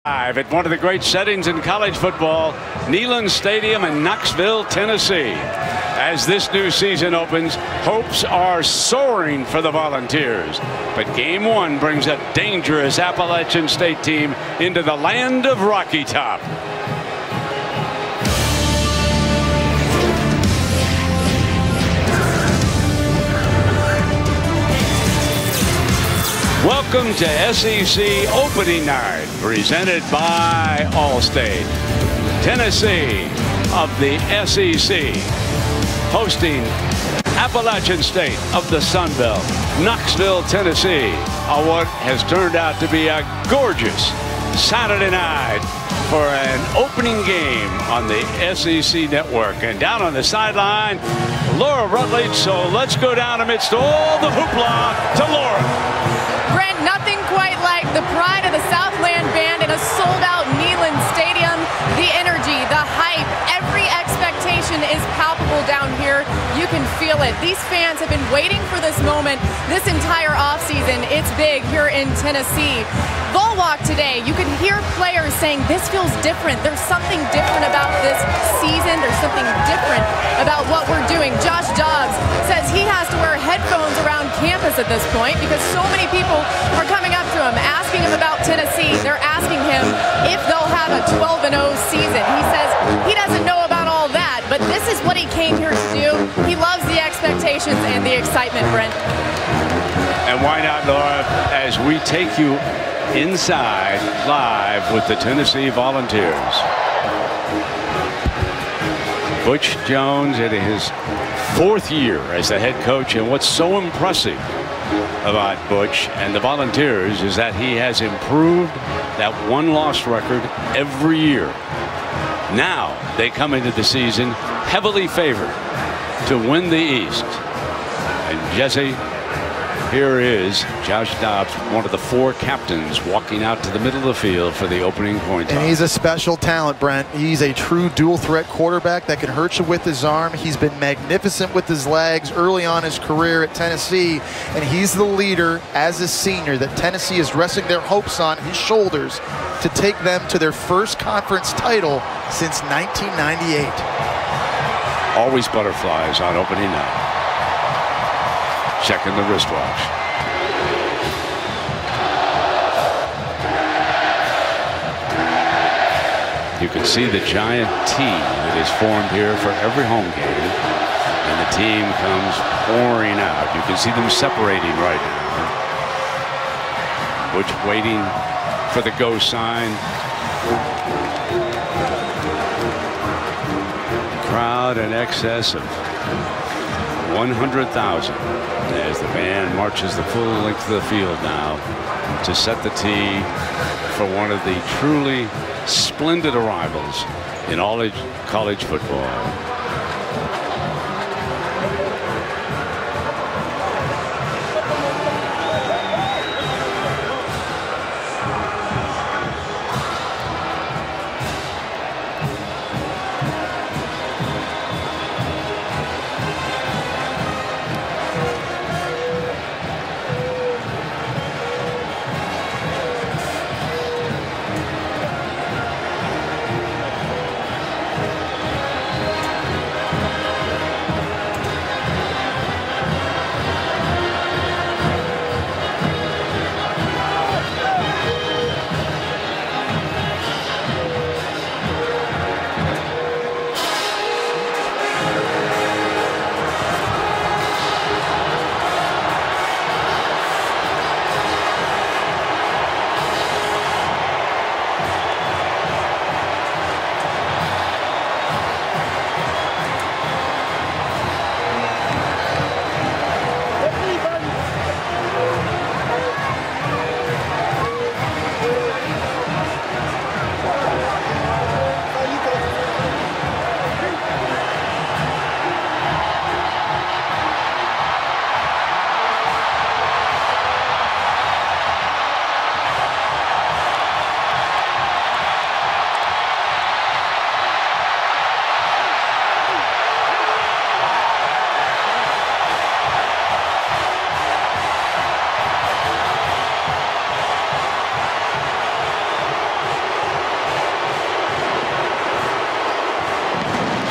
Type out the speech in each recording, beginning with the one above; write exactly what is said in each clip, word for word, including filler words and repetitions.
At one of the great settings in college football, Neyland Stadium in Knoxville, Tennessee. As this new season opens, hopes are soaring for the Volunteers. But game one brings a dangerous Appalachian State team into the land of Rocky Top. Welcome to S E C Opening Night, presented by Allstate. Tennessee of the S E C, hosting Appalachian State of the Sun Belt, Knoxville, Tennessee, on what has turned out to be a gorgeous Saturday night for an opening game on the S E C Network. And down on the sideline, Laura Rutledge. So let's go down amidst all the hoopla to Laura. Brent, nothing quite like the pride of the Southland Band in a sold-out Neyland Stadium. The energy, the hype, every expectation is palpable down here. You can feel it. These fans have been waiting for this moment this entire offseason. It's big here in Tennessee. Vol Walk today, you could hear players saying this feels different. There's something different about this season. There's something different about what we're doing. Josh Dobbs says he has to wear headphones around campus at this point because so many people are coming up to him, asking him about Tennessee. They're asking him if they'll have a twelve and oh season. He says he doesn't know about all that, but this is what he came here to do. He loves the expectations and the excitement, Brent. And why not, Laura, as we take you inside live with the Tennessee Volunteers. Butch Jones in his fourth year as the head coach, and what's so impressive about Butch and the Volunteers is that he has improved that one-loss record every year. Now they come into the season heavily favored to win the East. And Jesse, here is Josh Dobbs, one of the four captains, walking out to the middle of the field for the opening coin toss. And he's a special talent, Brent. He's a true dual-threat quarterback that can hurt you with his arm. He's been magnificent with his legs early on in his career at Tennessee, and he's the leader as a senior that Tennessee is resting their hopes on his shoulders to take them to their first conference title since nineteen ninety-eight. Always butterflies on opening night. Checking the wristwatch. You can see the giant T that is formed here for every home game. And the team comes pouring out. You can see them separating right now. Butch waiting for the go sign. Crowd in excess of one hundred thousand as the band marches the full length of the field now to set the tee for one of the truly splendid arrivals in all college football.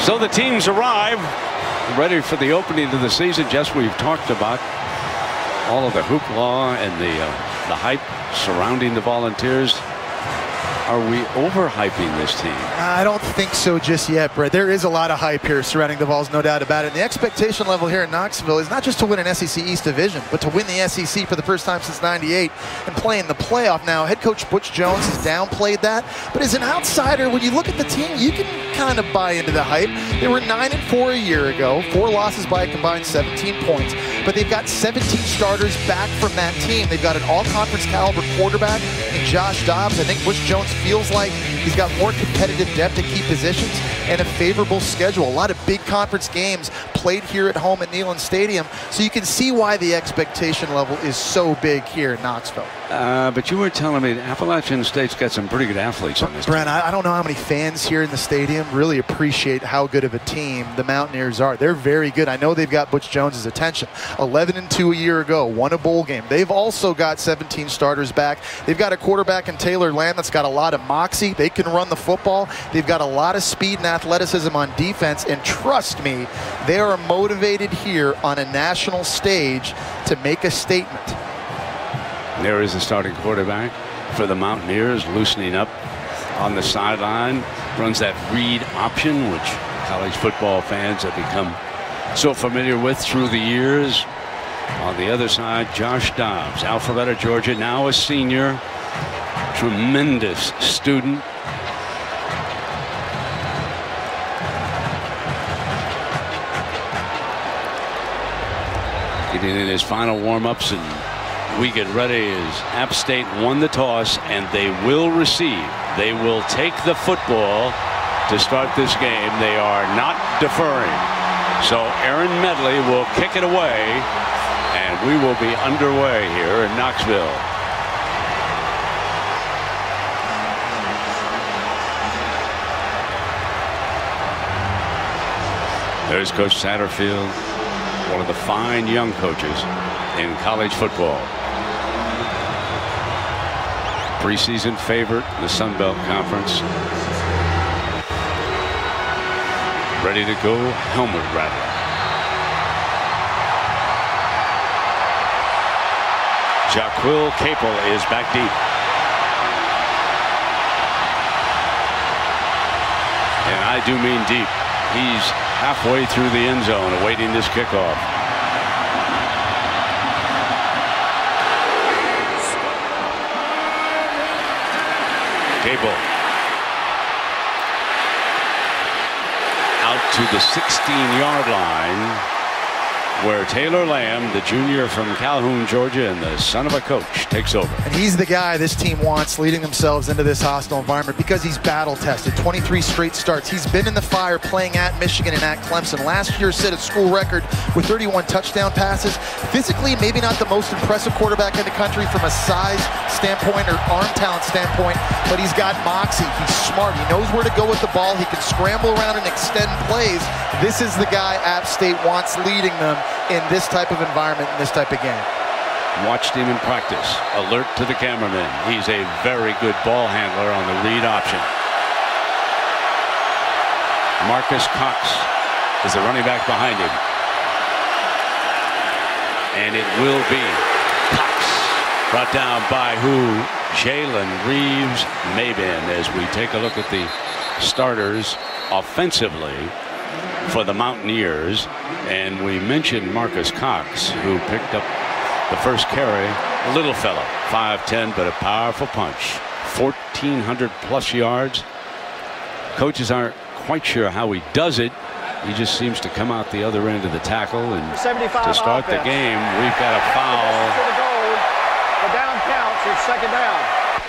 So the teams arrive ready for the opening of the season. Just we've talked about all of the hoopla and the uh, the hype surrounding the Volunteers. Are we overhyping this team? I don't think so just yet, Brett. There is a lot of hype here surrounding the Vols, no doubt about it. And the expectation level here in Knoxville is not just to win an S E C East division, but to win the S E C for the first time since ninety-eight and play in the playoff. Now, head coach Butch Jones has downplayed that, but as an outsider, when you look at the team, you can kind of buy into the hype. They were nine and four a year ago, four losses by a combined seventeen points, but they've got seventeen starters back from that team. They've got an all-conference caliber quarterback in Josh Dobbs. I think Butch Jones feels like he's got more competitive depth at key positions and a favorable schedule. A lot of big conference games played here at home at Neyland Stadium, so you can see why the expectation level is so big here in Knoxville. Uh, but you were telling me Appalachian State's got some pretty good athletes on this Brent, team. I don't know how many fans here in the stadium really appreciate how good of a team the Mountaineers are. They're very good. I know they've got Butch Jones's attention. eleven and two a year ago, won a bowl game. They've also got seventeen starters back. They've got a quarterback in Taylor Lamb that's got a lot of moxie. They can run the football. They've got a lot of speed and athleticism on defense. And trust me, they are motivated here on a national stage to make a statement. There is the starting quarterback for the Mountaineers, loosening up on the sideline. Runs that read option, which college football fans have become so familiar with through the years. On the other side, Josh Dobbs, Alpharetta, Georgia, now a senior. Tremendous student. Getting in his final warm-ups, and we get ready as App State won the toss, and they will receive. They will take the football to start this game. They are not deferring. So Aaron Medley will kick it away, and we will be underway here in Knoxville. There's Coach Satterfield, one of the fine young coaches in college football. Preseason favorite in the Sun Belt Conference. Ready to go, helmet rattler. Jaquil Capel is back deep. And I do mean deep. He's halfway through the end zone awaiting this kickoff. Capel out to the sixteen yard line, where Taylor Lamb, the junior from Calhoun, Georgia, and the son of a coach, takes over. And he's the guy this team wants leading themselves into this hostile environment because he's battle-tested. twenty-three straight starts. He's been in the fire playing at Michigan and at Clemson. Last year set a school record with thirty-one touchdown passes. Physically, maybe not the most impressive quarterback in the country from a size standpoint or arm talent standpoint, but he's got moxie. He's smart. He knows where to go with the ball. He can scramble around and extend plays. This is the guy App State wants leading them in this type of environment, in this type of game. Watched him in practice. Alert to the cameraman. He's a very good ball handler on the read option. Marcus Cox is the running back behind him. And it will be Cox. Brought down by who? Jalen Reeves Mabin, as we take a look at the starters offensively for the Mountaineers. And we mentioned Marcus Cox, who picked up the first carry. A little fella, five ten, but a powerful punch. fourteen hundred plus yards. Coaches aren't quite sure how he does it. He just seems to come out the other end of the tackle. And to start offense. The game, we've got a foul. To the goal. The down counts. It's second down.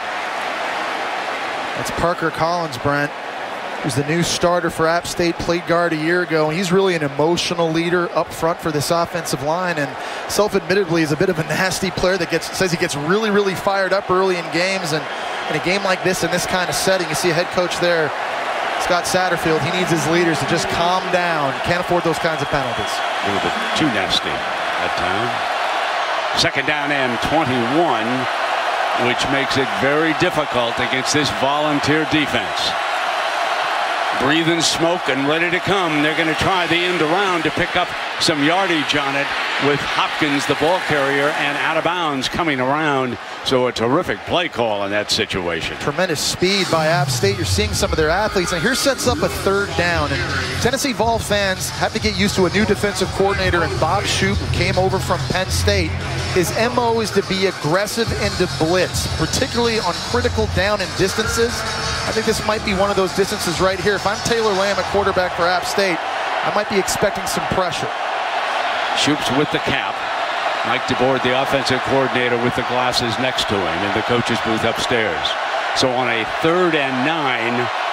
That's Parker Collins, Brent, who's the new starter for App State, played guard a year ago. He's really an emotional leader up front for this offensive line, and self-admittedly is a bit of a nasty player that gets says he gets really, really fired up early in games. And in a game like this, in this kind of setting, you see a head coach there, Scott Satterfield, he needs his leaders to just calm down. Can't afford those kinds of penalties. A little bit too nasty at time. Second down and twenty-one, which makes it very difficult against this Volunteer defense. breathing smoke and ready to come. They're going to try the end around to pick up some yardage on it with Hopkins, the ball carrier, and out of bounds coming around. So a terrific play call in that situation. Tremendous speed by App State. You're seeing some of their athletes, and here sets up a third down. And Tennessee Vol fans have to get used to a new defensive coordinator, and Bob Shoop, who came over from Penn State. His M O is to be aggressive and to blitz, particularly on critical down and distances. I think this might be one of those distances right here. If I'm Taylor Lamb at quarterback for App State, I might be expecting some pressure. Shoop's with the cap. Mike DeBoard, the offensive coordinator, with the glasses next to him in the coach's booth upstairs. So on a third and nine,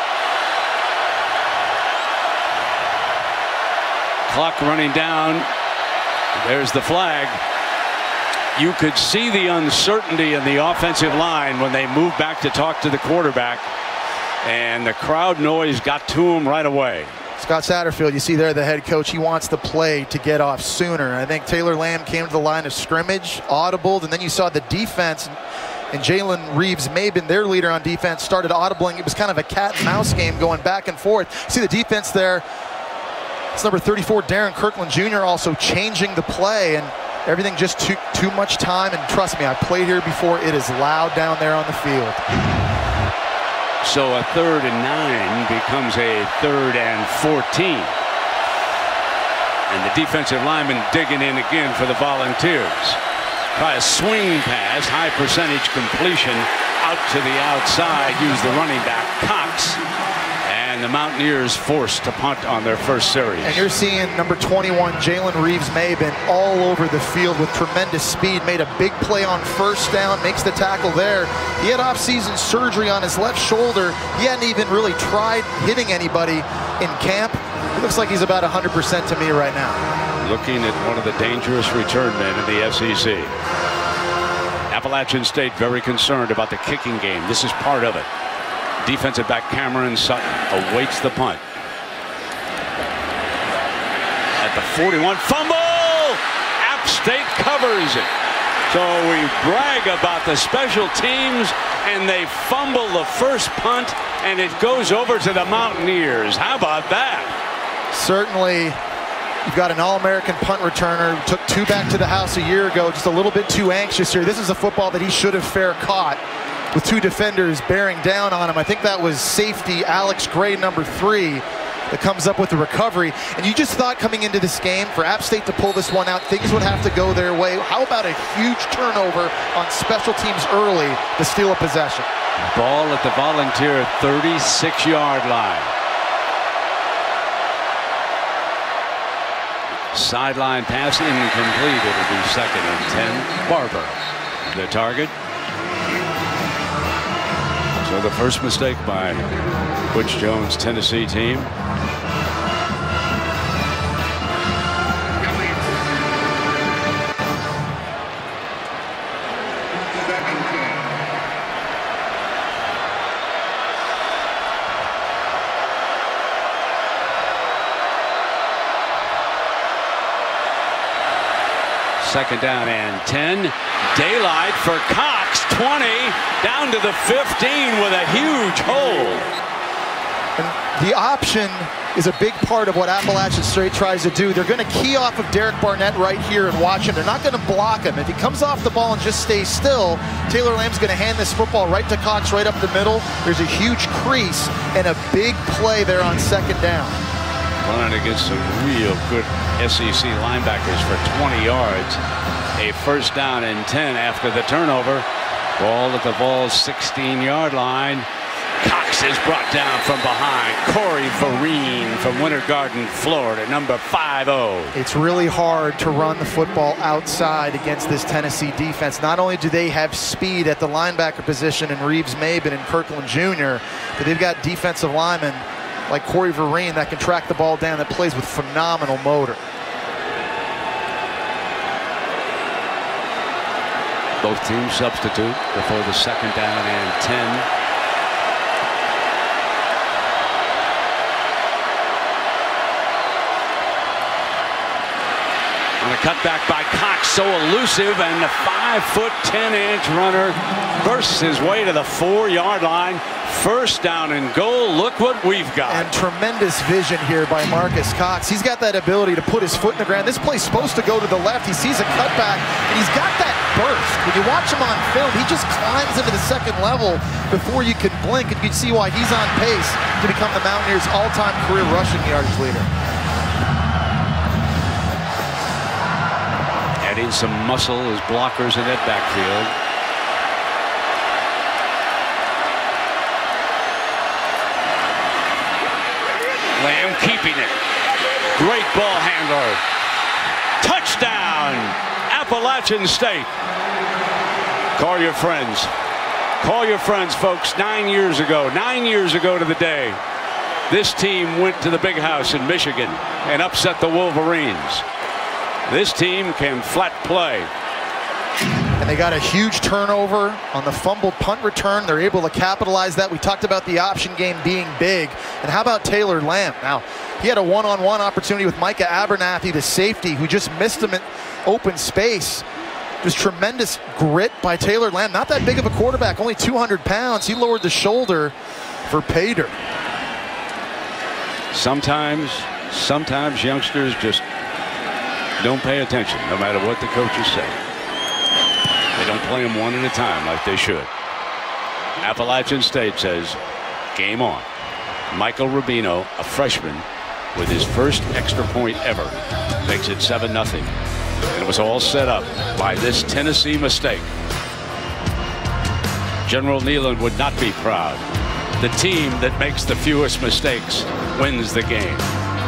clock running down. There's the flag. You could see the uncertainty in the offensive line when they moved back to talk to the quarterback, and the crowd noise got to him right away. Scott Satterfield, you see there the head coach, he wants the play to get off sooner. I think Taylor Lamb came to the line of scrimmage, audibled, and then you saw the defense, and Jalen Reeves-Maben, their leader on defense, started audibling. It was kind of a cat and mouse game going back and forth. See the defense there. It's number thirty-four, Darren Kirkland Junior, also changing the play, and everything just took too much time. And trust me, I played here before. It is loud down there on the field. So a third and nine becomes a third and fourteen. And the defensive lineman digging in again for the Volunteers. Try a swing pass, high percentage completion out to the outside. Use the running back, Cox. And the Mountaineers forced to punt on their first series. And you're seeing number twenty-one, Jalen Reeves-Maben, all over the field with tremendous speed. Made a big play on first down, makes the tackle there. He had off-season surgery on his left shoulder. He hadn't even really tried hitting anybody in camp. It looks like he's about one hundred percent to me right now. Looking at one of the dangerous return men in the S E C. Appalachian State very concerned about the kicking game. This is part of it. Defensive back Cameron Sutton awaits the punt. At the forty-one, fumble! App State covers it. So we brag about the special teams, and they fumble the first punt, and it goes over to the Mountaineers. How about that? Certainly, you've got an All-American punt returner who took two back to the house a year ago, just a little bit too anxious here. This is a football that he should have fair caught, with two defenders bearing down on him. I think that was safety Alex Gray, number three, that comes up with the recovery. And you just thought coming into this game for App State to pull this one out, things would have to go their way. How about a huge turnover on special teams early to steal a possession? Ball at the Volunteer thirty-six yard line. Sideline pass incomplete. It'll be second and ten. Barber, the target. So the first mistake by Butch Jones' Tennessee team. Second down and ten. Daylight for Cox, twenty, down to the fifteen with a huge hole. And the option is a big part of what Appalachian State tries to do. They're going to key off of Derek Barnett right here and watch him. They're not going to block him. If he comes off the ball and just stays still, Taylor Lamb's going to hand this football right to Cox right up the middle. There's a huge crease and a big play there on second down. Running against some real good S E C linebackers for twenty yards. A first down and ten after the turnover. Ball at the Vols sixteen yard line. Cox is brought down from behind. Corey Vereen from Winter Garden, Florida, number five oh. It's really hard to run the football outside against this Tennessee defense. Not only do they have speed at the linebacker position in Reeves-Maben and Kirkland Junior, but they've got defensive linemen like Corey Vereen that can track the ball down, that plays with phenomenal motor. Both teams substitute before the second down and ten. On a cutback by Cox looks so elusive, and the five foot ten inch runner bursts his way to the four yard line. First down and goal. Look what we've got. And tremendous vision here by Marcus Cox. He's got that ability to put his foot in the ground. This play's supposed to go to the left. He sees a cutback, and he's got that burst. When you watch him on film, he just climbs into the second level before you can blink, and you can see why he's on pace to become the Mountaineers' all-time career rushing yardage leader. Adding some muscle as blockers in that backfield. Lamb keeping it. Great ball handler. Touchdown, Appalachian State. Call your friends. Call your friends, folks. Nine years ago, nine years ago to the day, this team went to the Big House in Michigan and upset the Wolverines. This team can flat play. And they got a huge turnover on the fumbled punt return. They're able to capitalize that. We talked about the option game being big. And how about Taylor Lamb? Now, he had a one-on-one opportunity with Micah Abernathy, the safety, who just missed him in open space. Just tremendous grit by Taylor Lamb. Not that big of a quarterback, only two hundred pounds. He lowered the shoulder for Pater. Sometimes, sometimes youngsters just don't pay attention, no matter what the coaches say. They don't play them one at a time like they should. Appalachian State says, game on. Michael Rubino, a freshman, with his first extra point ever, makes it seven nothing. And it was all set up by this Tennessee mistake. General Neyland would not be proud. The team that makes the fewest mistakes wins the game.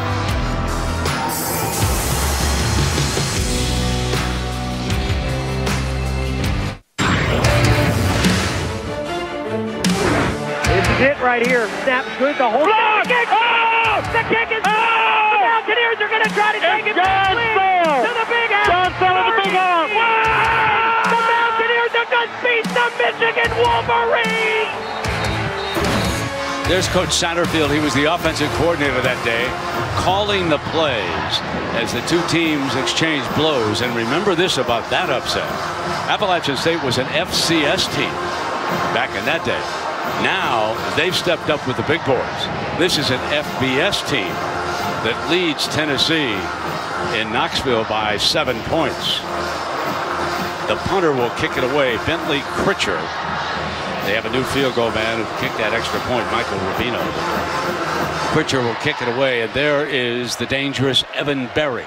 Hit right here. Snaps good. The whole block. The kick. Oh! The kick is. Oh! The Mountaineers are going to try to take it back to the Big House. Johnson to the Big House. Wow! The Mountaineers have just beat the Michigan Wolverines. There's Coach Satterfield. He was the offensive coordinator that day, calling the plays as the two teams exchanged blows. And remember this about that upset. Appalachian State was an F C S team back in that day. Now they've stepped up with the big boys. This is an F B S team that leads Tennessee in Knoxville by seven points. The punter will kick it away. Bentley Critcher. They have a new field goal man who kicked that extra point, Michael Rubino. Critcher will kick it away, and there is the dangerous Evan Berry.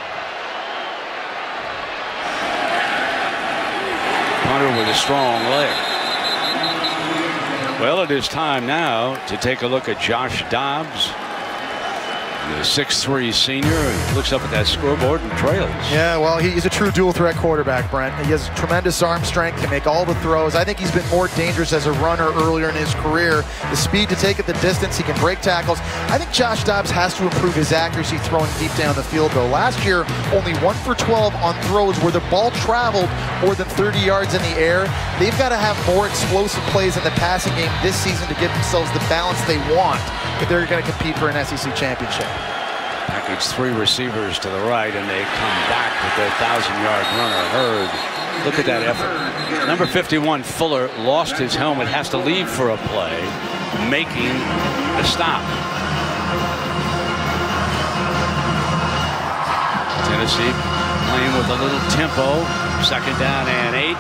Punter with a strong leg. Well, it is time now to take a look at Josh Dobbs, the six three senior, and looks up at that scoreboard and trails. Yeah, well, he's a true dual threat quarterback, Brent. He has tremendous arm strength, can make all the throws. I think he's been more dangerous as a runner earlier in his career. The speed to take it the distance, he can break tackles. I think Josh Dobbs has to improve his accuracy throwing deep down the field, though. Last year, only one for twelve on throws where the ball traveled more than thirty yards in the air. They've got to have more explosive plays in the passing game this season to give themselves the balance they want if they're going to compete for an S E C championship. Package three receivers to the right, and they come back with their thousand-yard runner, Hurd. Look at that effort. Number fifty-one, Fuller, lost his helmet, has to leave for a play, making the stop. Tennessee playing with a little tempo. Second down and eight.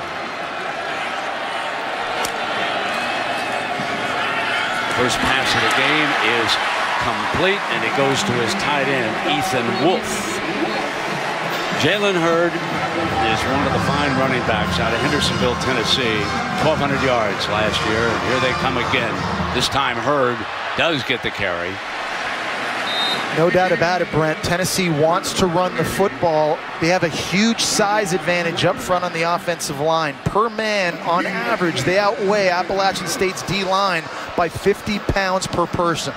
First pass of the game is complete, and it goes to his tight end, Ethan Wolf. Jalen Hurd is one of the fine running backs out of Hendersonville, Tennessee. twelve hundred yards last year, and here they come again. This time Hurd does get the carry. No doubt about it, Brent. Tennessee wants to run the football. They have a huge size advantage up front on the offensive line. Per man, on average, they outweigh Appalachian State's D-line by fifty pounds per person.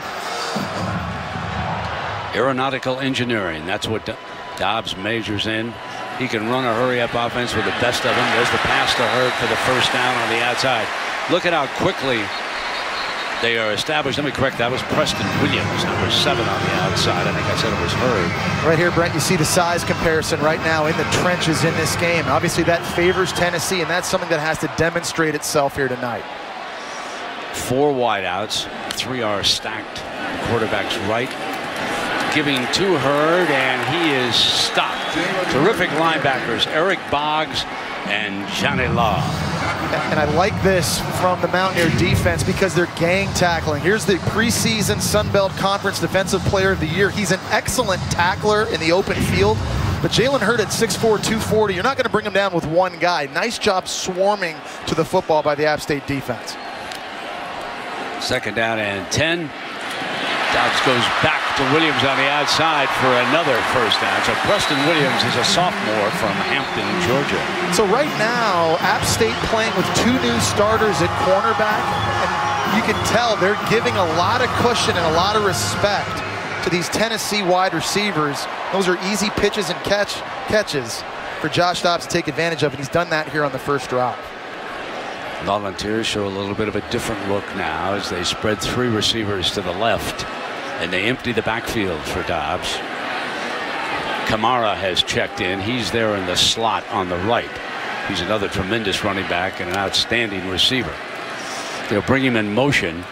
Aeronautical engineering, that's what Dobbs majors in. He can run a hurry-up offense with the best of them. There's the pass to Hurd for the first down on the outside. Look at how quickly They are established. Let me correct. That was Preston Williams, number seven on the outside. I think I said it was Hurd. Right here, Brent, you see the size comparison right now in the trenches in this game. Obviously, that favors Tennessee, and that's something that has to demonstrate itself here tonight. Four wideouts. Three are stacked. Quarterback's right. Giving to Hurd, and he is stopped. Terrific linebackers, Eric Boggs and Johnny Law. And I like this from the Mountaineer defense because they're gang tackling. Here's the preseason Sun Belt Conference Defensive Player of the Year. He's an excellent tackler in the open field, but Jalen Hurd at six four, two forty, you're not going to bring him down with one guy. Nice job swarming to the football by the App State defense. Second down and ten. Dobbs goes back to Williams on the outside for another first down. So Preston Williams is a sophomore from Hampton, Georgia. So right now, App State playing with two new starters at cornerback, and you can tell they're giving a lot of cushion and a lot of respect to these Tennessee wide receivers. Those are easy pitches and catch catches for Josh Dobbs to take advantage of, and he's done that here on the first drive. Volunteers show a little bit of a different look now as they spread three receivers to the left, and they empty the backfield for Dobbs. Kamara has checked in. He's there in the slot on the right. He's another tremendous running back and an outstanding receiver. They'll bring him in motion.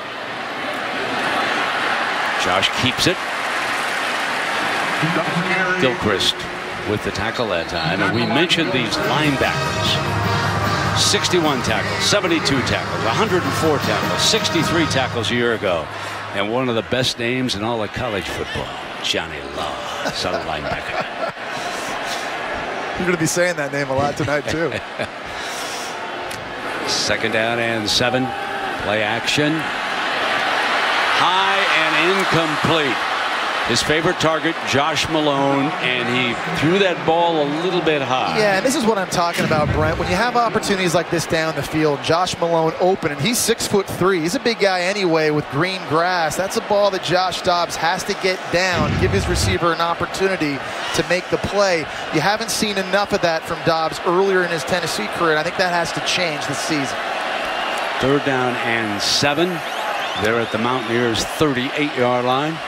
Josh keeps it. Gilchrist with the tackle that time. And we mentioned these linebackers. sixty-one tackles, seventy-two tackles, one hundred four tackles, sixty-three tackles a year ago. And one of the best names in all of college football, Johnny Law, solid linebacker. You're going to be saying that name a lot tonight, too. Second down and seven. Play action. High and incomplete. His favorite target, Josh Malone, and he threw that ball a little bit high. Yeah, and this is what I'm talking about, Brent. When you have opportunities like this down the field, Josh Malone open, and he's six foot three. He's a big guy anyway with green grass. That's a ball that Josh Dobbs has to get down, give his receiver an opportunity to make the play. You haven't seen enough of that from Dobbs earlier in his Tennessee career, and I think that has to change this season. Third down and seven. They're at the Mountaineers' thirty-eight yard line.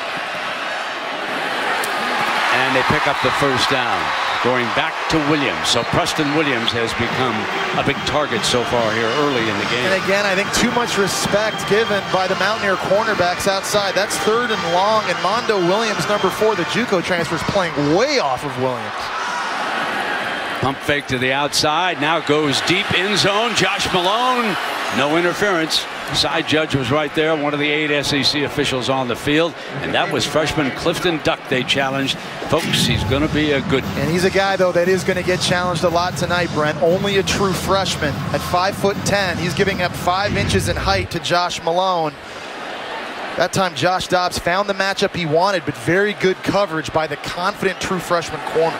And they pick up the first down, going back to Williams. So Preston Williams has become a big target so far here early in the game. And again, I think too much respect given by the Mountaineer cornerbacks outside. That's third and long, and Mondo Williams, number four, the JUCO transfer, is playing way off of Williams. Pump fake to the outside, now goes deep end zone. Josh Malone, no interference. Side judge was right there, one of the eight S E C officials on the field, and that was freshman Clifton Duck they challenged. Folks, he's going to be a good. And he's a guy, though, that is going to get challenged a lot tonight, Brent. Only a true freshman at five foot ten. He's giving up five inches in height to Josh Malone. That time, Josh Dobbs found the matchup he wanted, but very good coverage by the confident true freshman corner.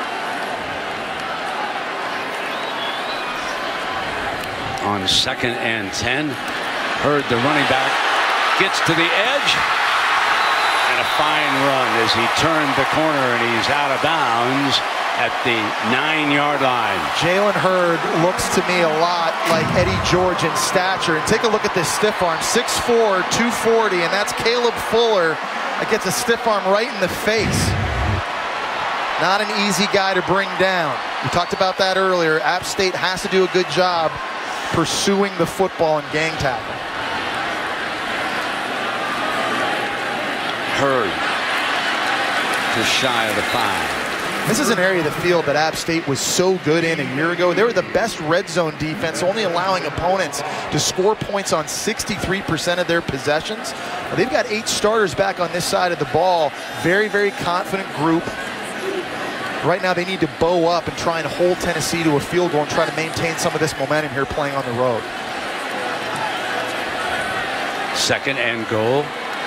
On second and ten, Hurd, the running back, gets to the edge, and a fine run as he turned the corner, and he's out of bounds at the nine yard line. Jalen Hurd looks to me a lot like Eddie George in stature. And take a look at this stiff arm, six four, two forty, and that's Caleb Fuller that gets a stiff arm right in the face. Not an easy guy to bring down. We talked about that earlier. App State has to do a good job pursuing the football and gang tackling. Hurd just shy of the five. This is an area of the field that App State was so good in a year ago. They were the best red zone defense, only allowing opponents to score points on sixty-three percent of their possessions. They've got eight starters back on this side of the ball. Very, very confident group. Right now they need to bow up and try and hold Tennessee to a field goal and try to maintain some of this momentum here playing on the road. Second and goal.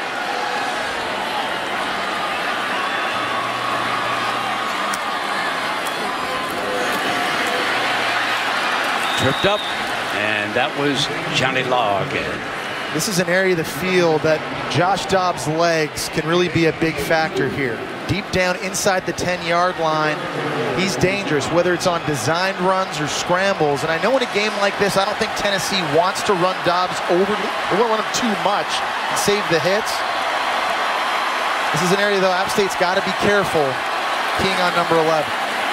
Tripped up, and that was Johnny Law again. This is an area of the field that Josh Dobbs' legs can really be a big factor here. deep down inside the ten-yard line. He's dangerous, whether it's on designed runs or scrambles. And I know in a game like this, I don't think Tennessee wants to run Dobbs over. They won't run him too much and save the hits. This is an area, though, App State's got to be careful keying on number eleven.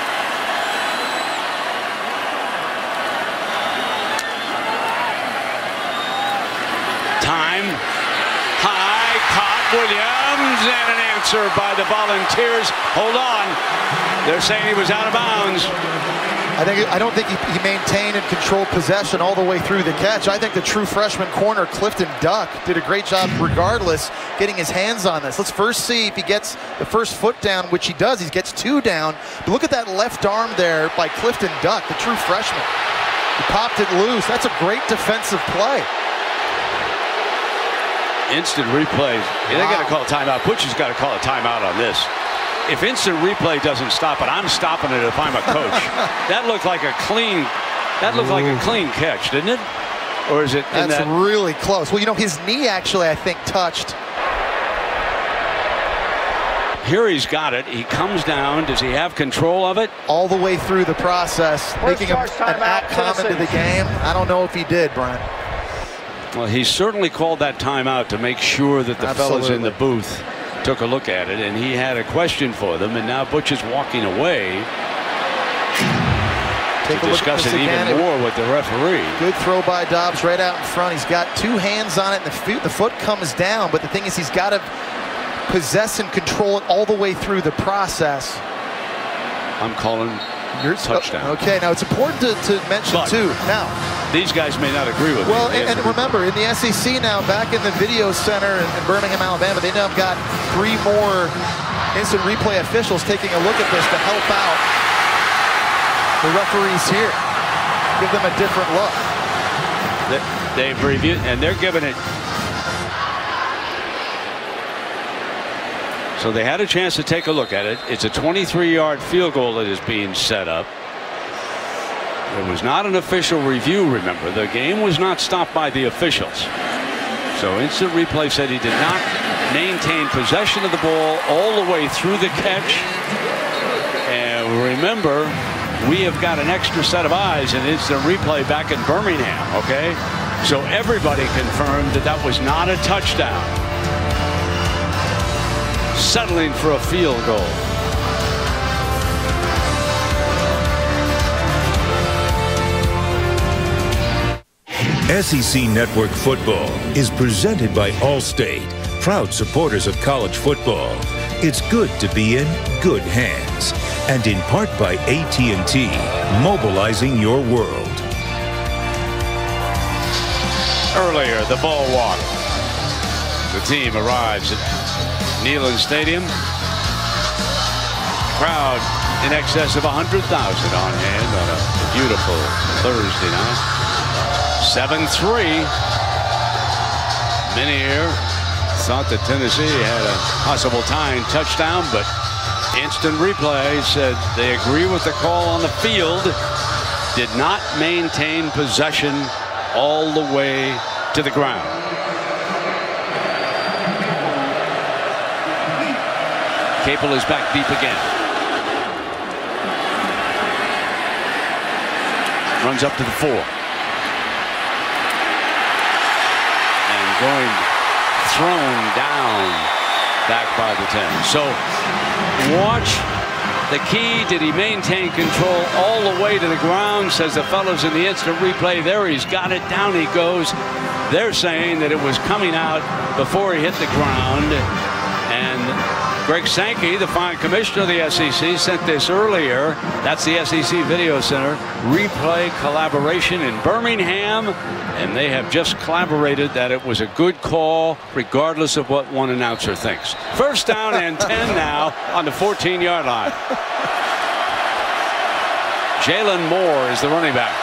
Time. High. Caught Williams. And an answer by the Volunteers. Hold on. They're saying he was out of bounds. I think I don't think he, he maintained and controlled possession all the way through the catch. I think the true freshman corner, Clifton Duck, did a great job regardless getting his hands on this. Let's first see if he gets the first foot down, which he does. He gets two down. But look at that left arm there by Clifton Duck, the true freshman. He popped it loose. That's a great defensive play. Instant replay. Yeah, they wow. got to call a timeout. Butch has got to call a timeout on this. If instant replay doesn't stop it, I'm stopping it if I'm a coach. That looked like a clean, that looked like a clean catch, didn't it? Or is it in That's that? really close. Well, you know, his knee actually, I think, touched. Here he's got it. He comes down. Does he have control of it? All the way through the process, First making him charge an timeout, outcome into the game. I don't know if he did, Brian. Well, he certainly called that timeout to make sure that the Absolutely. fellas in the booth took a look at it, and he had a question for them, and now Butch is walking away Take to a look discuss at it this even again. more with the referee. Good throw by Dobbs right out in front. He's got two hands on it, and the foot, the foot comes down, but the thing is he's got to possess and control it all the way through the process. I'm calling Your touchdown. Okay, now it's important to, to mention, But too, now, these guys may not agree with well, me. and, and remember, in the S E C now, back in the video center in, in Birmingham, Alabama, they now have got three more instant replay officials taking a look at this to help out the referees here. Give them a different look. They, they've reviewed, and they're giving it. So they had a chance to take a look at it. It's a twenty-three yard field goal that is being set up. It was not an official review, remember. The game was not stopped by the officials. So instant replay said he did not maintain possession of the ball all the way through the catch. And remember, we have got an extra set of eyes in instant replay back in Birmingham, okay? So everybody confirmed that that was not a touchdown. Settling for a field goal. S E C Network Football is presented by Allstate, proud supporters of college football. It's good to be in good hands. And in part by A T and T, mobilizing your world. Earlier, the ball walk. The team arrives at Neyland Stadium. Crowd in excess of one hundred thousand on hand on a beautiful Thursday night. seven three. Many here thought that Tennessee had a possible tying touchdown, but instant replay said they agree with the call on the field. Did not maintain possession all the way to the ground. Capel is back deep again. Runs up to the four. Going thrown down back by the ten. So watch the key. Did he maintain control all the way to the ground? Says the fellows in the instant replay. There he's got it. Down he goes. They're saying that it was coming out before he hit the ground. And Greg Sankey, the fine commissioner of the S E C, sent this earlier. That's the S E C Video Center replay collaboration in Birmingham. And they have just collaborated that it was a good call, regardless of what one announcer thinks. First down and ten now on the fourteen yard line. Jalen Moore is the running back.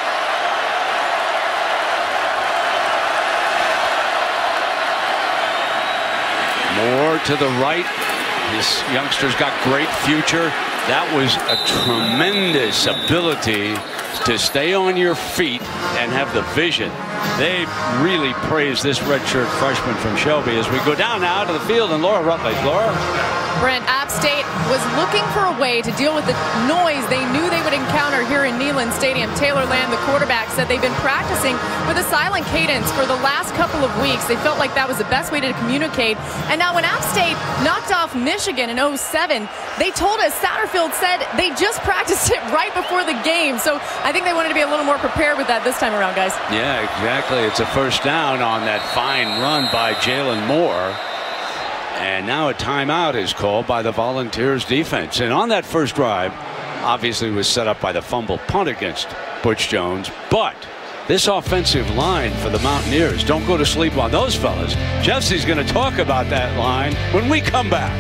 Moore to the right. This youngster's got great future. That was a tremendous ability to stay on your feet and have the vision. They really praise this redshirt freshman from Shelby as we go down now to the field and Laura Rutledge. Laura? Brent, App State was looking for a way to deal with the noise they knew they would encounter here in Neyland Stadium. Taylor Lamb, the quarterback, said they've been practicing with a silent cadence for the last couple of weeks. They felt like that was the best way to communicate. And now when App State knocked off Michigan in oh seven, they told us, Satterfield said they just practiced it right before the game. So I think they wanted to be a little more prepared with that this time around, guys. Yeah, exactly. It's a first down on that fine run by Jalen Moore. And now a timeout is called by the Volunteers defense. And on that first drive, obviously was set up by the fumble punt against Butch Jones. But this offensive line for the Mountaineers, don't go to sleep on those fellas. Jesse's going to talk about that line when we come back.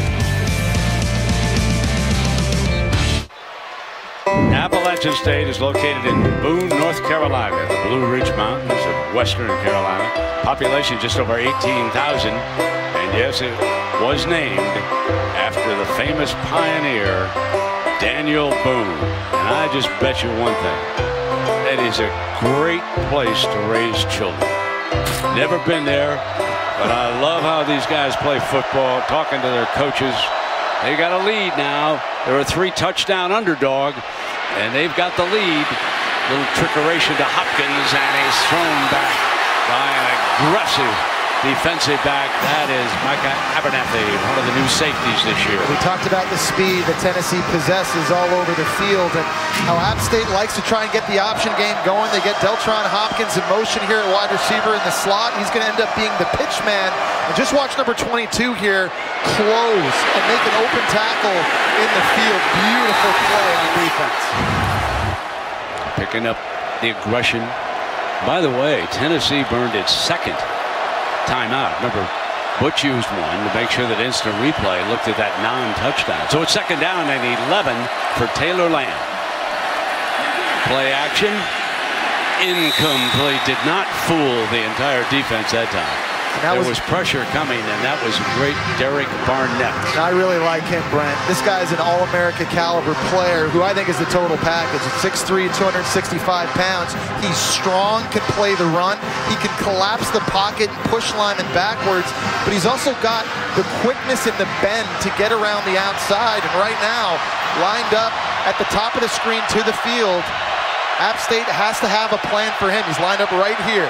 Appalachian State is located in Boone, North Carolina, the Blue Ridge Mountains of western Carolina. Population just over eighteen thousand. And yes, it was named after the famous pioneer, Daniel Boone. And I just bet you one thing. It is a great place to raise children. Never been there, but I love how these guys play football, talking to their coaches. They got a lead now. They're a three touchdown underdog, and they've got the lead. Little trickeration to Hopkins, and he's thrown back by an aggressive defensive back. That is Micah Abernathy, one of the new safeties this year. We talked about the speed that Tennessee possesses all over the field and how App State likes to try and get the option game going. They get Deltron Hopkins in motion here at wide receiver in the slot. He's going to end up being the pitch man. And just watch number twenty-two here close and make an open tackle in the field. Beautiful play on defense. Picking up the aggression. By the way, Tennessee burned its second timeout. Remember, Butch used one to make sure that instant replay looked at that non-touchdown. So it's second down and eleven for Taylor Lamb. Play action. Incomplete. Did not fool the entire defense that time. There was, was pressure coming, and that was great Derek Barnett. I really like him, Brent. This guy's an All-America caliber player who I think is the total package. At six three, two hundred sixty-five pounds. He's strong, can play the run. He can collapse the pocket and push linemen backwards, but he's also got the quickness in the bend to get around the outside. And right now, lined up at the top of the screen to the field, App State has to have a plan for him. He's lined up right here.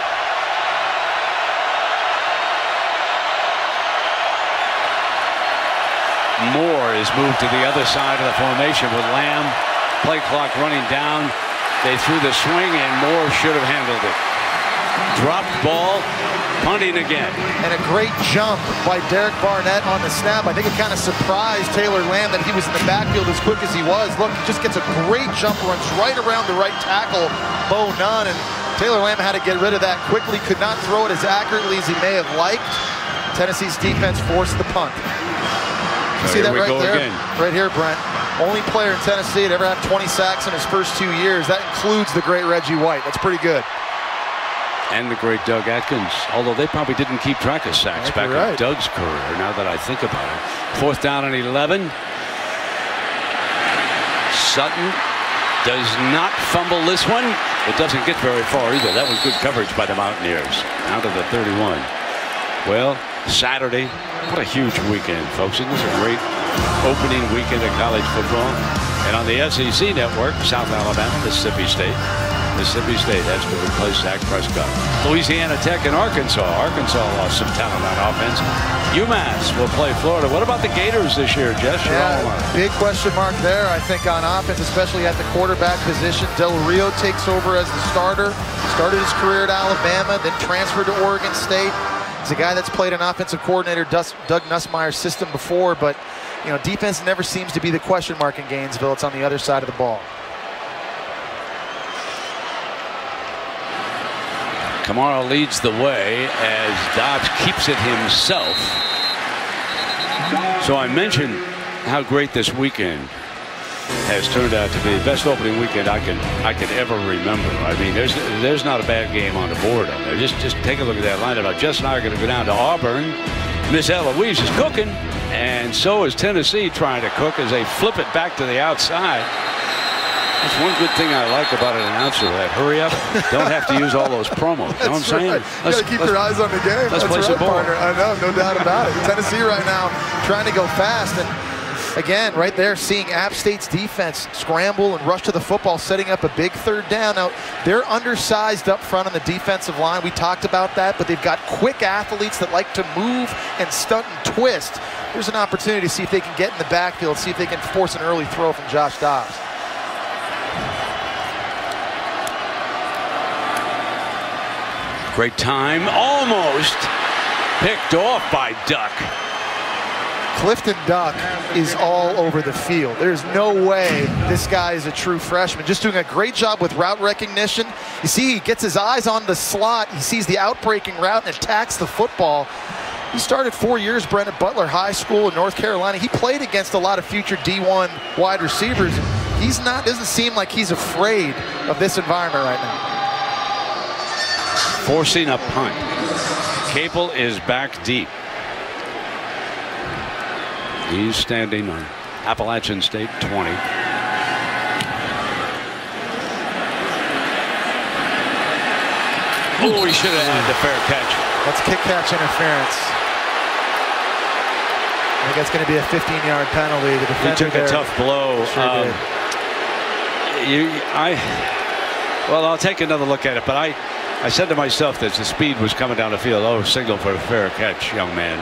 Moore is moved to the other side of the formation with Lamb. Play clock running down. They threw the swing, and Moore should have handled it. Dropped ball, punting again. And a great jump by Derek Barnett on the snap. I think it kind of surprised Taylor Lamb that he was in the backfield as quick as he was. Look, he just gets a great jump, runs right around the right tackle, Bo Nunn, and Taylor Lamb had to get rid of that quickly. Could not throw it as accurately as he may have liked. Tennessee's defense forced the punt. You see that right there? Again. Right here, Brent. Only player in Tennessee to ever have twenty sacks in his first two years. That includes the great Reggie White. That's pretty good. And the great Doug Atkins. Although they probably didn't keep track of sacks back in Doug's career, now that I think about it. Fourth down and eleven. Sutton does not fumble this one. It doesn't get very far either. That was good coverage by the Mountaineers. Out of the thirty-one. Well, Saturday. What a huge weekend, folks. Isn't this a great opening weekend of college football? And on the S E C network, South Alabama, Mississippi State. Mississippi State has to replace Dak Prescott. Louisiana Tech and Arkansas. Arkansas lost some talent on offense. UMass will play Florida. What about the Gators this year, Jess? Yeah, big question mark there, I think, on offense, especially at the quarterback position. Del Rio takes over as the starter. Started his career at Alabama, then transferred to Oregon State. He's a guy that's played an offensive coordinator, Doug Nussmeier's system before, but you know, defense never seems to be the question mark in Gainesville. It's on the other side of the ball. Kamara leads the way as Dobbs keeps it himself. So I mentioned how great this weekend has turned out to be. The best opening weekend I can I can ever remember. I mean, there's there's not a bad game on the board on there. Just just take a look at that lineup. Jess and I are going to go down to Auburn. Miss Eloise is cooking, and so is Tennessee trying to cook as they flip it back to the outside. That's one good thing I like about an announcer, that hurry up, don't have to use all those promos. You know what I'm saying? Right. You got to keep your eyes on the game. Let's That's play right, some ball. Partner. I know, no doubt about it. Tennessee right now trying to go fast. And again, right there, seeing App State's defense scramble and rush to the football, setting up a big third down. Now, they're undersized up front on the defensive line. We talked about that, but they've got quick athletes that like to move and stunt and twist. There's an opportunity to see if they can get in the backfield, see if they can force an early throw from Josh Dobbs. Great time, almost picked off by Duck. Clifton Duck is all over the field. There's no way this guy is a true freshman. Just doing a great job with route recognition. You see, he gets his eyes on the slot. He sees the outbreaking route and attacks the football. He started four years, Brent, at Butler High School in North Carolina. He played against a lot of future D one wide receivers. He's not, doesn't seem like he's afraid of this environment right now. Forcing a punt. Capel is back deep. He's standing on Appalachian State twenty. Oh, he should have had the fair catch. That's kick catch interference. I think that's going to be a fifteen yard penalty. The defender he took a there tough blow. Sure um, you, I, well, I'll take another look at it, but I, I said to myself that the speed was coming down the field. Oh, signal for a fair catch, young man.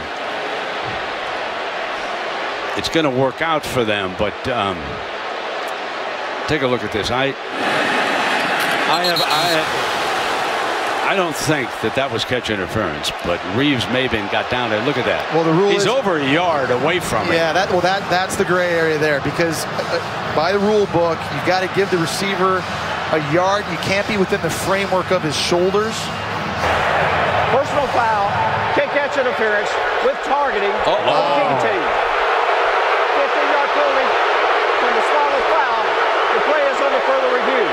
It's going to work out for them, but um, take a look at this. I, I have, I have, I don't think that that was catch interference, but Reeves-Maybin got down there. Look at that. Well, the rule He's is, over a yard away from it. Yeah, that well, that that's the gray area there, because uh, by the rule book, you've got to give the receiver a yard. You can't be within the framework of his shoulders. Personal foul, kick catch interference with targeting oh, of the kicking team. fifteen yard penalty from the smaller foul. The play is under further review.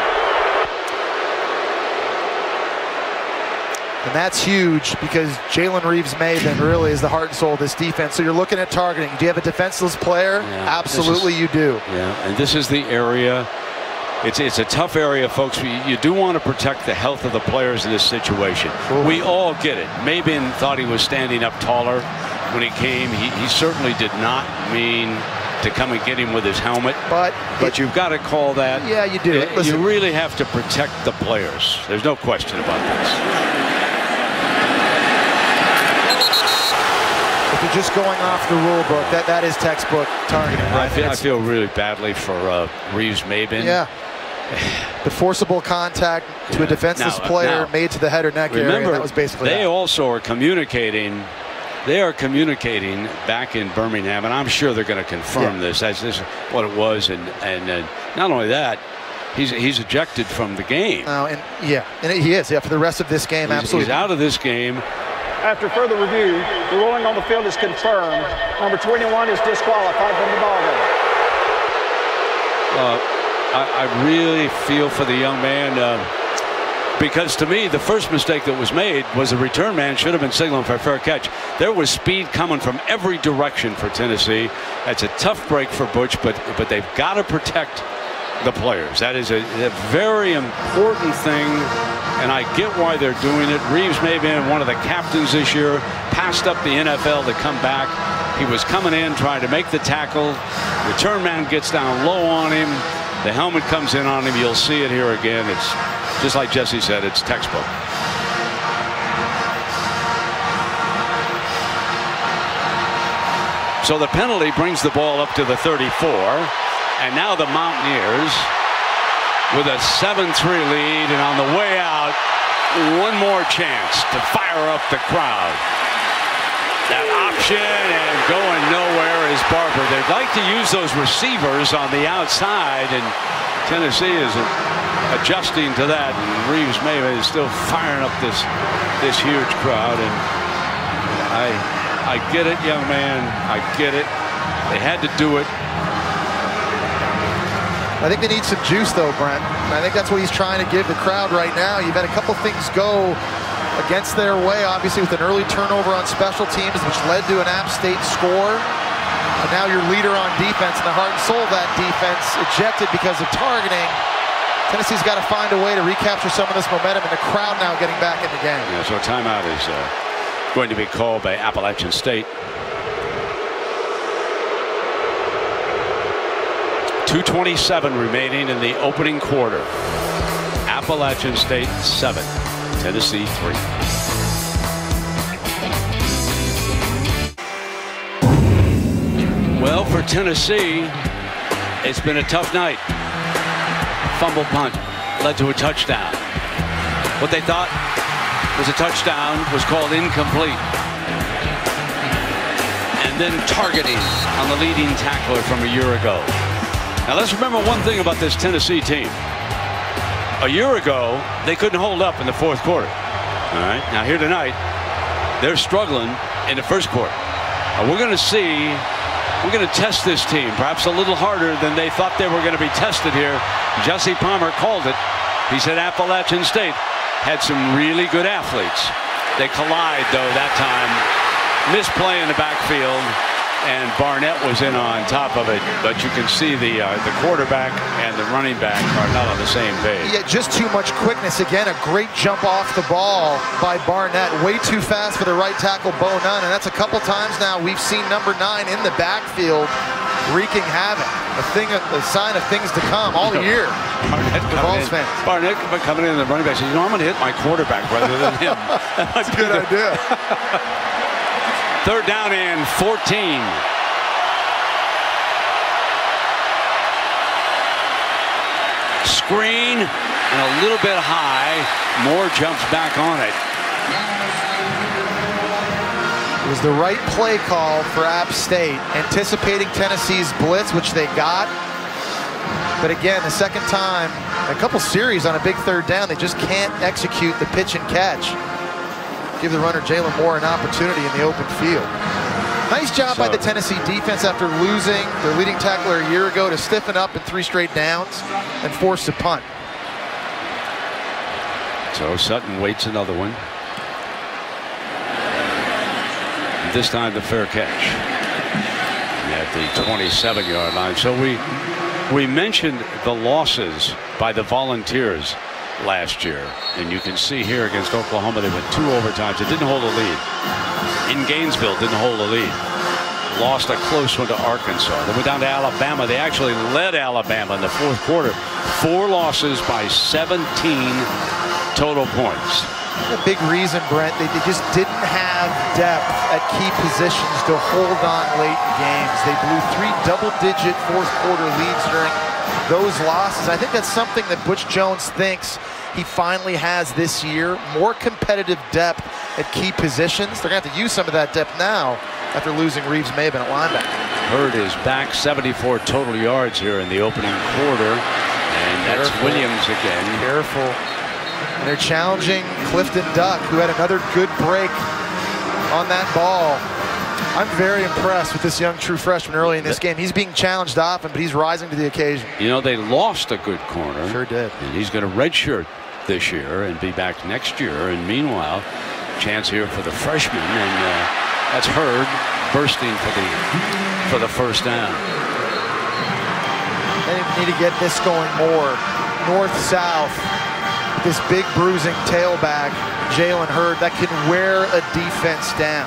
And that's huge, because Jalen Reeves-Maybin really is the heart and soul of this defense. So you're looking at targeting. Do you have a defenseless player? Yeah, absolutely, is, you do. Yeah, and this is the area. It's it's a tough area, folks. You, you do want to protect the health of the players in this situation. Ooh. We all get it. Maybin thought he was standing up taller when he came. He, he certainly did not mean to come and get him with his helmet. But but it, you've got to call that. Yeah, you do. You, you really have to protect the players. There's no question about this. If you're just going off the rule book, that, that is textbook targeting. Right? I, feel, I feel really badly for uh, Reeves-Maybin. Yeah. The forcible contact to yeah. a defenseless now, player now, made to the head or neck remember, area. That was basically they that. also are communicating. They are communicating back in Birmingham, and I'm sure they're going to confirm yeah. this as this is what it was. And and uh, not only that, he's he's ejected from the game. Oh, and yeah, and he is. Yeah, for the rest of this game, he's, absolutely. He's out of this game. After further review, the ruling on the field is confirmed. Number twenty-one is disqualified from the ball game. Uh, I, I really feel for the young man, uh, because to me, the first mistake that was made was the return man should have been signaling for a fair catch. There was speed coming from every direction for Tennessee. That's a tough break for Butch, but but they've got to protect the players. That is a, a very important thing, and I get why they're doing it. Reeves-Maybin, one of the captains this year, passed up the N F L to come back. He was coming in trying to make the tackle. Return man gets down low on him. The helmet comes in on him. You'll see it here again. It's just like Jesse said, it's textbook. So the penalty brings the ball up to the thirty-four. And now the Mountaineers with a seven three lead, and on the way out, one more chance to fire up the crowd. That option and going nowhere is Barber. They'd like to use those receivers on the outside, and Tennessee is adjusting to that. And Reeves-Maybin is still firing up this this huge crowd. And I I get it, young man. I get it. They had to do it. I think they need some juice, though, Brent. And I think that's what he's trying to give the crowd right now. You've had a couple things go against their way, obviously with an early turnover on special teams, which led to an App State score. And now your leader on defense, and the heart and soul of that defense, ejected because of targeting. Tennessee's got to find a way to recapture some of this momentum, and the crowd now getting back in the game. Yeah, so a timeout is uh, going to be called by Appalachian State. two twenty-seven remaining in the opening quarter. Appalachian State seven, Tennessee three. Well, for Tennessee, it's been a tough night. Fumble punt led to a touchdown. What they thought was a touchdown was called incomplete. And then targeting on the leading tackler from a year ago. Now let's remember one thing about this Tennessee team. A year ago, they couldn't hold up in the fourth quarter. All right, now here tonight, they're struggling in the first quarter. Now we're going to see, we're going to test this team perhaps a little harder than they thought they were going to be tested here. Jesse Palmer called it. He said Appalachian State had some really good athletes. They collide, though, that time. Misplay in the backfield, and Barnett was in on top of it. But you can see the uh, the quarterback and the running back are not on the same page. Yeah, just too much quickness. Again, a great jump off the ball by Barnett. Way too fast for the right tackle, Bo Nunn. And that's a couple times now we've seen number nine in the backfield wreaking havoc. A thing, a sign of things to come all year. Barnett coming, in, Barnett coming in, the running back says, you know, I'm going to hit my quarterback rather than him. That's a good idea. Third down and fourteen. Screen and a little bit high. Moore jumps back on it. It was the right play call for App State, anticipating Tennessee's blitz, which they got. But again, the second time, a couple series on a big third down, they just can't execute the pitch and catch. Give the runner Jalen Moore an opportunity in the open field. Nice job so, by the Tennessee defense after losing their leading tackler a year ago to stiffen up in three straight downs and force a punt. So Sutton waits another one. This time the fair catch at the twenty-seven yard line. So we we mentioned the losses by the Volunteers last year, and you can see here against Oklahoma they went two overtimes. It didn't hold a lead. In Gainesville, didn't hold a lead. Lost a close one to Arkansas. They went down to Alabama. They actually led Alabama in the fourth quarter. Four losses by seventeen total points. A big reason, Brent, they, they just didn't have depth at key positions to hold on late in games. They blew three double-digit fourth quarter leads during those losses. I think that's something that Butch Jones thinks he finally has this year. More competitive depth at key positions. They're going to have to use some of that depth now after losing Reeves-Maben at linebacker. Hurd is back, seventy-four total yards here in the opening quarter. And that's Careful. Williams again. Careful. And they're challenging Clifton Duck, who had another good break on that ball. I'm very impressed with this young true freshman early in this game. He's being challenged often, but he's rising to the occasion. You know, they lost a good corner. Sure did. And he's going to redshirt this year and be back next year. And meanwhile, chance here for the freshman, and uh, that's Hurd bursting for the for the first down. They need to get this going more north-south. This big bruising tailback, Jalen Hurd, that can wear a defense down.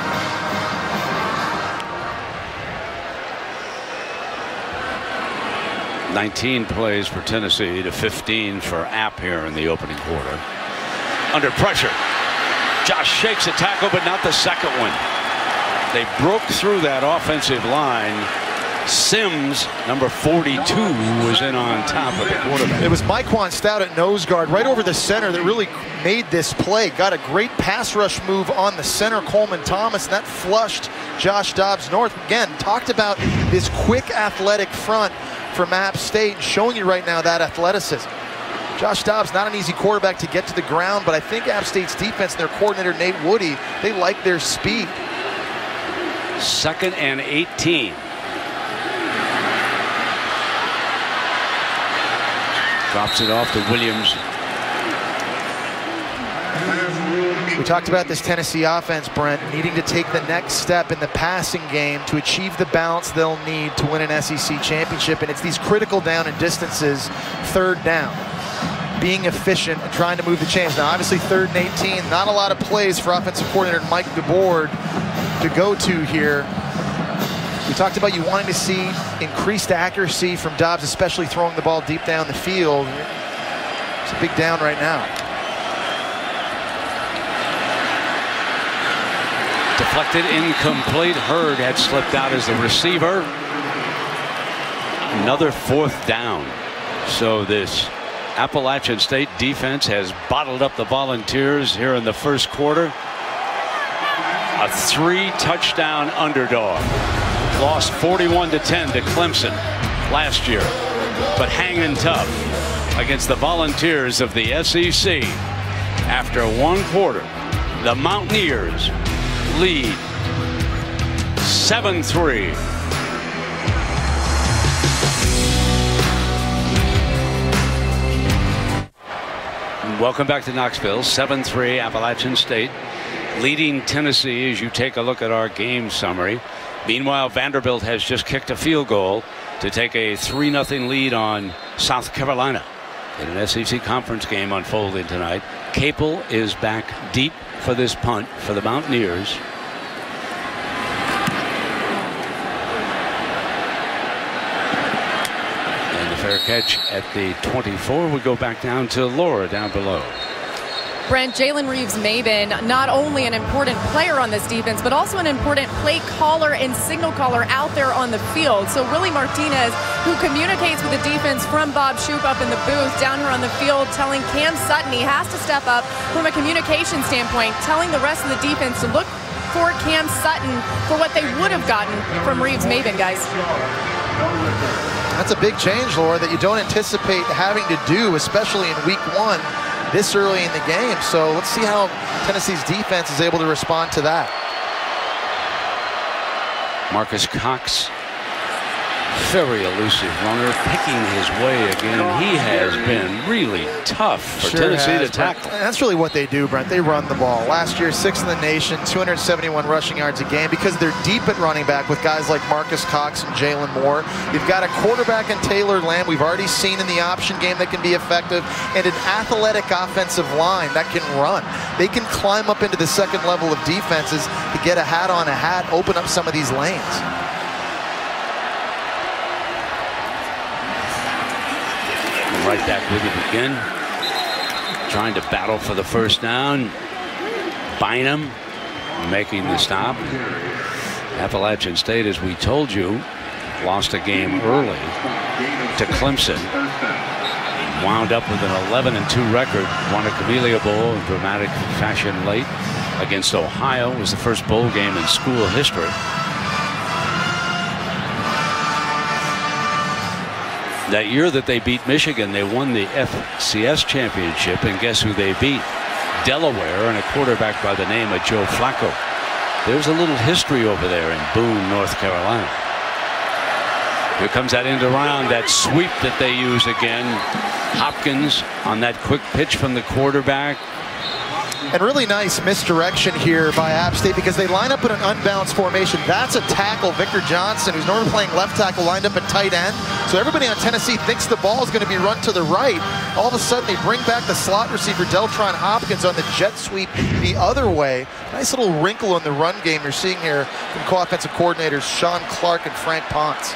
nineteen plays for Tennessee to fifteen for App here in the opening quarter. Under pressure. Josh shakes a tackle, but not the second one. They broke through that offensive line. Sims, number forty-two, was in on top of the quarterback. It was Myquan Stout at nose guard right over the center that really made this play. Got a great pass rush move on the center, Coleman Thomas, and that flushed Josh Dobbs north. Again, talked about this quick athletic front from App State, showing you right now that athleticism. Josh Dobbs, not an easy quarterback to get to the ground, but I think App State's defense and their coordinator, Nate Woody, they like their speed. Second and eighteen. Drops it off to Williams. We talked about this Tennessee offense, Brent, needing to take the next step in the passing game to achieve the balance they'll need to win an S E C championship. And it's these critical down and distances, third down, being efficient and trying to move the chains. Now, obviously, third and eighteen, not a lot of plays for offensive coordinator Mike DeBoard to go to here. We talked about you wanting to see increased accuracy from Dobbs, especially throwing the ball deep down the field. It's a big down right now. Deflected, incomplete. Hurd had slipped out as the receiver. Another fourth down. So this Appalachian State defense has bottled up the Volunteers here in the first quarter. A three touchdown underdog. Lost forty-one to ten to Clemson last year, but hanging tough against the Volunteers of the S E C. After one quarter, the Mountaineers lead seven three. Welcome back to Knoxville. seven three Appalachian State leading Tennessee as you take a look at our game summary. Meanwhile, Vanderbilt has just kicked a field goal to take a three nothing lead on South Carolina in an S E C conference game unfolding tonight. Capel is back deep for this punt for the Mountaineers. And the fair catch at the twenty-four. We go back down to Laura down below. Brent, Jalen Reeves-Maybin, not only an important player on this defense, but also an important play caller and signal caller out there on the field. So Willie Martinez, who communicates with the defense from Bob Shoop up in the booth down here on the field, telling Cam Sutton he has to step up from a communication standpoint, telling the rest of the defense to look for Cam Sutton for what they would have gotten from Reeves-Maybin, guys. That's a big change, Laura, that you don't anticipate having to do, especially in week one. This early in the game. So let's see how Tennessee's defense is able to respond to that. Marcus Cox, very elusive runner, picking his way again. He has been really tough for sure Tennessee has, to tackle. Brent. That's really what they do, Brent. They run the ball. Last year, sixth in the nation, two hundred seventy-one rushing yards a game because they're deep at running back with guys like Marcus Cox and Jalen Moore. You've got a quarterback in Taylor Lamb we've already seen in the option game that can be effective, and an athletic offensive line that can run. They can climb up into the second level of defenses to get a hat on a hat, open up some of these lanes. Right back with it again, trying to battle for the first down. Bynum making the stop. Appalachian State, as we told you, lost a game early to Clemson. Wound up with an eleven and two record. Won a Camellia Bowl in dramatic fashion late against Ohio. It was the first bowl game in school history. That year that they beat Michigan, they won the F C S championship, and guess who they beat? Delaware, and a quarterback by the name of Joe Flacco. There's a little history over there in Boone, North Carolina. Here comes that end around, that sweep that they use again. Hopkins on that quick pitch from the quarterback. And really nice misdirection here by App State because they line up in an unbalanced formation. That's a tackle. Victor Johnson, who's normally playing left tackle, lined up at tight end. So everybody on Tennessee thinks the ball is going to be run to the right. All of a sudden, they bring back the slot receiver, Deltron Hopkins, on the jet sweep the other way. Nice little wrinkle in the run game you're seeing here from co-offensive coordinators Sean Clark and Frank Ponce.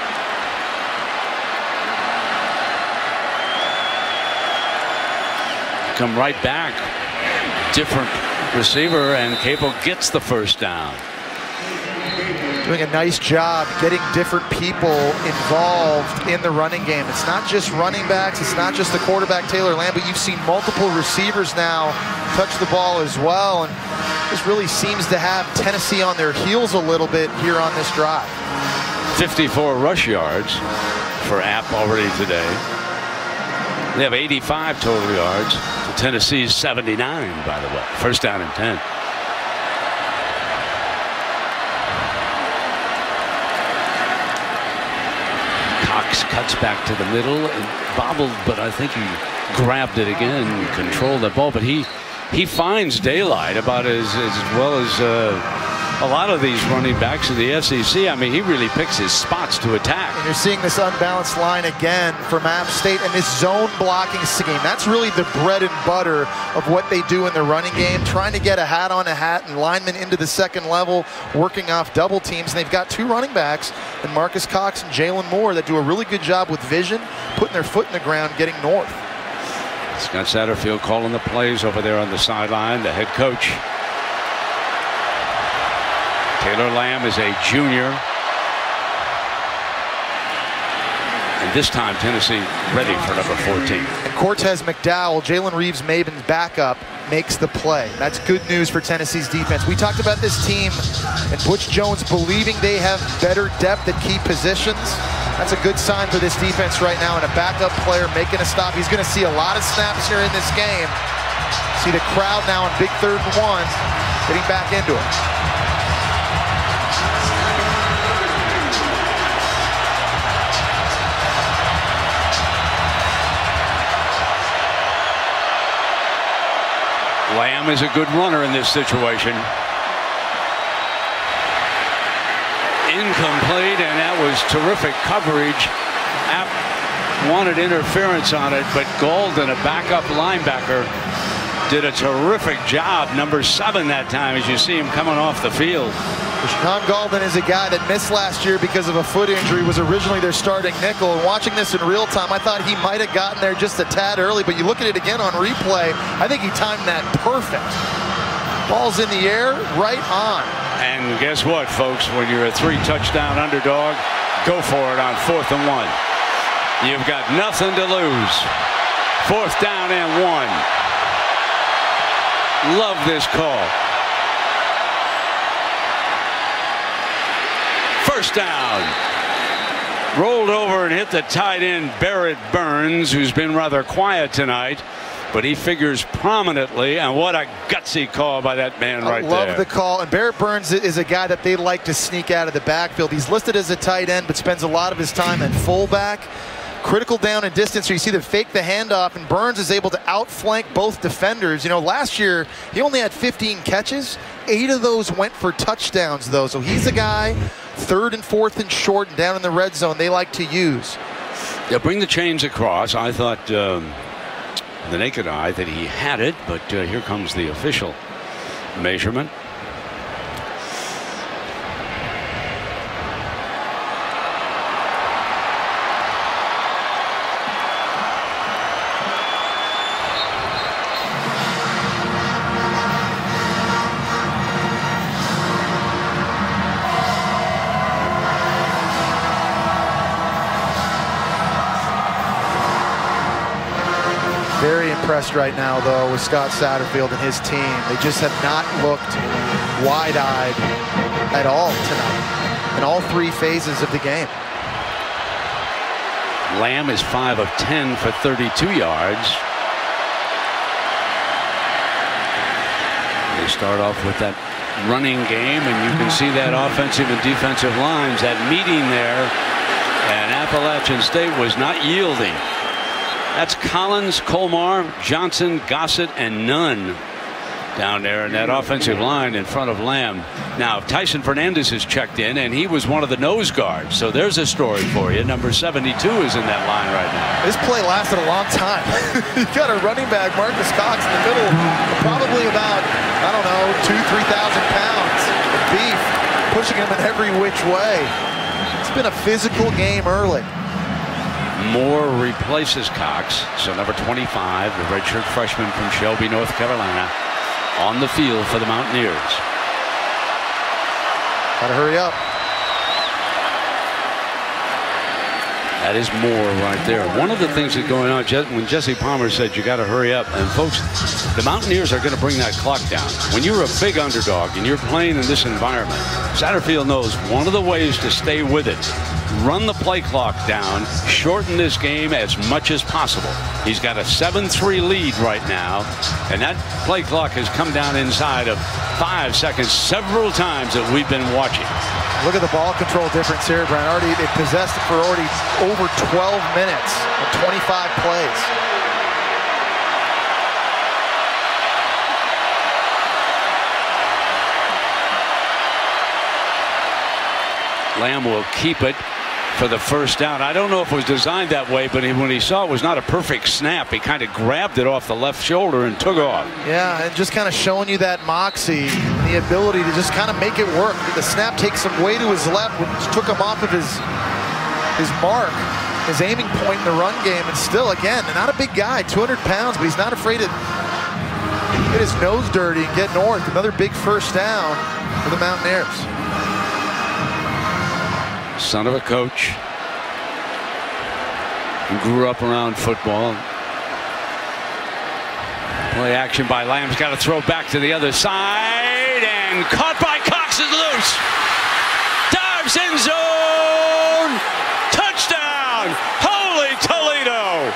Come right back. Different receiver, and Capel gets the first down. Doing a nice job getting different people involved in the running game. It's not just running backs, it's not just the quarterback Taylor Lamb, but you've seen multiple receivers now touch the ball as well, and this really seems to have Tennessee on their heels a little bit here on this drive. fifty-four rush yards for App already today. They have eighty-five total yards to Tennessee's seventy-nine, by the way. First down and ten. Cox cuts back to the middle and bobbled, but I think he grabbed it again and controlled the ball. But he he finds daylight about as, as well as uh, a lot of these running backs in the S E C, I mean, he really picks his spots to attack. And you're seeing this unbalanced line again from App State and this zone blocking scheme. That's really the bread and butter of what they do in the running game, trying to get a hat on a hat and linemen into the second level, working off double teams. And they've got two running backs, and Marcus Cox and Jalen Moore, that do a really good job with vision, putting their foot in the ground, getting north. Scott Satterfield calling the plays over there on the sideline, the head coach. Taylor Lamb is a junior. And this time Tennessee ready for number fourteen. And Cortez McDowell, Jalen Reeves-Maybin's backup, makes the play. That's good news for Tennessee's defense. We talked about this team and Butch Jones believing they have better depth at key positions. That's a good sign for this defense right now, and a backup player making a stop. He's going to see a lot of snaps here in this game. See the crowd now on big third and one, getting back into it. Lamb is a good runner in this situation. Incomplete, and that was terrific coverage. App wanted interference on it, but Golden, a backup linebacker, did a terrific job. Number seven that time, as you see him coming off the field. Sean Golden is a guy that missed last year because of a foot injury, was originally their starting nickel. And watching this in real time, I thought he might have gotten there just a tad early, but you look at it again on replay, I think he timed that perfect. Ball's in the air, right on. And guess what, folks? When you're a three touchdown underdog, go for it on fourth and one. You've got nothing to lose. Fourth down and one. Love this call. First down. Rolled over and hit the tight end Barrett Burns, who's been rather quiet tonight, but he figures prominently. And what a gutsy call by that man right there. I love the call. And Barrett Burns is a guy that they like to sneak out of the backfield. He's listed as a tight end, but spends a lot of his time at fullback. Critical down and distance. So you see the fake the handoff, and Burns is able to outflank both defenders. You know, last year he only had fifteen catches. Eight of those went for touchdowns, though. So he's a guy, third and fourth and short and down in the red zone, they like to use. They'll bring the chains across. I thought um, the naked eye that he had it, but uh, here comes the official measurement. Very impressed right now, though, with Scott Satterfield and his team. They just have not looked wide-eyed at all tonight in all three phases of the game. Lamb is five of ten for thirty-two yards. They start off with that running game, and you can see that offensive and defensive lines, that meeting there, and Appalachian State was not yielding. That's Collins, Colmar, Johnson, Gossett, and Nunn down there in that offensive line in front of Lamb. Now Tyson Fernandez has checked in, and he was one of the nose guards. So there's a story for you. Number seventy-two is in that line right now. This play lasted a long time. You've got a running back, Marcus Cox, in the middle, probably about, I don't know, two, three thousand pounds of beef, pushing him in every which way. It's been a physical game early. Moore replaces Cox, so number twenty-five, the redshirt freshman from Shelby, North Carolina, on the field for the Mountaineers. Gotta hurry up. That is Moore right there. One of the things that's going on, when Jesse Palmer said you got to hurry up, and folks, the Mountaineers are going to bring that clock down. When you're a big underdog and you're playing in this environment, Satterfield knows one of the ways to stay with it, run the play clock down, shorten this game as much as possible. He's got a seven three lead right now, and that play clock has come down inside of five seconds several times that we've been watching. Look at the ball control difference here, Brian. Already they possessed it for already over twelve minutes and twenty-five plays. Lamb will keep it for the first down. I don't know if it was designed that way, but he, when he saw it was not a perfect snap, he kind of grabbed it off the left shoulder and took off. Yeah, and just kind of showing you that moxie, the ability to just kind of make it work. The snap takes him way to his left, which took him off of his his mark, his aiming point in the run game, and still, again, not a big guy, two hundred pounds, but he's not afraid to get his nose dirty and get north. Another big first down for the Mountaineers. Son of a coach. He grew up around football. Play action by Lamb's got to throw back to the other side, and caught by Cox is loose. Dives in zone. Touchdown. Holy Toledo.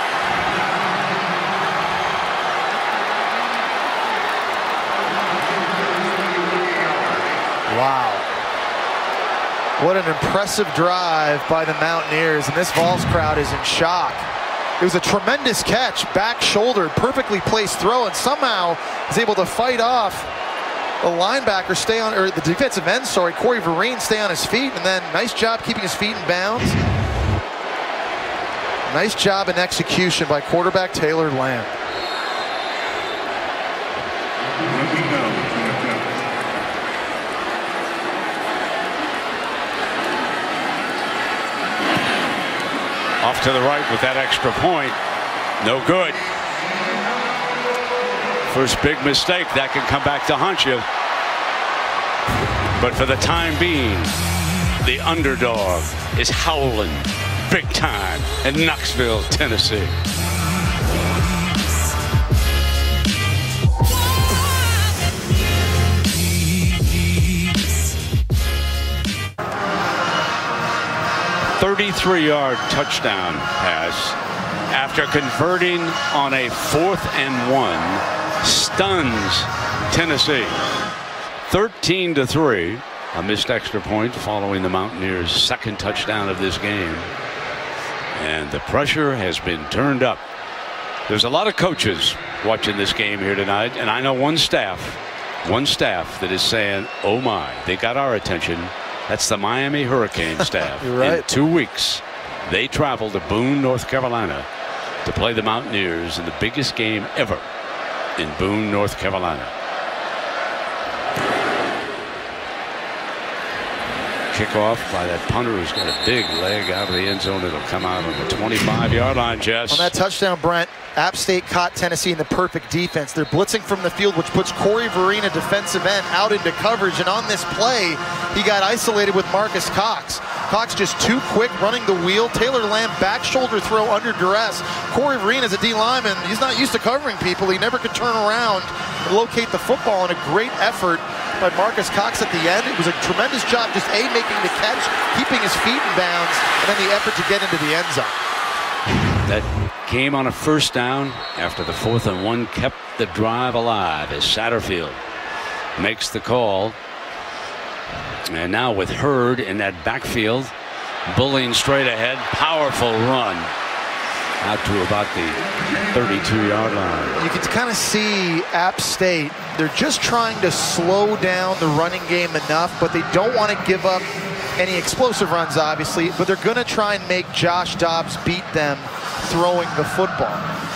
Wow. What an impressive drive by the Mountaineers, and this Vols crowd is in shock. It was a tremendous catch, back shoulder, perfectly placed throw, and somehow is able to fight off the linebacker, stay on, or the defensive end, sorry, Corey Vereen, stay on his feet, and then nice job keeping his feet in bounds. Nice job in execution by quarterback Taylor Lamb. Off to the right with that extra point. No good. First big mistake. That can come back to haunt you. But for the time being, the underdog is howling big time in Knoxville, Tennessee. thirty-three yard touchdown pass after converting on a fourth and one stuns Tennessee. thirteen to three, a missed extra point following the Mountaineers' second touchdown of this game. And the pressure has been turned up. There's a lot of coaches watching this game here tonight, and I know one staff, one staff that is saying, oh my, they got our attention. That's the Miami Hurricane staff. You're right. In two weeks, they travel to Boone, North Carolina to play the Mountaineers in the biggest game ever in Boone, North Carolina. Kickoff by that punter who's got a big leg out of the end zone. It'll come out on the twenty-five yard line, Jess. On that touchdown, Brent, App State caught Tennessee in the perfect defense. They're blitzing from the field, which puts Corey Vereen, a defensive end, out into coverage. And on this play, he got isolated with Marcus Cox. Cox just too quick running the wheel. Taylor Lamb back shoulder throw under duress. Corey Vereen is a D lineman. He's not used to covering people. He never could turn around and locate the football, and a great effort by Marcus Cox at the end. It was a tremendous job, just A, making the catch, keeping his feet in bounds, and then the effort to get into the end zone. That came on a first down after the fourth and one kept the drive alive as Satterfield makes the call. And now with Hurd in that backfield, bullying straight ahead, powerful run out to about the thirty-two yard line. You can kind of see App State, they're just trying to slow down the running game enough, but they don't want to give up any explosive runs, obviously, but they're going to try and make Josh Dobbs beat them throwing the football.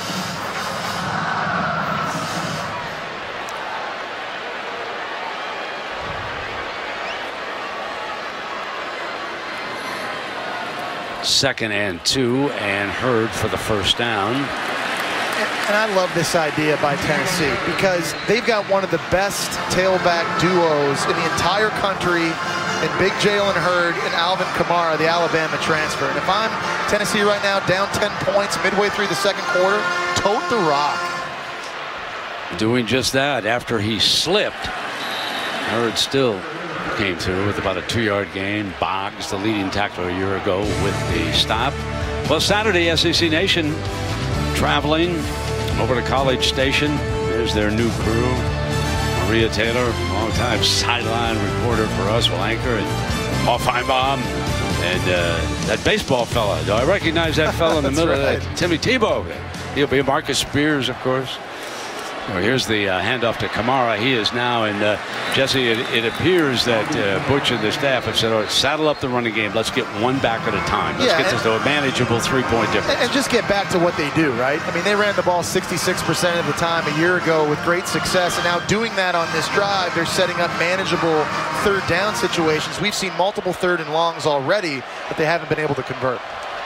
Second and two, and Hurd for the first down. And I love this idea by Tennessee because they've got one of the best tailback duos in the entire country in Big Jalen Hurd and Alvin Kamara, the Alabama transfer. And if I'm Tennessee right now, down ten points midway through the second quarter, tote the rock. Doing just that after he slipped. Hurd still came through with about a two yard gain. Boggs, the leading tackler a year ago, with the stop. Well, Saturday, S E C Nation traveling over to College Station. There's their new crew. Maria Taylor, longtime sideline reporter for us, will anchor, and Paul Feinbaum, and uh, that baseball fella. Do I recognize that fella in the middle? Right. Of that? Timmy Tebow. He'll be Marcus Spears, of course. Well, here's the uh, handoff to Kamara. He is now, and uh, Jesse, it, it appears that uh, Butch and the staff have said, all right, saddle up the running game. Let's get one back at a time. Let's yeah, get this to a manageable three-point difference. And just get back to what they do, right? I mean, they ran the ball sixty-six percent of the time a year ago with great success, and now doing that on this drive, they're setting up manageable third down situations. We've seen multiple third and longs already, but they haven't been able to convert.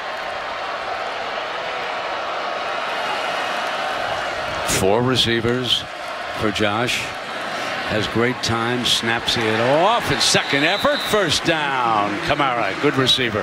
Four receivers for Josh. Has great time, snaps it off, and second effort, first down. Kamara, good receiver.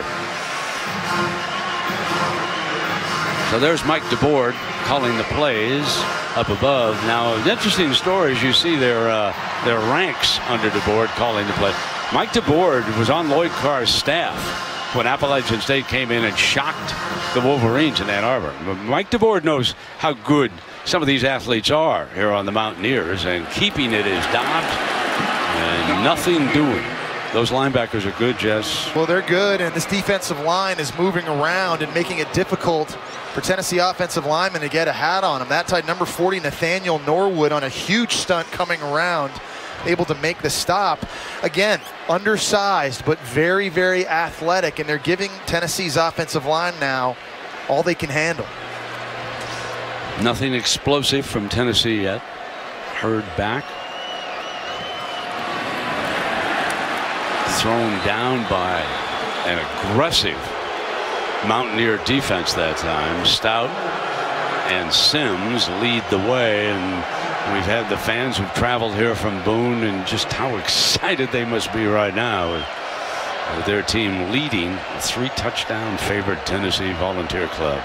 So there's Mike DeBoard calling the plays up above. Now, interesting stories. You see their uh, their ranks under DeBoard calling the play. Mike DeBoard was on Lloyd Carr's staff when Appalachian State came in and shocked the Wolverines in Ann Arbor. But Mike DeBoard knows how good some of these athletes are here on the Mountaineers, and keeping it is Dobbs and nothing doing. Those linebackers are good, Jess. Well, they're good, and this defensive line is moving around and making it difficult for Tennessee offensive linemen to get a hat on them. That tight number forty, Nathaniel Norwood, on a huge stunt coming around, able to make the stop. Again, undersized, but very, very athletic, and they're giving Tennessee's offensive line now all they can handle. Nothing explosive from Tennessee yet. Hurd back. Thrown down by an aggressive Mountaineer defense that time. Stout and Sims lead the way, and we've had the fans who've traveled here from Boone, and just how excited they must be right now with, with their team leading a three touchdown favored Tennessee Volunteer Club.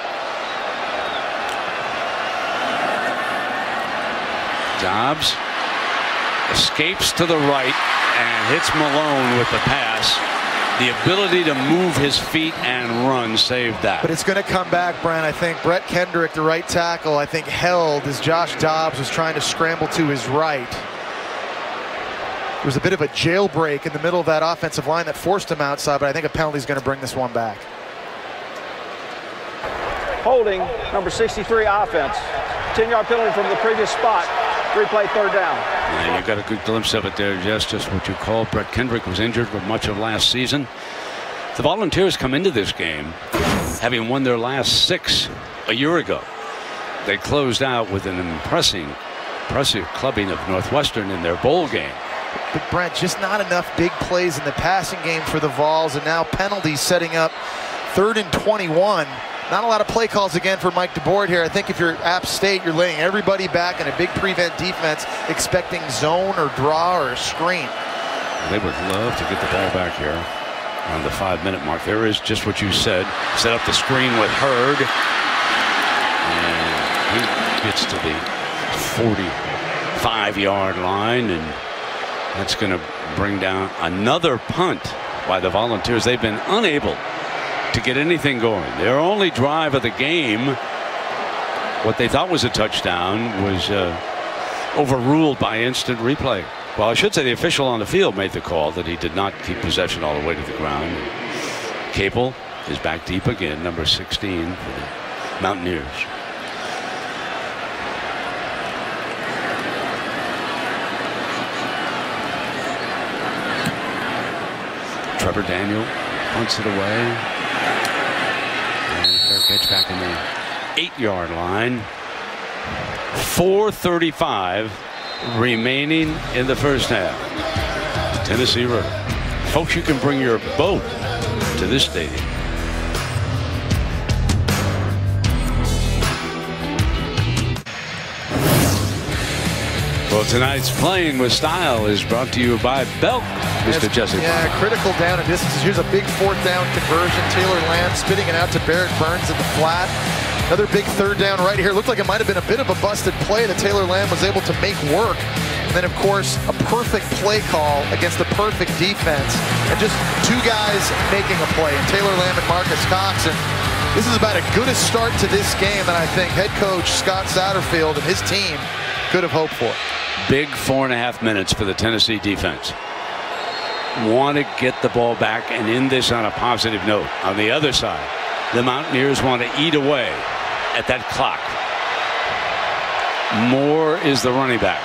Dobbs escapes to the right and hits Malone with the pass. The ability to move his feet and run saved that. But it's going to come back, Brent. I think Brett Kendrick, the right tackle, I think held as Josh Dobbs was trying to scramble to his right. There was a bit of a jailbreak in the middle of that offensive line that forced him outside, but I think a penalty is going to bring this one back. Holding, number sixty-three, offense. ten-yard penalty from the previous spot. Replay third down. Yeah, you got a good glimpse of it there, Jess. Just what you call. Brett Kendrick was injured for much of last season. The Volunteers come into this game having won their last six a year ago. They closed out with an impressive, impressive clubbing of Northwestern in their bowl game. But Brent, just not enough big plays in the passing game for the Vols, and now penalties setting up third and twenty-one. Not a lot of play calls again for Mike DeBoard here. I think if you're App State, you're laying everybody back in a big prevent defense, expecting zone or draw or a screen. They would love to get the ball back here on the five-minute mark. There is just what you said. Set up the screen with Hurd. And he gets to the forty-five-yard line, and that's going to bring down another punt by the Volunteers. They've been unable to get anything going. Their only drive of the game, what they thought was a touchdown, was uh, overruled by instant replay. Well, I should say the official on the field made the call that he did not keep possession all the way to the ground. Capel is back deep again, number sixteen for the Mountaineers. Trevor Daniel punts it away. Fair catch back in the eight-yard line. four thirty-five remaining in the first half. Tennessee River. Folks, you can bring your boat to this stadium. Well, tonight's Playing with Style is brought to you by Belk, Mister Jesse. Yeah, critical down and distances. Here's a big fourth down conversion. Taylor Lamb spitting it out to Barrett Burns in the flat. Another big third down right here. Looked like it might have been a bit of a busted play that Taylor Lamb was able to make work. And then, of course, a perfect play call against a perfect defense. And just two guys making a play, and Taylor Lamb and Marcus Cox. And this is about as good a start to this game that I think head coach Scott Satterfield and his team could have hoped for. Big four and a half minutes for the Tennessee defense. Want to get the ball back and end this on a positive note. On the other side, the Mountaineers want to eat away at that clock. Moore is the running back.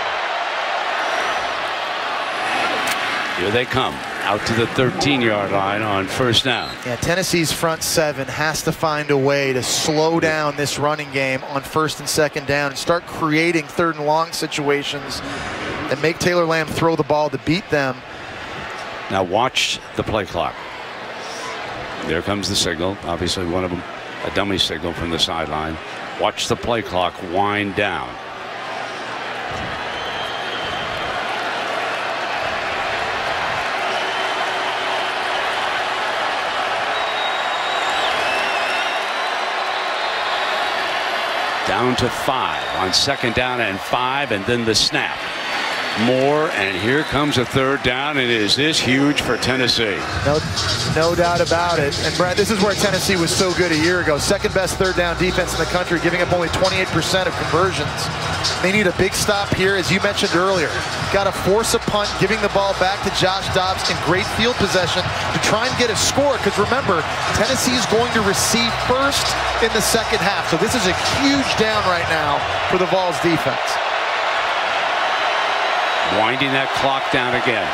Here they come out to the thirteen yard line on first down. Yeah, Tennessee's front seven has to find a way to slow down this running game on first and second down and start creating third and long situations and make Taylor Lamb throw the ball to beat them. Now watch the play clock. There comes the signal. Obviously one of them a dummy signal from the sideline. Watch the play clock wind down. Down to five on second down and five, and then the snap. Moore, and here comes a third down. It is this huge for Tennessee. No, no doubt about it. And Brad, this is where Tennessee was so good a year ago. Second best third down defense in the country, giving up only twenty-eight percent of conversions. They need a big stop here, as you mentioned earlier. Got to force a punt, giving the ball back to Josh Dobbs in great field possession to try and get a score. Because remember, Tennessee is going to receive first in the second half. So this is a huge down right now for the Vols defense. Winding that clock down again.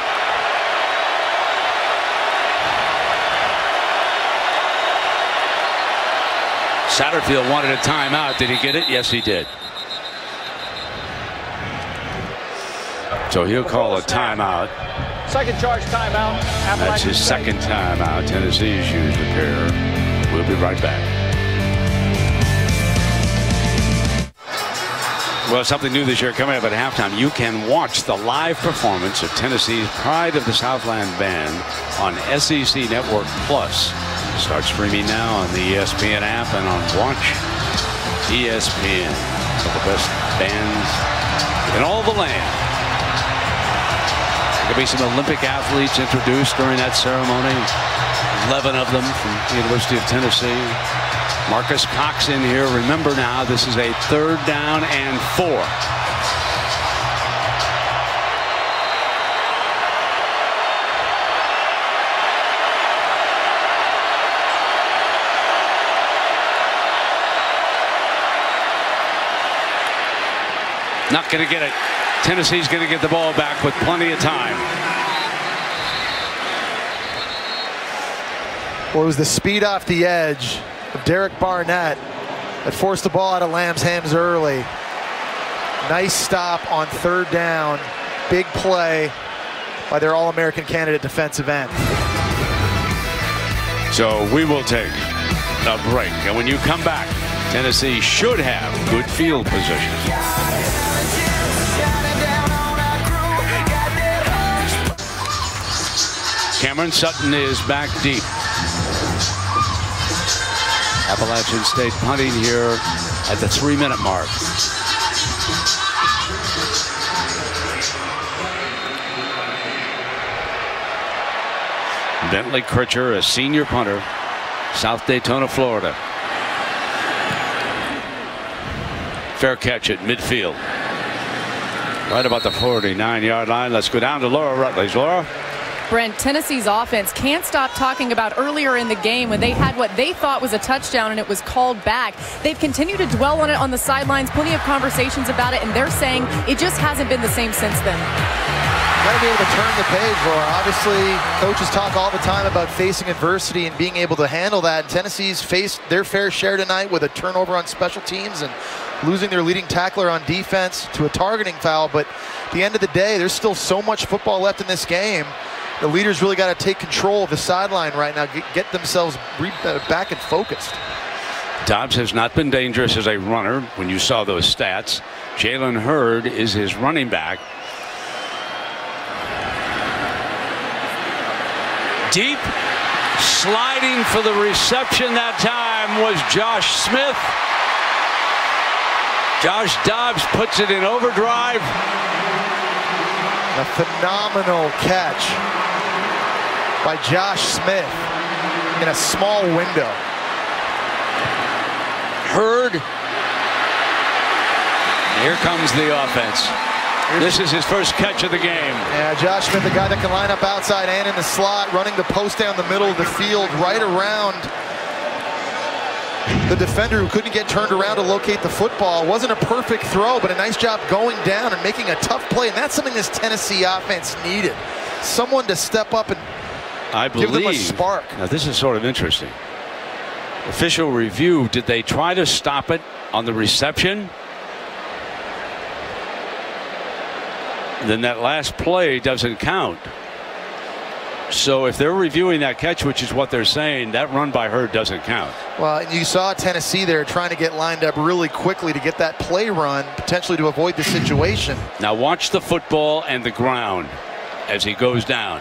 Satterfield wanted a timeout. Did he get it? Yes, he did. So he'll call a timeout. Second charge timeout. That's his second timeout. Tennessee's used a pair. We'll be right back. Well, something new this year coming up at halftime. You can watch the live performance of Tennessee's Pride of the Southland Band on S E C Network Plus. Start streaming now on the E S P N app and on Watch E S P N. Some of the best bands in all the land. There could be some Olympic athletes introduced during that ceremony. eleven of them from the University of Tennessee. Marcus Cox in here. Remember now, this is a third down and four. Not going to get it. Tennessee's going to get the ball back with plenty of time. Well, it was the speed off the edge of Derek Barnett that forced the ball out of Lamb's hands early. Nice stop on third down. Big play by their All-American candidate defensive end. So we will take a break. And when you come back, Tennessee should have good field position. Cameron Sutton is back deep. Appalachian State punting here at the three-minute mark. Bentley Critcher, a senior punter, South Daytona, Florida. Fair catch at midfield. Right about the forty-nine yard line. Let's go down to Laura Rutledge. Laura? Brent, Tennessee's offense can't stop talking about earlier in the game when they had what they thought was a touchdown and it was called back. They've continued to dwell on it on the sidelines, plenty of conversations about it, and they're saying it just hasn't been the same since then. Got to be able to turn the page, Laura. Obviously, coaches talk all the time about facing adversity and being able to handle that. Tennessee's faced their fair share tonight with a turnover on special teams and losing their leading tackler on defense to a targeting foul. But at the end of the day, there's still so much football left in this game. The leaders really got to take control of the sideline right now, get, get themselves re back and focused. Dobbs has not been dangerous as a runner when you saw those stats. Jalen Hurd is his running back. Deep, sliding for the reception that time was Josh Smith. Josh Dobbs puts it in overdrive. A phenomenal catch by Josh Smith in a small window. Hurd. Here comes the offense. This is his first catch of the game. Yeah, Josh Smith, the guy that can line up outside and in the slot, running the post down the middle of the field, right around the defender who couldn't get turned around to locate the football. It wasn't a perfect throw, but a nice job going down and making a tough play. And that's something this Tennessee offense needed. Someone to step up and I believe, give them a spark. Now, this is sort of interesting. Official review, did they try to stop it on the reception? Then that last play doesn't count. So if they're reviewing that catch, which is what they're saying, that run by Hurd doesn't count. Well, and you saw Tennessee there trying to get lined up really quickly to get that play run, potentially to avoid the situation. Now watch the football and the ground as he goes down.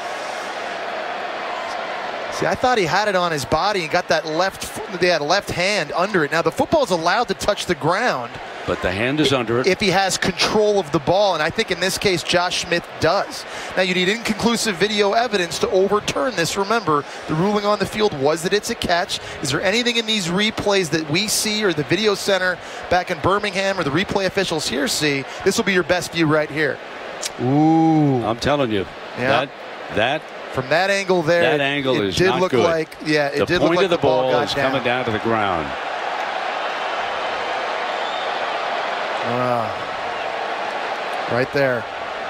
See, I thought he had it on his body and got that left, they had left hand under it. Now the football's allowed to touch the ground, but the hand is under it if he has control of the ball, and I think in this case Josh Smith does. Now you need inconclusive video evidence to overturn this. Remember, the ruling on the field was that it's a catch. Is there anything in these replays that we see or the video center back in Birmingham or the replay officials here see? This will be your best view right here. Ooh, I'm telling you, yeah. that that from that angle there, that angle it is did not look good. like yeah, it the did point look like of the, the ball, ball got is down. coming down to the ground. Uh, right there.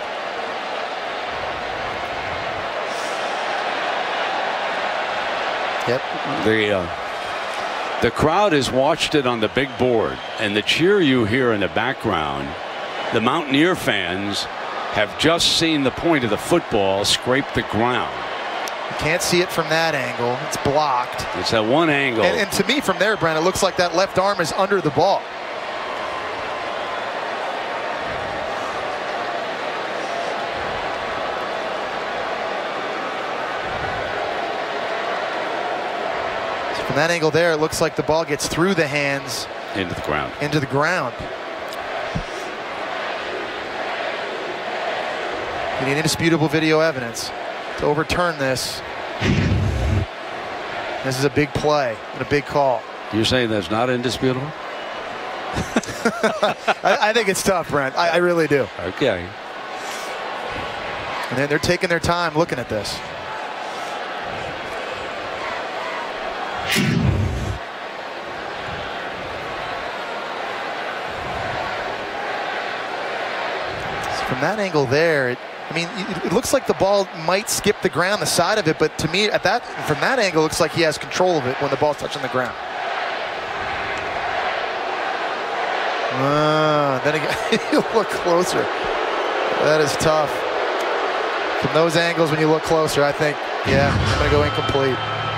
Yep. The uh, the crowd has watched it on the big board, and the cheer you hear in the background, the Mountaineer fans have just seen the point of the football scrape the ground. You can't see it from that angle. It's blocked. It's that one angle. And, and to me, from there, Brent, it looks like that left arm is under the ball. From that angle there, it looks like the ball gets through the hands into the ground. Into the ground. You need indisputable video evidence to overturn this. This is a big play and a big call. You're saying that's not indisputable? I, I think it's tough, Brent. I, I really do. Okay. And then they're taking their time looking at this. From that angle there, it, I mean, it, it looks like the ball might skip the ground, the side of it, but to me, at that, from that angle, it looks like he has control of it when the ball's touching the ground. Uh, then again, you look closer. That is tough. From those angles, when you look closer, I think, yeah, I'm going to go incomplete.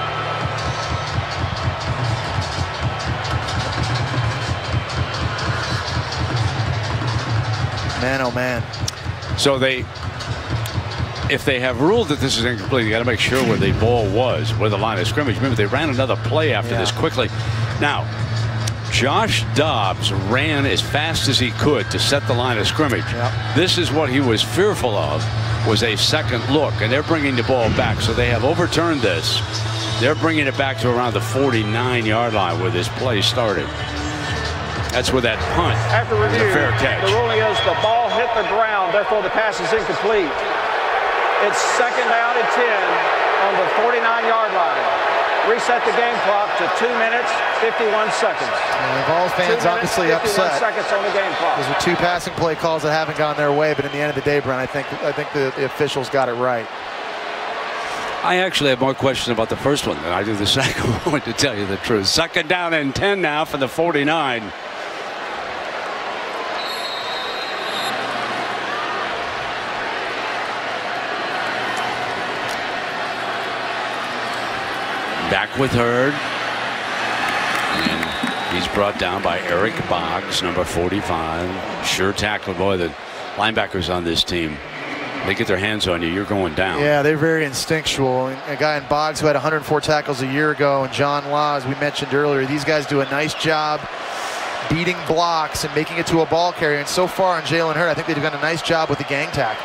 Man, oh man. So they, if they have ruled that this is incomplete, you got to make sure where the ball was, where the line of scrimmage. Remember, they ran another play after yeah. this quickly. Now, Josh Dobbs ran as fast as he could to set the line of scrimmage. Yep. This is what he was fearful of, was a second look, and they're bringing the ball back. So they have overturned this. They're bringing it back to around the forty-nine yard line where this play started. That's where that punt After review, is a fair catch. The ruling is the ball hit the ground, therefore the pass is incomplete. It's second down and ten on the forty-nine yard line. Reset the game clock to two minutes, fifty-one seconds. And Vols fans obviously upset. seconds on the game clock. Those are two passing play calls that haven't gone their way, but in the end of the day, Brent, I think I think the, the officials got it right. I actually have more questions about the first one than I do the second one, to tell you the truth. Second down and ten now for the forty-nine. Back with Hurd. And he's brought down by Eric Boggs, number forty-five. Sure tackle. Boy, the linebackers on this team, they get their hands on you, you're going down. Yeah, they're very instinctual. A guy in Boggs who had one hundred four tackles a year ago, and John Law, as we mentioned earlier, these guys do a nice job beating blocks and making it to a ball carrier. And so far on Jalen Hurd, I think they've done a nice job with the gang tackle.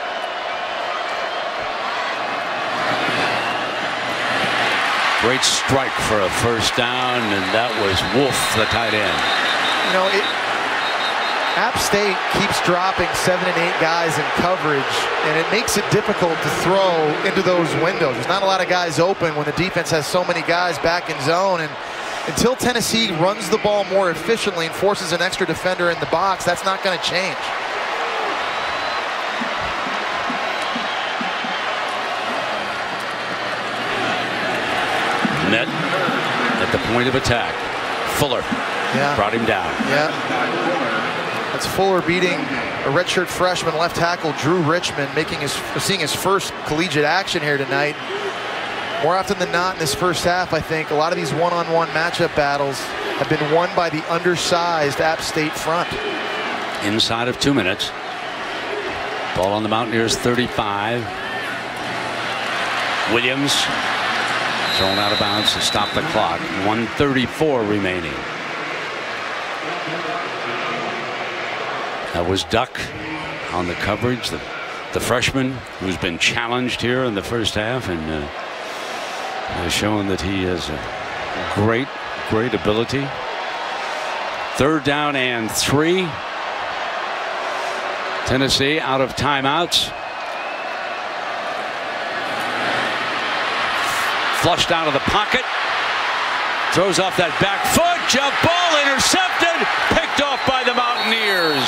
Great strike for a first down, and that was Wolf, the tight end. You know, it, App State keeps dropping seven and eight guys in coverage, and it makes it difficult to throw into those windows. There's not a lot of guys open when the defense has so many guys back in zone, and until Tennessee runs the ball more efficiently and forces an extra defender in the box, that's not going to change. Net at the point of attack. Fuller yeah. brought him down. Yeah. That's Fuller beating a redshirt freshman left tackle Drew Richmond, making his seeing his first collegiate action here tonight. More often than not in this first half, I think a lot of these one-on-one matchup battles have been won by the undersized App State front. Inside of two minutes. Ball on the Mountaineers thirty-five. Williams thrown out of bounds to stop the clock. one thirty-four remaining. That was Duck on the coverage, the, the freshman who's been challenged here in the first half and uh, has shown that he has a great, great ability. Third down and three. Tennessee out of timeouts. Flushed out of the pocket. Throws off that back foot. Jump ball intercepted. Picked off by the Mountaineers.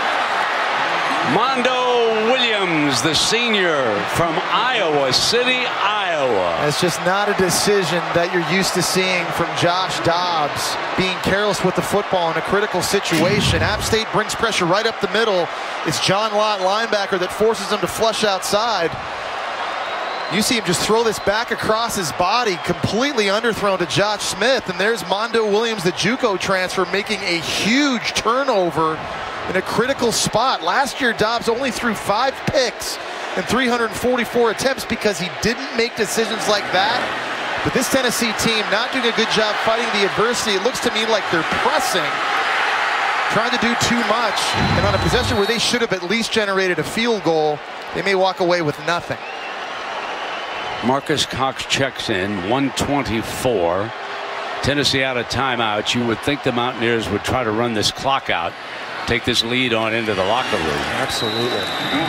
Mondo Williams, the senior from Iowa City, Iowa. It's just not a decision that you're used to seeing from Josh Dobbs, being careless with the football in a critical situation. App State brings pressure right up the middle. It's John Lott, linebacker, that forces him to flush outside. You see him just throw this back across his body, completely underthrown to Josh Smith. And there's Mondo Williams, the JUCO transfer, making a huge turnover in a critical spot. Last year, Dobbs only threw five picks in three hundred forty-four attempts because he didn't make decisions like that. But this Tennessee team not doing a good job fighting the adversity. It looks to me like they're pressing, trying to do too much. And on a possession where they should have at least generated a field goal, they may walk away with nothing. Marcus Cox checks in, one twenty-four. Tennessee out of timeout. You would think the Mountaineers would try to run this clock out, take this lead on into the locker room. Absolutely.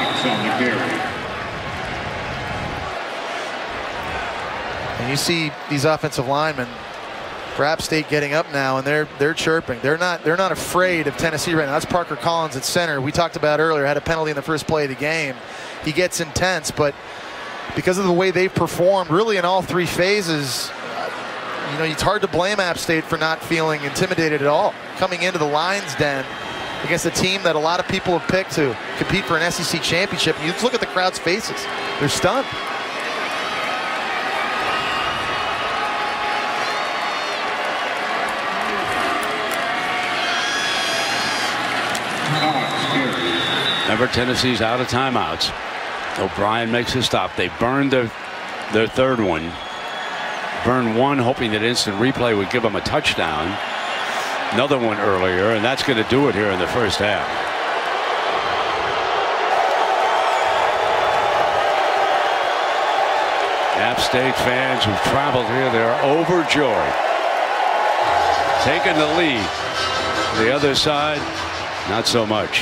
And you see these offensive linemen for App State getting up now, and they're they're chirping. They're not they're not afraid of Tennessee right now. That's Parker Collins at center. We talked about earlier, had a penalty in the first play of the game. He gets intense, but because of the way they've performed really in all three phases, uh, you know, it's hard to blame App State for not feeling intimidated at all. Coming into the Lions Den against a team that a lot of people have picked to compete for an S E C championship. You just look at the crowd's faces. They're stunned. Remember, Tennessee's out of timeouts. O'Brien makes a stop. They burned their, their third one. Burned one, hoping that instant replay would give them a touchdown. Another one earlier, and that's going to do it here in the first half. App State fans who've traveled here, they're overjoyed. Taking the lead. The other side, not so much.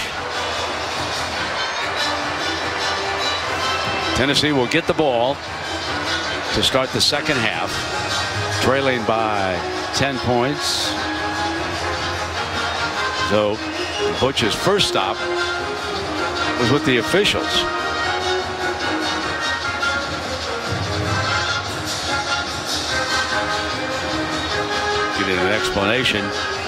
Tennessee will get the ball to start the second half, trailing by ten points. So Butch's first stop was with the officials. Getting an explanation.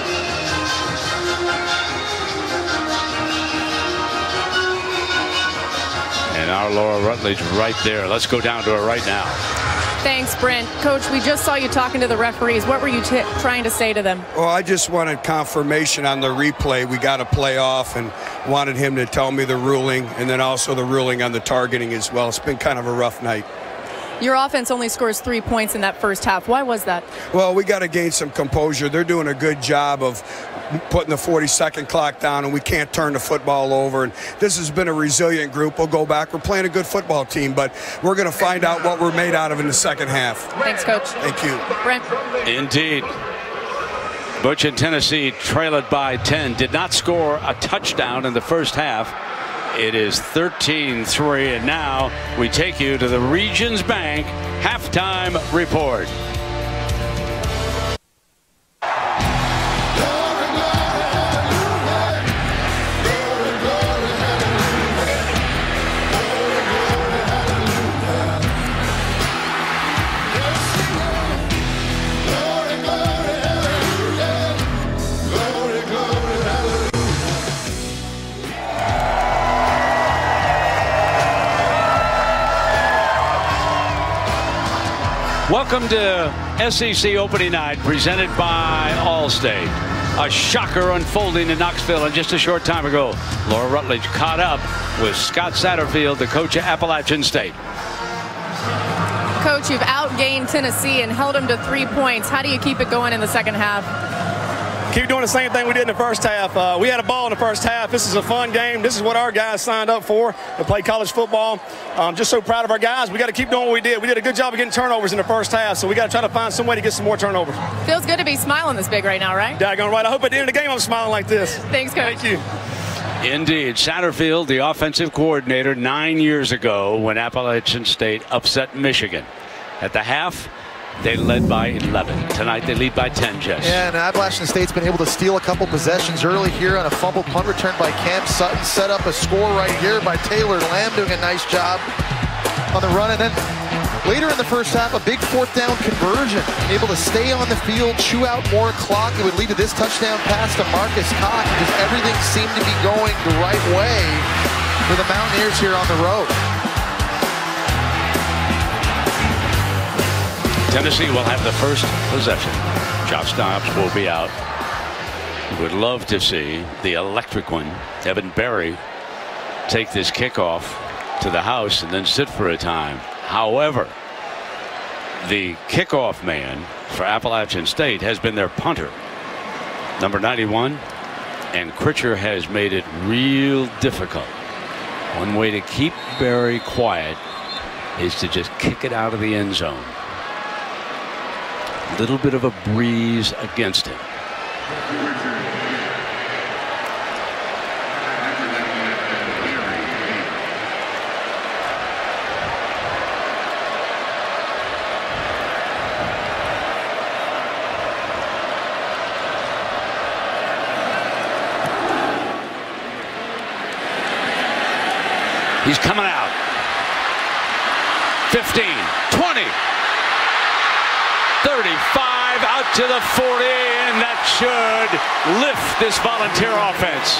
And our Laura Rutledge right there. Let's go down to her right now. Thanks, Brent. Coach, we just saw you talking to the referees. What were you t trying to say to them? Well, I just wanted confirmation on the replay. We got to play off and wanted him to tell me the ruling and then also the ruling on the targeting as well. It's been kind of a rough night. Your offense only scores three points in that first half. Why was that? Well, we got to gain some composure. They're doing a good job of putting the forty second clock down, and we can't turn the football over. And this has been a resilient group. We'll go back. We're playing a good football team, but we're going to find out what we're made out of in the second half. Thanks, Coach. Thank you. Brent. Indeed. Butch and Tennessee trail it by ten. Did not score a touchdown in the first half. It is thirteen three, and now we take you to the Regions Bank halftime report. Welcome to S E C opening night, presented by Allstate. A shocker unfolding in Knoxville, and just a short time ago, Laura Rutledge caught up with Scott Satterfield, the coach of Appalachian State. Coach, you've outgained Tennessee and held them to three points. How do you keep it going in the second half? Keep doing the same thing we did in the first half. Uh, we had a ball in the first half. This is a fun game. This is what our guys signed up for, to play college football. Um, just so proud of our guys. We got to keep doing what we did. We did a good job of getting turnovers in the first half, so we got to try to find some way to get some more turnovers. Feels good to be smiling this big right now, right? Daggone right. I hope at the end of the game I'm smiling like this. Thanks, Coach. Thank you. Indeed. Satterfield, the offensive coordinator, nine years ago when Appalachian State upset Michigan. At the half, they led by eleven. Tonight they lead by ten, Jess. Yeah, and Appalachian State's been able to steal a couple possessions early here on a fumble punt return by Cam Sutton. Set up a score right here by Taylor Lamb, doing a nice job on the run. And then later in the first half, a big fourth down conversion. Able to stay on the field, chew out more clock. It would lead to this touchdown pass to Marcus Cox, because everything seemed to be going the right way for the Mountaineers here on the road. Tennessee will have the first possession. Josh Dobbs will be out. Would love to see the electric one, Evan Berry, take this kickoff to the house and then sit for a time. However, the kickoff man for Appalachian State has been their punter, number ninety-one, and Critcher has made it real difficult. One way to keep Berry quiet is to just kick it out of the end zone. Little bit of a breeze against him. He's coming out. fifteen, twenty. thirty-five, out to the forty, and that should lift this Volunteer offense.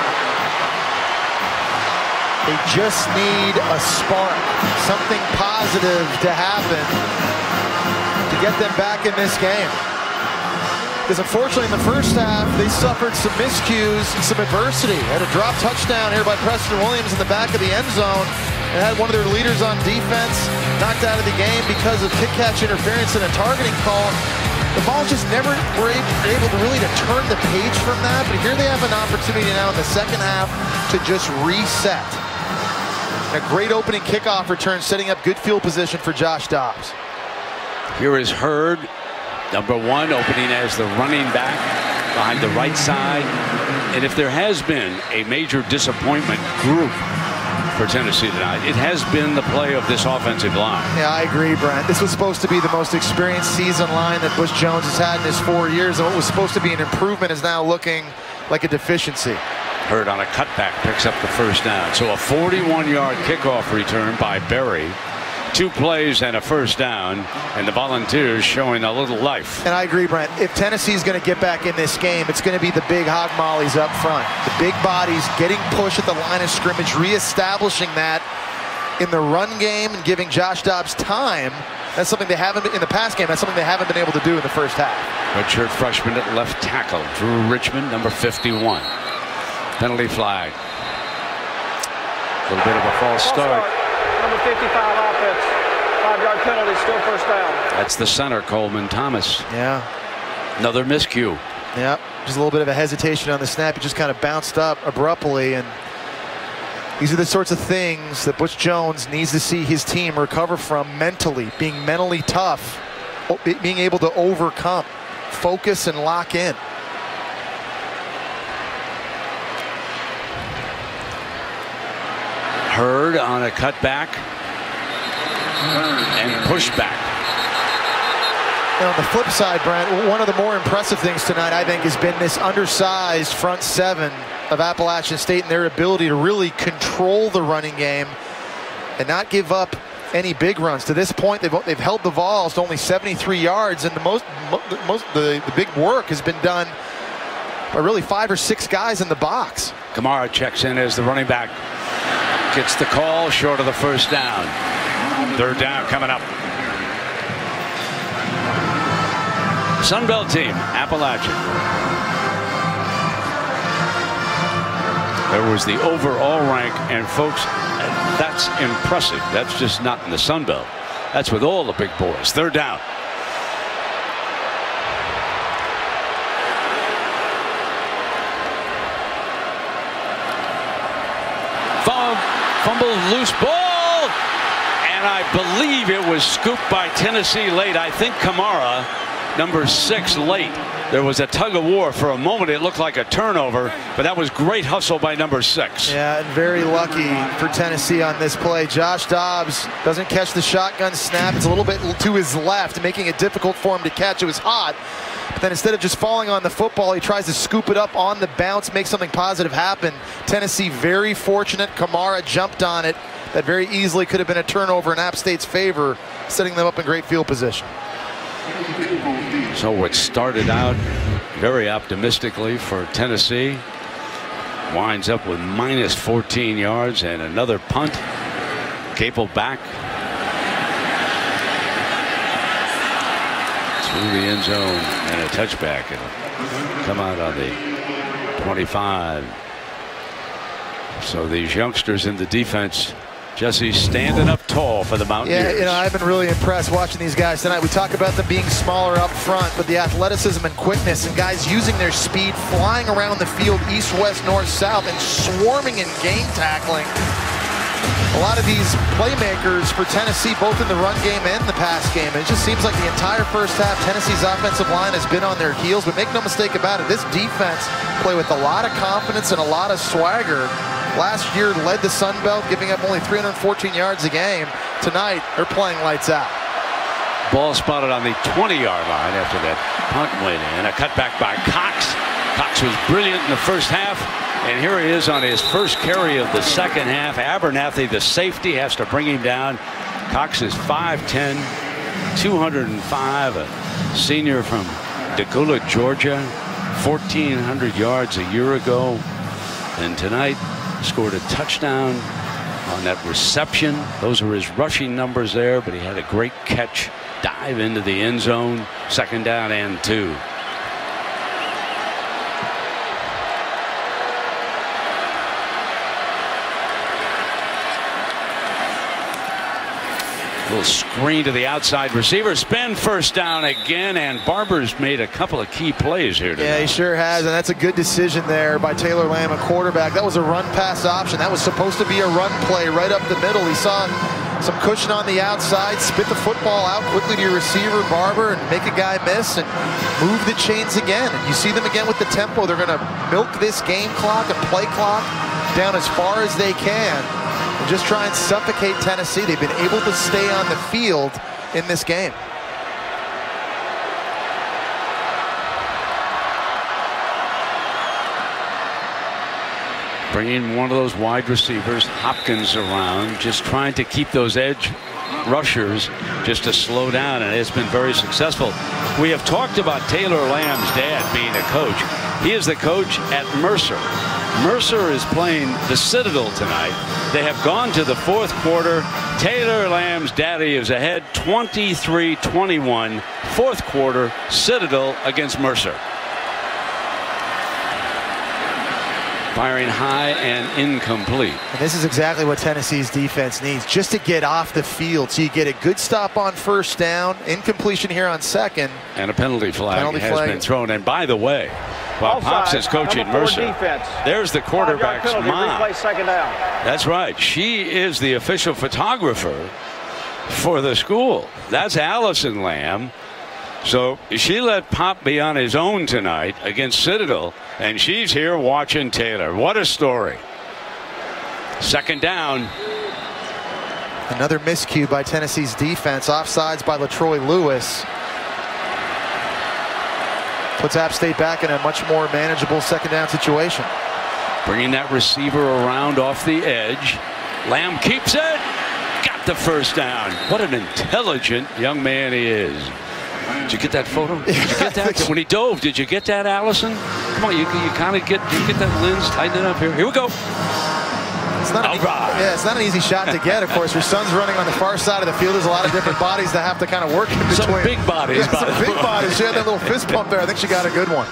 They just need a spark, something positive to happen to get them back in this game. Because unfortunately in the first half, they suffered some miscues and some adversity. Had a drop touchdown here by Preston Williams in the back of the end zone, and had one of their leaders on defense knocked out of the game because of kick-catch interference and a targeting call. The Vols just never were able to really to turn the page from that, but here they have an opportunity now in the second half to just reset. And a great opening kickoff return, setting up good field position for Josh Dobbs. Here is Hurd, number one, opening as the running back behind the right side. And if there has been a major disappointment group for Tennessee tonight, it has been the play of this offensive line. Yeah, I agree, Brent. This was supposed to be the most experienced season line that Butch Jones has had in his four years, and what was supposed to be an improvement is now looking like a deficiency. Hurd on a cutback picks up the first down. So a forty-one yard kickoff return by Berry. Two plays and a first down, and the Volunteers showing a little life. And I agree, Brent. If Tennessee's going to get back in this game, it's going to be the big hog mollies up front. The big bodies getting pushed at the line of scrimmage, reestablishing that in the run game and giving Josh Dobbs time. That's something they haven't been in the past game. That's something they haven't been able to do in the first half. Redshirt freshman at left tackle, Drew Richmond, number fifty-one. Penalty flag. A little bit of a false start. Number fifty-five offense. Five-yard penalty, still first down. That's the center, Coleman Thomas. Yeah. Another miscue. Yeah, just a little bit of a hesitation on the snap. He just kind of bounced up abruptly, and these are the sorts of things that Butch Jones needs to see his team recover from mentally, being mentally tough, being able to overcome, focus, and lock in. Hurd on a cutback and pushback. And on the flip side, Brent, one of the more impressive things tonight, I think, has been this undersized front seven of Appalachian State and their ability to really control the running game and not give up any big runs. To this point, they've, they've held the Vols to only seventy-three yards, and the most, most the, the big work has been done by really five or six guys in the box. Kamara checks in as the running back. Gets the call, short of the first down. Third down coming up. Sun Belt team, Appalachian. There was the overall rank, and folks, that's impressive. That's just not in the Sun Belt. That's with all the big boys. Third down. Fumble, loose ball, and I believe it was scooped by Tennessee late. I think Kamara, number six, late. There was a tug of war for a moment. It looked like a turnover, but that was great hustle by number six. Yeah, and very lucky for Tennessee on this play. Josh Dobbs doesn't catch the shotgun snap. It's a little bit to his left, making it difficult for him to catch. It was hot. But then instead of just falling on the football, he tries to scoop it up on the bounce, make something positive happen. Tennessee very fortunate. Kamara jumped on it. That very easily could have been a turnover in App State's favor, setting them up in great field position. So what started out very optimistically for Tennessee winds up with minus fourteen yards and another punt. Capel back through the end zone and a touchback. It'll come out on the twenty-five. So these youngsters in the defense, Jesse, standing up tall for the Mountaineers. Yeah, you know, I've been really impressed watching these guys tonight. We talk about them being smaller up front, but the athleticism and quickness and guys using their speed, flying around the field east, west, north, south, and swarming in game tackling. A lot of these playmakers for Tennessee, both in the run game and the pass game. It just seems like the entire first half, Tennessee's offensive line has been on their heels, but make no mistake about it, this defense play with a lot of confidence and a lot of swagger. Last year led the Sun Belt, giving up only three hundred fourteen yards a game. Tonight, they're playing lights out. Ball spotted on the twenty-yard line after that punt went in. A cutback by Cox. Cox was brilliant in the first half, and here he is on his first carry of the second half. Abernathy, the safety, has to bring him down. Cox is five ten, two hundred five, a senior from Dacula, Georgia, fourteen hundred yards a year ago, and tonight scored a touchdown on that reception. Those are his rushing numbers there, but he had a great catch, dive into the end zone, second down and two. Little screen to the outside receiver, spin, first down again, and Barber's made a couple of key plays here today. Yeah, he sure has, and that's a good decision there by Taylor Lamb, a quarterback. That was a run-pass option. That was supposed to be a run play right up the middle. He saw some cushion on the outside, spit the football out quickly to your receiver, Barber, and make a guy miss and move the chains again. And you see them again with the tempo. They're going to milk this game clock and play clock down as far as they can. And just try and suffocate Tennessee. They've been able to stay on the field in this game. Bringing one of those wide receivers, Hopkins, around, just trying to keep those edge rushers just to slow down, and it's been very successful. We have talked about Taylor Lamb's dad being a coach. He is the coach at Mercer. Mercer is playing the Citadel tonight. They have gone to the fourth quarter. Taylor Lamb's daddy is ahead twenty-three twenty-one. Fourth quarter, Citadel against Mercer. Firing high and incomplete. And this is exactly what Tennessee's defense needs, just to get off the field. So you get a good stop on first down, incompletion here on second. And a penalty flag penalty has flag. been thrown. And by the way, while Pops is coaching Mercer, defense. there's the quarterback's penalty, mom. replay second down. That's right. She is the official photographer for the school. That's Allison Lamb. So she let Pop be on his own tonight against Citadel, and she's here watching Taylor. What a story. Second down. Another miscue by Tennessee's defense. Offsides by LaTroy Lewis. Puts App State back in a much more manageable second down situation. Bringing that receiver around off the edge. Lamb keeps it. Got the first down. What an intelligent young man he is. Did you get that photo? Did you get that? When he dove, did you get that, Allison? Come on, you, you kind of get you get that lens, tighten it up here. Here we go. It's not an, right. yeah, it's not an easy shot to get. Of course, your son's running on the far side of the field. There's a lot of different bodies that have to kind of work in between. Some big bodies. Yeah, some big bodies. She had that little fist pump there. I think she got a good one.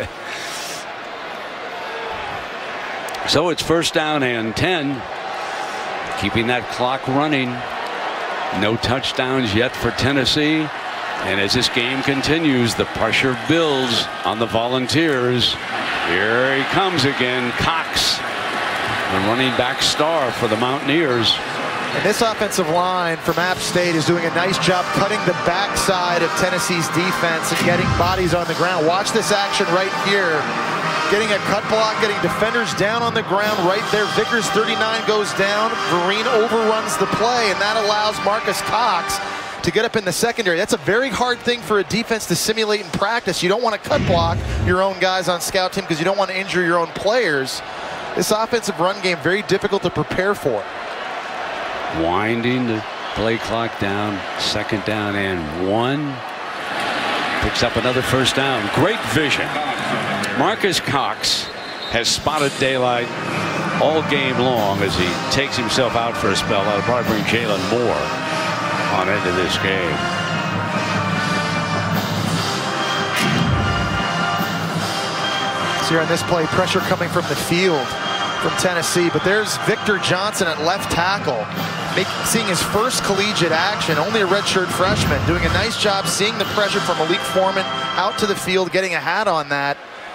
So it's first down and ten. Keeping that clock running. No touchdowns yet for Tennessee. And as this game continues, the pressure builds on the Volunteers. Here he comes again, Cox, the running back star for the Mountaineers. And this offensive line from App State is doing a nice job cutting the backside of Tennessee's defense and getting bodies on the ground. Watch this action right here. Getting a cut block, getting defenders down on the ground right there. Vickers thirty-nine goes down. Vereen overruns the play, and that allows Marcus Cox to get up in the secondary. That's a very hard thing for a defense to simulate in practice. You don't want to cut block your own guys on scout team because you don't want to injure your own players. This offensive run game, very difficult to prepare for. Winding the play clock down, second down and one. Picks up another first down. Great vision. Marcus Cox has spotted daylight all game long as he takes himself out for a spell. That'll probably bring Jalen Moore on into this game. So here on this play, pressure coming from the field from Tennessee, but there's Victor Johnson at left tackle, make, seeing his first collegiate action, only a redshirt freshman, doing a nice job seeing the pressure from Malik Foreman out to the field, getting a hat on that.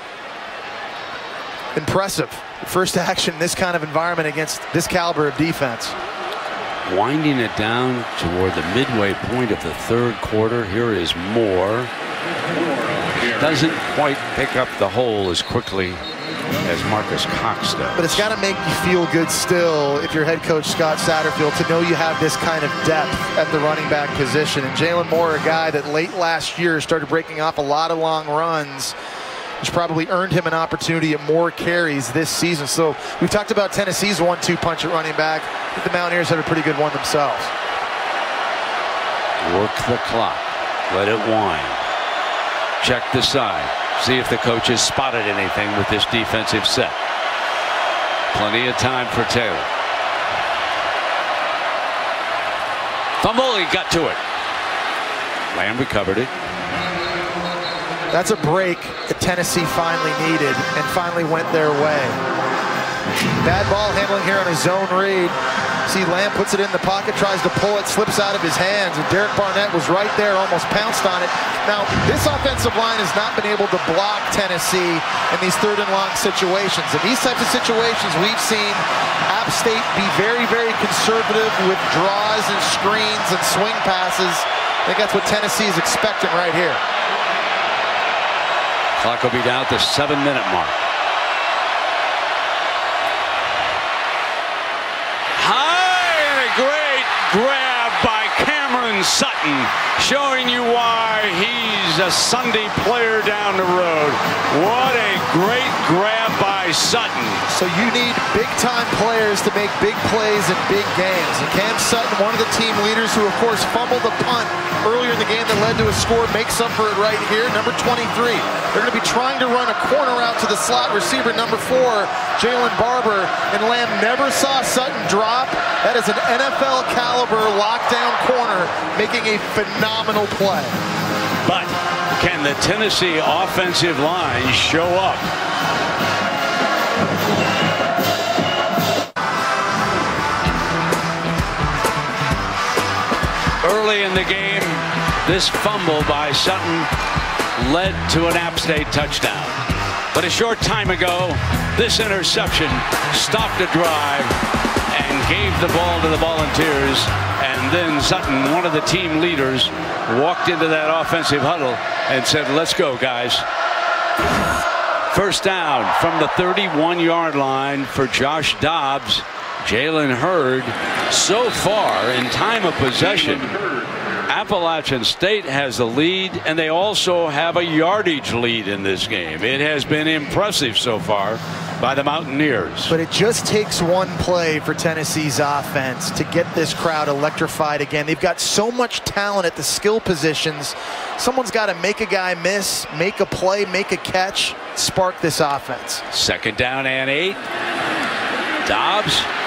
Impressive. First action in this kind of environment against this caliber of defense. Winding it down toward the midway point of the third quarter. Here is Moore. Doesn't quite pick up the hole as quickly as Marcus Cox does. But it's got to make you feel good still, if you're head coach Scott Satterfield, to know you have this kind of depth at the running back position. And Jalen Moore, a guy that late last year started breaking off a lot of long runs, which probably earned him an opportunity at more carries this season. So we've talked about Tennessee's one two punch at running back. I think the Mountaineers have a pretty good one themselves. Work the clock. Let it wind. Check the side. See if the coach has spotted anything with this defensive set. Plenty of time for Taylor. Fumble, he got to it. Lamb recovered it. That's a break that Tennessee finally needed and finally went their way. Bad ball handling here on a zone read. See Lamb puts it in the pocket, tries to pull it, slips out of his hands, and Derek Barnett was right there, almost pounced on it. Now, this offensive line has not been able to block Tennessee in these third and long situations. In these types of situations, we've seen App State be very, very conservative with draws and screens and swing passes. I think that's what Tennessee is expecting right here. Clock will be down at the seven minute mark. High and a great grab by Cameron Sutton, showing you why he's a Sunday player down the road. What a great grab by Sutton. So you need big time players to make big plays in big games. And Cam Sutton, one of the team leaders who of course fumbled the punt earlier in the game that led to a score, makes up for it right here. Number twenty-three. They're going to be trying to run a corner out to the slot receiver, number four, Jalen Barber. And Lamb never saw Sutton drop. That is an N F L caliber lockdown corner, making a phenomenal play. But can the Tennessee offensive line show up? Early in the game, this fumble by Sutton led to an App State touchdown. But a short time ago, this interception stopped a drive and gave the ball to the Volunteers. And then Sutton, one of the team leaders, walked into that offensive huddle and said, let's go, guys. First down from the thirty-one yard line for Josh Dobbs. Jalen Hurd. So far in time of possession, Appalachian State has the lead, and they also have a yardage lead in this game. It has been impressive so far by the Mountaineers. But it just takes one play for Tennessee's offense to get this crowd electrified again. They've got so much talent at the skill positions. Someone's got to make a guy miss, make a play, make a catch, spark this offense. Second down and eight. Dobbs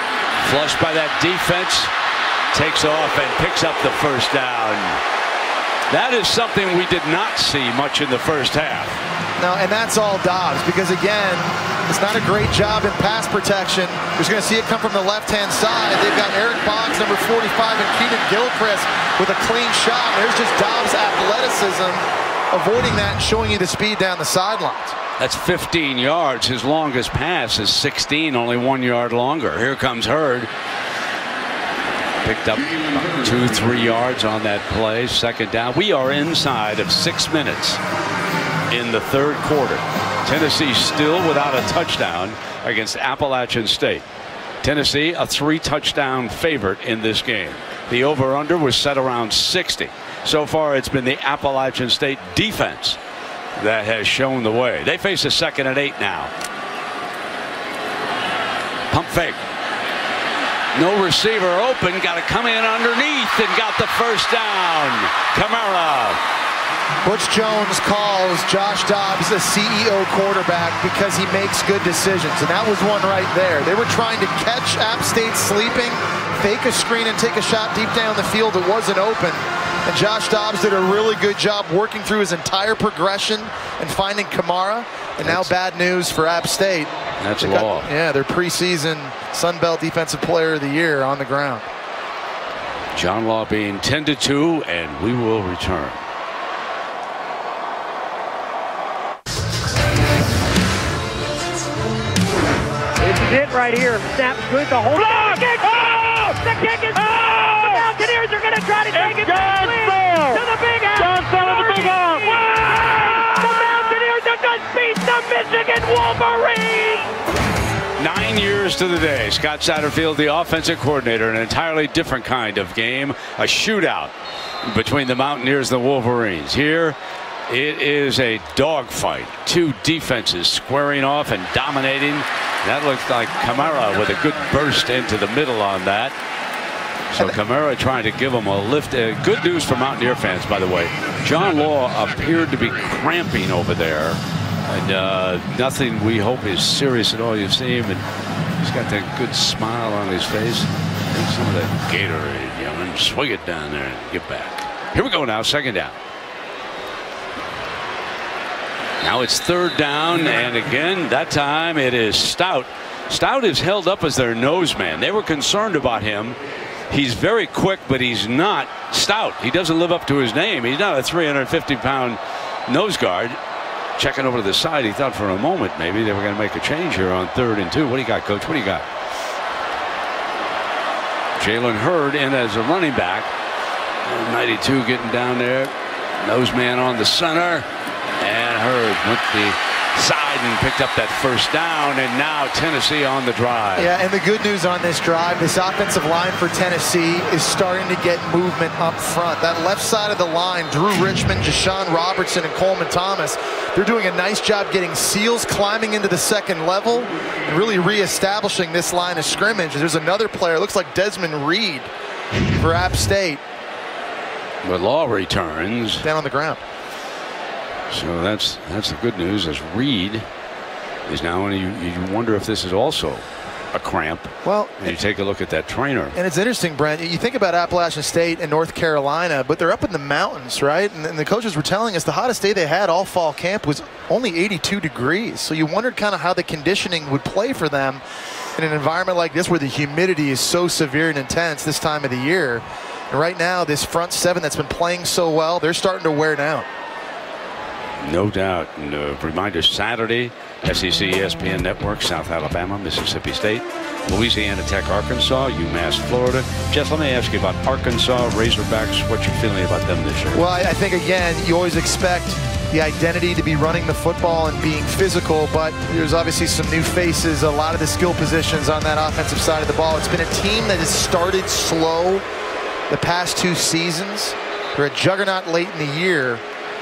Flushed by that defense. Takes off and picks up the first down. That is something we did not see much in the first half. No, and that's all Dobbs, because again, it's not a great job in pass protection. You're just going to see it come from the left-hand side. They've got Eric Boggs, number forty-five, and Keenan Gilchrist with a clean shot. There's just Dobbs' athleticism, avoiding that and showing you the speed down the sidelines. That's fifteen yards. His longest pass is sixteen, only one yard longer. Here comes Hurd. Picked up two, three yards on that play. Second down. We are inside of six minutes in the third quarter. Tennessee still without a touchdown against Appalachian State. Tennessee a three touchdown favorite in this game. The over-under was set around sixty. So far it's been the Appalachian State defense that has shown the way. They face a second and eight now. Pump fake. No receiver open. Got to come in underneath and got the first down. Kamara. Butch Jones calls Josh Dobbs a C E O quarterback because he makes good decisions, and that was one right there. They were trying to catch App State sleeping, fake a screen and take a shot deep down the field that wasn't open. And Josh Dobbs did a really good job working through his entire progression and finding Kamara. And that's, now bad news for App State. That's Law. Yeah, their preseason Sun Belt Defensive Player of the Year on the ground. John Law being ten to two, and we will return. This is it right here. Snaps good. The whole block. Kick. Oh! The kick is. Oh! The Mountaineers are going to try to take it back to the big house. John Fell to the big house. The Mountaineers have just beat the Michigan Wolverines. Nine years to the day. Scott Satterfield, the offensive coordinator, an entirely different kind of game, a shootout between the Mountaineers and the Wolverines. Here, it is a dogfight. Two defenses squaring off and dominating. That looks like Kamara with a good burst into the middle on that. So Kamara trying to give them a lift. Uh, good news for Mountaineer fans, by the way. John Law appeared to be cramping over there. And uh, nothing we hope is serious at all. You see him, and he's got that good smile on his face. Take some of that Gatorade, young, swing it down there and get back. Here we go now, second down. Now it's third down, and again, that time it is Stout. Stout is held up as their nose man. They were concerned about him. He's very quick, but he's not stout. He doesn't live up to his name. He's not a three hundred fifty pound nose guard. Checking over to the side, he thought for a moment maybe they were going to make a change here on third and two. What do you got, Coach? What do you got? Jalen Hurd in as a running back. ninety-two getting down there. Nose man on the center. And Hurd went the side and picked up that first down, and now Tennessee on the drive. Yeah, and the good news on this drive, this offensive line for Tennessee is starting to get movement up front. That left side of the line, Drew Richmond, Jashawn Robertson, and Coleman Thomas, they're doing a nice job getting seals, climbing into the second level, and really reestablishing this line of scrimmage. There's another player, it looks like Desmond Reed for App State. But Law returns. Down on the ground. So that's that's the good news, as Reed is now, and you, you wonder if this is also a cramp. Well, and you take a look at that trainer. And it's interesting, Brent, you think about Appalachian State and North Carolina, but they're up in the mountains, right? And, and the coaches were telling us the hottest day they had all fall camp was only eighty-two degrees. So you wondered kind of how the conditioning would play for them in an environment like this where the humidity is so severe and intense this time of the year. And right now, this front seven that's been playing so well, they're starting to wear down. No doubt. And a reminder, Saturday, S E C E S P N Network, South Alabama, Mississippi State, Louisiana Tech, Arkansas, UMass, Florida. Jess, let me ask you about Arkansas Razorbacks. What you're feeling about them this year? Well, I think, again, you always expect the identity to be running the football and being physical, but there's obviously some new faces, a lot of the skill positions on that offensive side of the ball. It's been a team that has started slow the past two seasons. They're a juggernaut late in the year.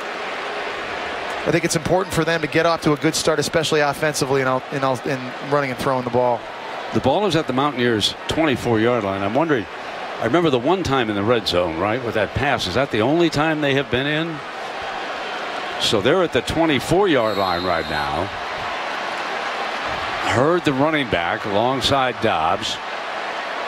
I think it's important for them to get off to a good start, especially offensively and in, in, in running and throwing the ball. The ball is at the Mountaineers' twenty-four yard line. I'm wondering, I remember the one time in the red zone, right, with that pass. Is that the only time they have been in? So they're at the twenty-four yard line right now. Hurd the running back alongside Dobbs.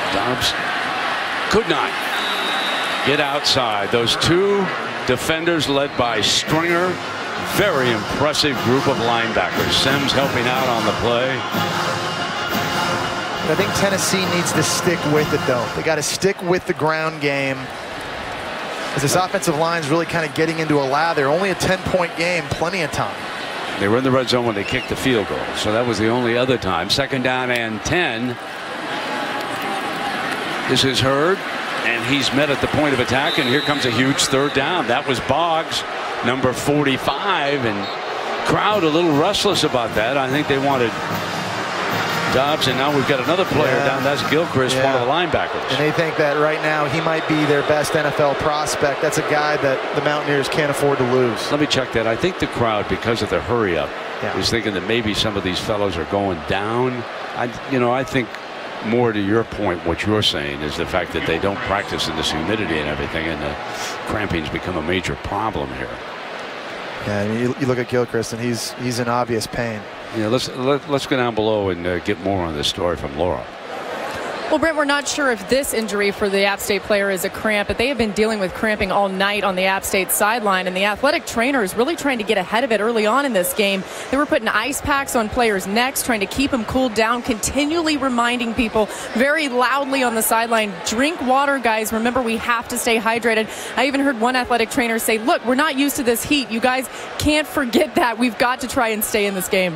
Dobbs could not get outside. Those two defenders led by Stringer. Very impressive group of linebackers. Sims helping out on the play. I think Tennessee needs to stick with it, though. They got to stick with the ground game. As this offensive line is really kind of getting into a lather. Only a ten-point game, plenty of time. They were in the red zone when they kicked the field goal, so that was the only other time. Second down and ten. This is Hurd, and he's met at the point of attack, and here comes a huge third down. That was Boggs, number forty-five, and crowd a little restless about that. I think they wanted Dobbs, and now we've got another player yeah. down. That's Gilchrist, yeah. one of the linebackers. And they think that right now he might be their best N F L prospect. That's a guy that the Mountaineers can't afford to lose. Let me check that. I think the crowd, because of the hurry up, yeah. is thinking that maybe some of these fellows are going down. I, you know, I think more to your point, what you're saying is the fact that they don't practice in this humidity and everything, and the cramping's become a major problem here. Yeah, I mean, you, you look at Gilchrist, and he's he's in obvious pain. Yeah, let's let, let's go down below and uh, get more on this story from Laura. Well, Brent, we're not sure if this injury for the App State player is a cramp, but they have been dealing with cramping all night on the App State sideline, and the athletic trainer is really trying to get ahead of it early on in this game. They were putting ice packs on players' necks, trying to keep them cooled down, continually reminding people very loudly on the sideline, drink water, guys. Remember, we have to stay hydrated. I even heard one athletic trainer say, look, we're not used to this heat. You guys can't forget that. We've got to try and stay in this game.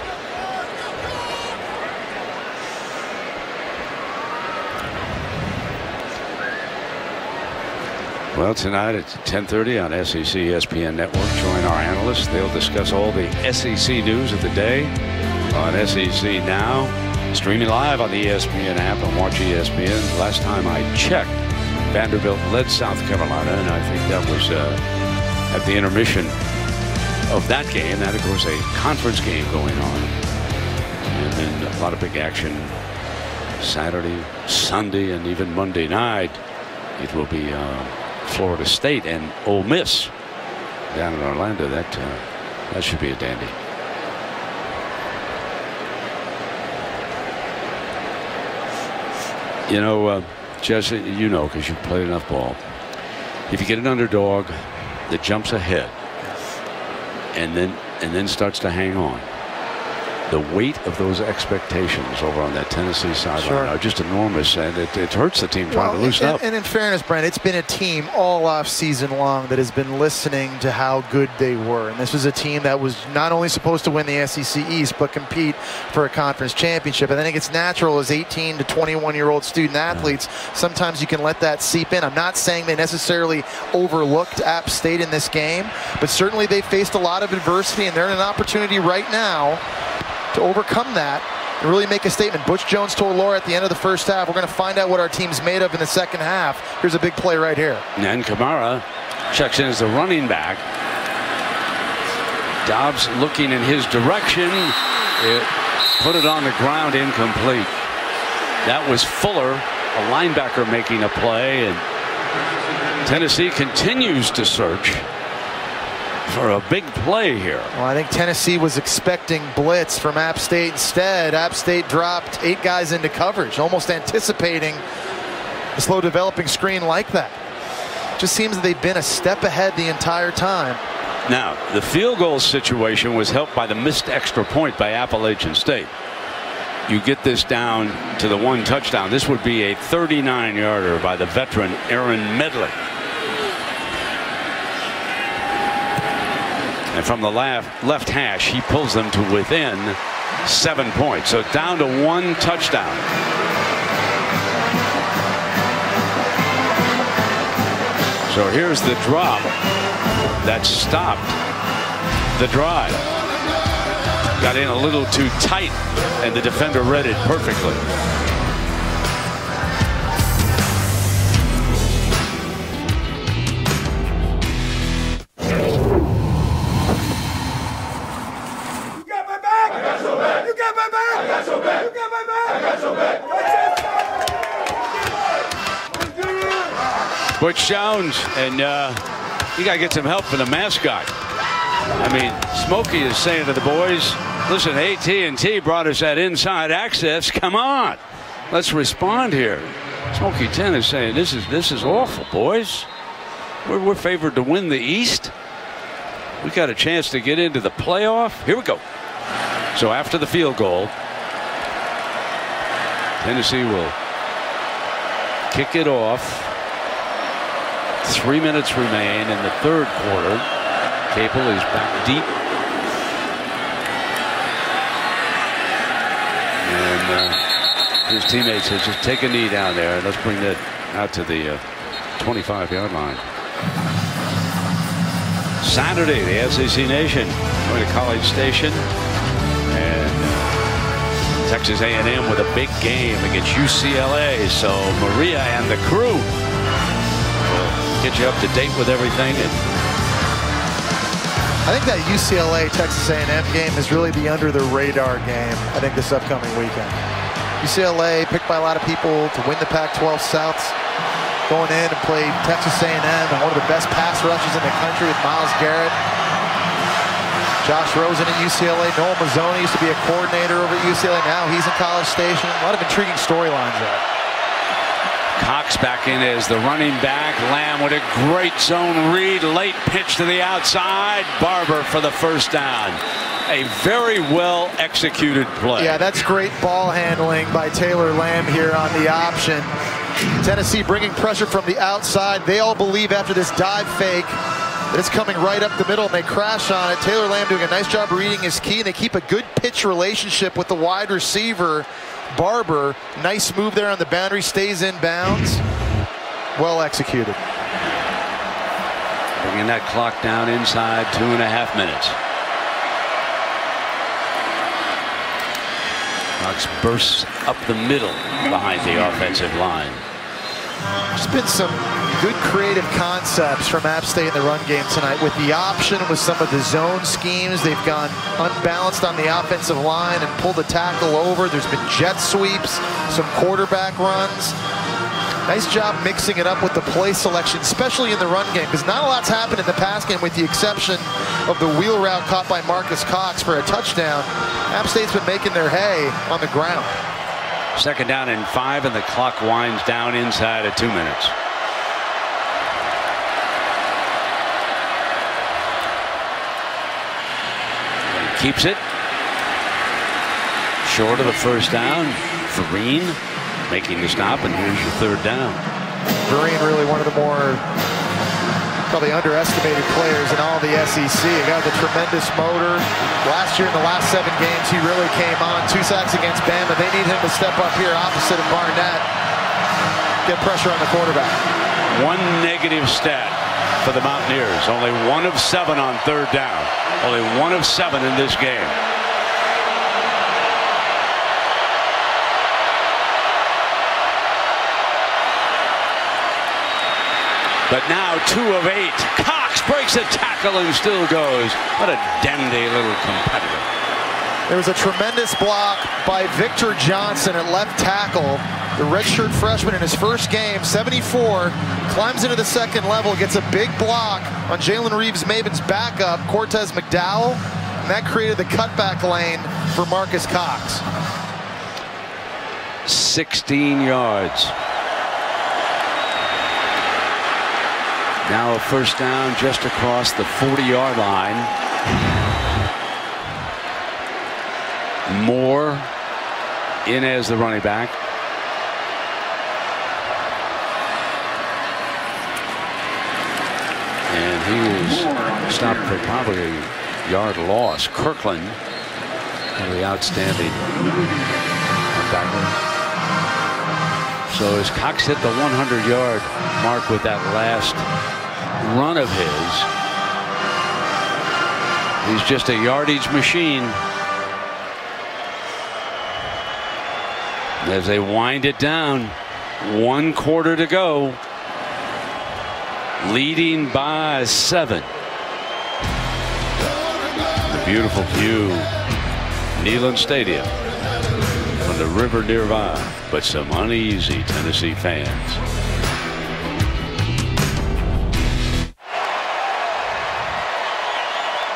Well, tonight at ten thirty on S E C E S P N Network, join our analysts. They'll discuss all the S E C news of the day on S E C Now, streaming live on the E S P N app and watch E S P N. Last time I checked, Vanderbilt led South Carolina, and I think that was uh, at the intermission of that game. That, of course, a conference game going on. And then a lot of big action Saturday, Sunday, and even Monday night. It will be uh, Florida State and Ole Miss down in Orlando. That uh, that should be a dandy. You know, uh, Jesse, you know, because you've played enough ball. If you get an underdog that jumps ahead and then and then starts to hang on, the weight of those expectations over on that Tennessee sideline sure. are just enormous, and it, it hurts the team trying well, to loosen and, up. And in fairness, Brent, it's been a team all off season long that has been listening to how good they were. And this was a team that was not only supposed to win the S E C East, but compete for a conference championship. And I think it's natural as eighteen to twenty-one year old student athletes, yeah. sometimes you can let that seep in. I'm not saying they necessarily overlooked App State in this game, but certainly they faced a lot of adversity, and they're in an opportunity right now to overcome that and really make a statement. Butch Jones told Laura at the end of the first half, we're going to find out what our team's made of in the second half. Here's a big play right here. And Kamara checks in as the running back. Dobbs looking in his direction. It put it on the ground, incomplete. That was Fuller, a linebacker, making a play, and Tennessee continues to search for a big play here. Well, I think Tennessee was expecting blitz from App State. Instead, App State dropped eight guys into coverage, almost anticipating a slow developing screen like that. Just seems that they've been a step ahead the entire time. Now, the field goal situation was helped by the missed extra point by Appalachian State. You get this down to the one touchdown. This would be a thirty-nine yarder by the veteran Aaron Medley. And from the left, left hash, he pulls them to within seven points. So down to one touchdown. So here's the drop that stopped the drive. Got in a little too tight, and the defender read it perfectly. Butch Jones, and uh, you got to get some help from the mascot. I mean, Smokey is saying to the boys, listen, A T and T brought us that inside access. Come on. let's respond here. Smoky ten is saying this is this is awful, boys. We're, we're favored to win the East. We got a chance to get into the playoff. Here we go. So after the field goal, Tennessee will kick it off. Three minutes remain in the third quarter. Capel is back deep. And uh, his teammates said, just take a knee down there and let's bring that out to the uh, twenty-five yard line. Saturday, the S E C Nation going to College Station. And uh, Texas A and M with a big game against U C L A. So Maria and the crew will get you up to date with everything. And I think that U C L A Texas A and M game is really the under the radar game, I think, this upcoming weekend. U C L A picked by a lot of people to win the Pac twelve South, going in and play Texas A and M and one of the best pass rushers in the country with Myles Garrett. Josh Rosen at U C L A. Noel Mazzoni used to be a coordinator over at U C L A. Now he's in College Station. A lot of intriguing storylines there. Cox back in as the running back. Lamb with a great zone read. Late pitch to the outside. Barber for the first down. A very well executed play. Yeah, that's great ball handling by Taylor Lamb here on the option. Tennessee bringing pressure from the outside. They all believe after this dive fake that it's coming right up the middle, and they crash on it. Taylor Lamb doing a nice job reading his key, and they keep a good pitch relationship with the wide receiver, Barber. Nice move there on the boundary, stays in bounds. Well executed. Bringing that clock down inside two and a half minutes. Cox bursts up the middle behind the offensive line. There's been some good creative concepts from App State in the run game tonight with the option, with some of the zone schemes. They've gone unbalanced on the offensive line and pulled the tackle over. There's been jet sweeps, some quarterback runs. Nice job mixing it up with the play selection, especially in the run game, because not a lot's happened in the pass game with the exception of the wheel route caught by Marcus Cox for a touchdown. App State's been making their hay on the ground. Second down and five, and the clock winds down inside at two minutes. He keeps it short of the first down. Vereen making the stop, and here's your third down. Vereen really one of the more probably underestimated players in all the S E C. A guy with a tremendous motor. Last year in the last seven games, he really came on. Two sacks against Bama. They need him to step up here opposite of Barnett. Get pressure on the quarterback. One negative stat for the Mountaineers. Only one of seven on third down. Only one of seven in this game. But now two of eight. Cox breaks a tackle and still goes. What a dandy little competitor. There was a tremendous block by Victor Johnson at left tackle. The redshirt freshman in his first game, seventy-four, climbs into the second level, gets a big block on Jalen Reeves-Maven's backup, Cortez McDowell, and that created the cutback lane for Marcus Cox. sixteen yards. Now a first down just across the forty yard line. Moore in as the running back. And he was stopped for probably a yard loss. Kirkland, the outstanding backer. So as Cox hit the one hundred yard mark with that last run of his, he's just a yardage machine. As they wind it down, one quarter to go, leading by seven. The beautiful view, Neyland Stadium, from the river nearby, but some uneasy Tennessee fans.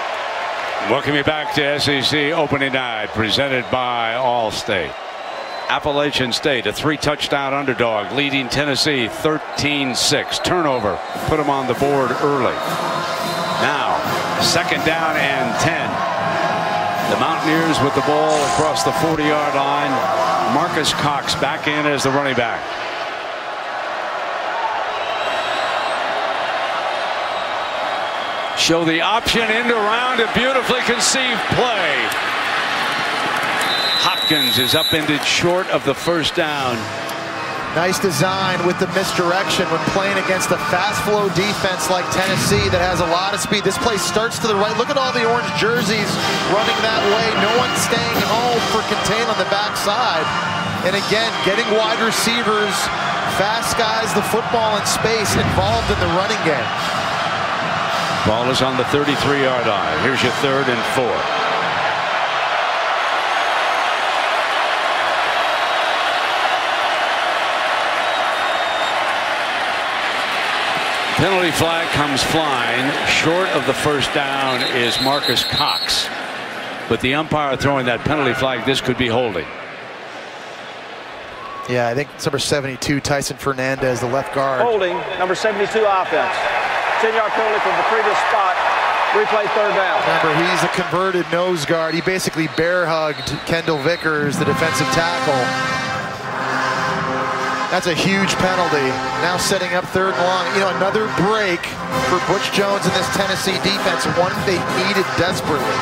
Welcome you back to S E C Opening Night, presented by Allstate. Appalachian State, a three-touchdown underdog, leading Tennessee thirteen six. Turnover put them on the board early. Now, second down and ten. The Mountaineers with the ball across the forty-yard line. Marcus Cox back in as the running back. Show the option into round, a beautifully conceived play. Hopkins is upended short of the first down. Nice design with the misdirection when playing against a fast flow defense like Tennessee that has a lot of speed. This play starts to the right. Look at all the orange jerseys running that way. No one staying home for contain on the backside. And again, getting wide receivers, fast guys, the football in space involved in the running game. Ball is on the thirty-three-yard line. Here's your third and four. Penalty flag comes flying. Short of the first down is Marcus Cox. But the umpire throwing that penalty flag, this could be holding. Yeah, I think it's number seventy-two, Tyson Fernandez, the left guard. Holding, number seventy-two offense. ten-yard penalty from the previous spot. Replay third down. Remember, he's a converted nose guard. He basically bear hugged Kendall Vickers, the defensive tackle. That's a huge penalty. Now setting up third and long. You know, another break for Butch Jones and this Tennessee defense, one they needed desperately.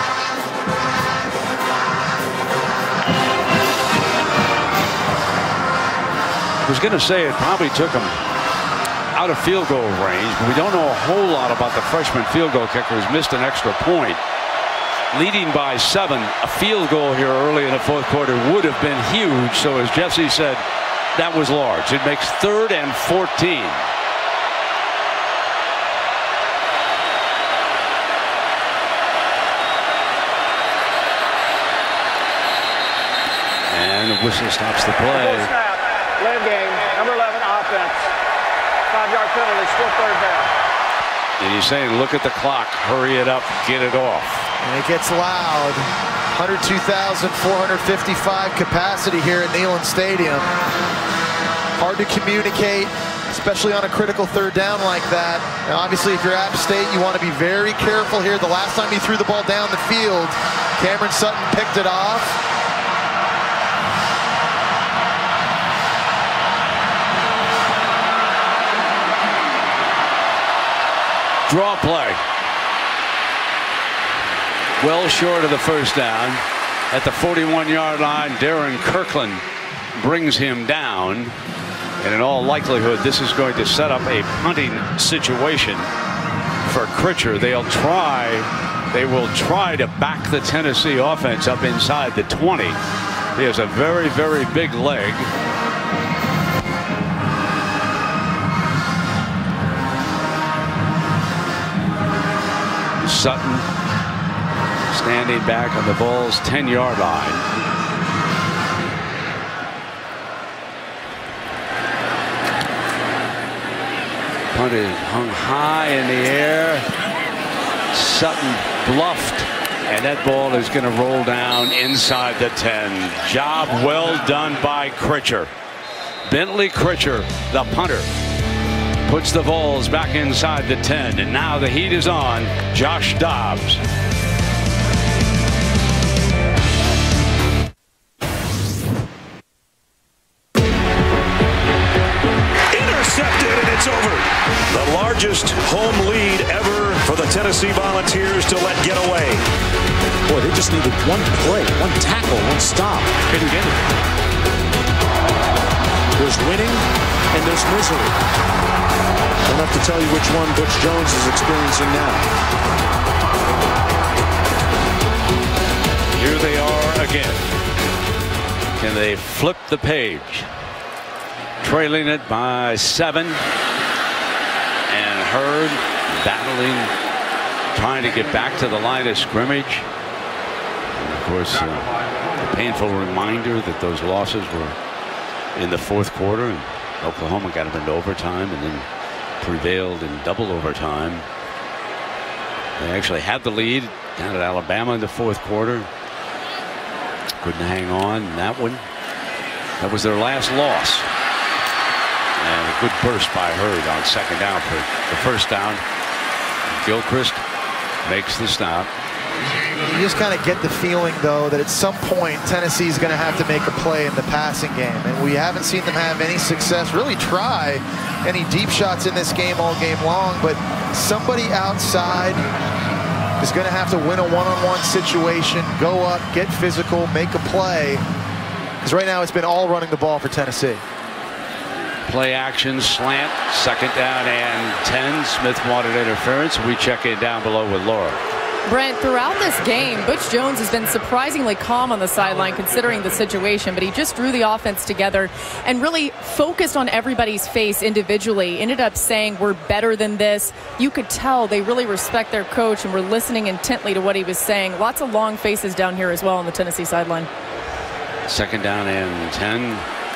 I was going to say it probably took him out of field goal range, but we don't know a whole lot about the freshman field goal kicker who's missed an extra point. Leading by seven, a field goal here early in the fourth quarter would have been huge. So as Jesse said, that was large. It makes third and fourteen. And the whistle stops the play. Snap. Lead game. Number eleven offense. Five-yard penalty. Still third down. And he's saying, look at the clock. Hurry it up. Get it off. And it gets loud. one hundred two thousand four hundred fifty-five capacity here at Neyland Stadium. Hard to communicate, especially on a critical third down like that. And obviously, if you're App State, you want to be very careful here. The last time he threw the ball down the field, Cameron Sutton picked it off. Draw play. Well short of the first down. At the forty-one-yard line, Darren Kirkland brings him down. And in all likelihood, this is going to set up a punting situation for Critcher. They'll try, they will try to back the Tennessee offense up inside the twenty. He has a very, very big leg. Sutton standing back on the Bulls' ten-yard line. Punted hung high in the air. Sutton bluffed, and that ball is going to roll down inside the ten. Job well done by Critcher. Bentley Critcher, the punter, puts the Vols back inside the ten, and now the heat is on Josh Dobbs. Intercepted, and it's over. The largest home lead ever for the Tennessee Volunteers to let get away. Boy, they just needed one play, one tackle, one stop. Couldn't get it. There's winning and there's misery. I don't have to tell you which one Butch Jones is experiencing now. Here they are again. Can they flip the page? Trailing it by seven. And Hurd battling, trying to get back to the line of scrimmage. And of course, uh, a painful reminder that those losses were in the fourth quarter, and Oklahoma got them into overtime and then prevailed in double overtime. They actually had the lead down at Alabama in the fourth quarter. Couldn't hang on in that one. That was their last loss. And a good burst by Hurd on second down for the first down. Gilchrist makes the stop. You just kind of get the feeling, though, that at some point Tennessee is going to have to make a play in the passing game. And we haven't seen them have any success, really try any deep shots in this game all game long. But somebody outside is going to have to win a one-on-one situation, go up, get physical, make a play. Because right now it's been all running the ball for Tennessee. Play action, slant, second down and ten. Smith wanted interference. We check in down below with Laura. Brent, throughout this game, Butch Jones has been surprisingly calm on the sideline considering the situation, but he just drew the offense together and really focused on everybody's face individually. Ended up saying, we're better than this. You could tell they really respect their coach and were listening intently to what he was saying. Lots of long faces down here as well on the Tennessee sideline. Second down and ten.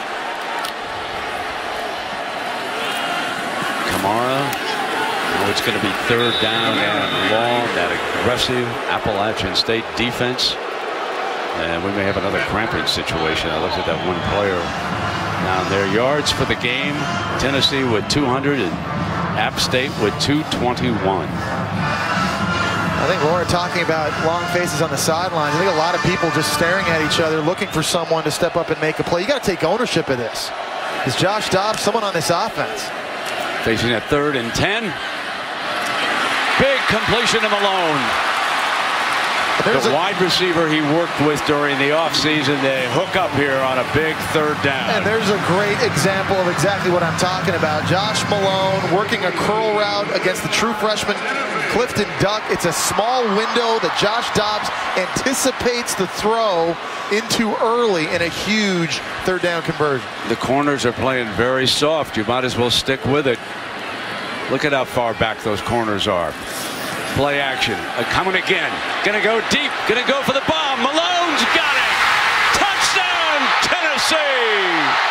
Kamara. Now it's going to be third down and long. That aggressive Appalachian State defense. And we may have another cramping situation. I looked at that one player down there. Yards for the game. Tennessee with two hundred and App State with two twenty-one. I think Laura talking about long faces on the sidelines. I think a lot of people just staring at each other, looking for someone to step up and make a play. You got to take ownership of this. Is Josh Dobbs someone on this offense? Facing a third and ten. Big completion to Malone. There's the wide receiver he worked with during the offseason. They hook up here on a big third down. And there's a great example of exactly what I'm talking about. Josh Malone working a curl route against the true freshman Clifton Duck. It's a small window that Josh Dobbs anticipates the throw into early in a huge third down conversion. The corners are playing very soft. You might as well stick with it. Look at how far back those corners are. Play action. Uh, coming again. Gonna go deep. Gonna go for the bomb. Malone's got it. Touchdown, Tennessee.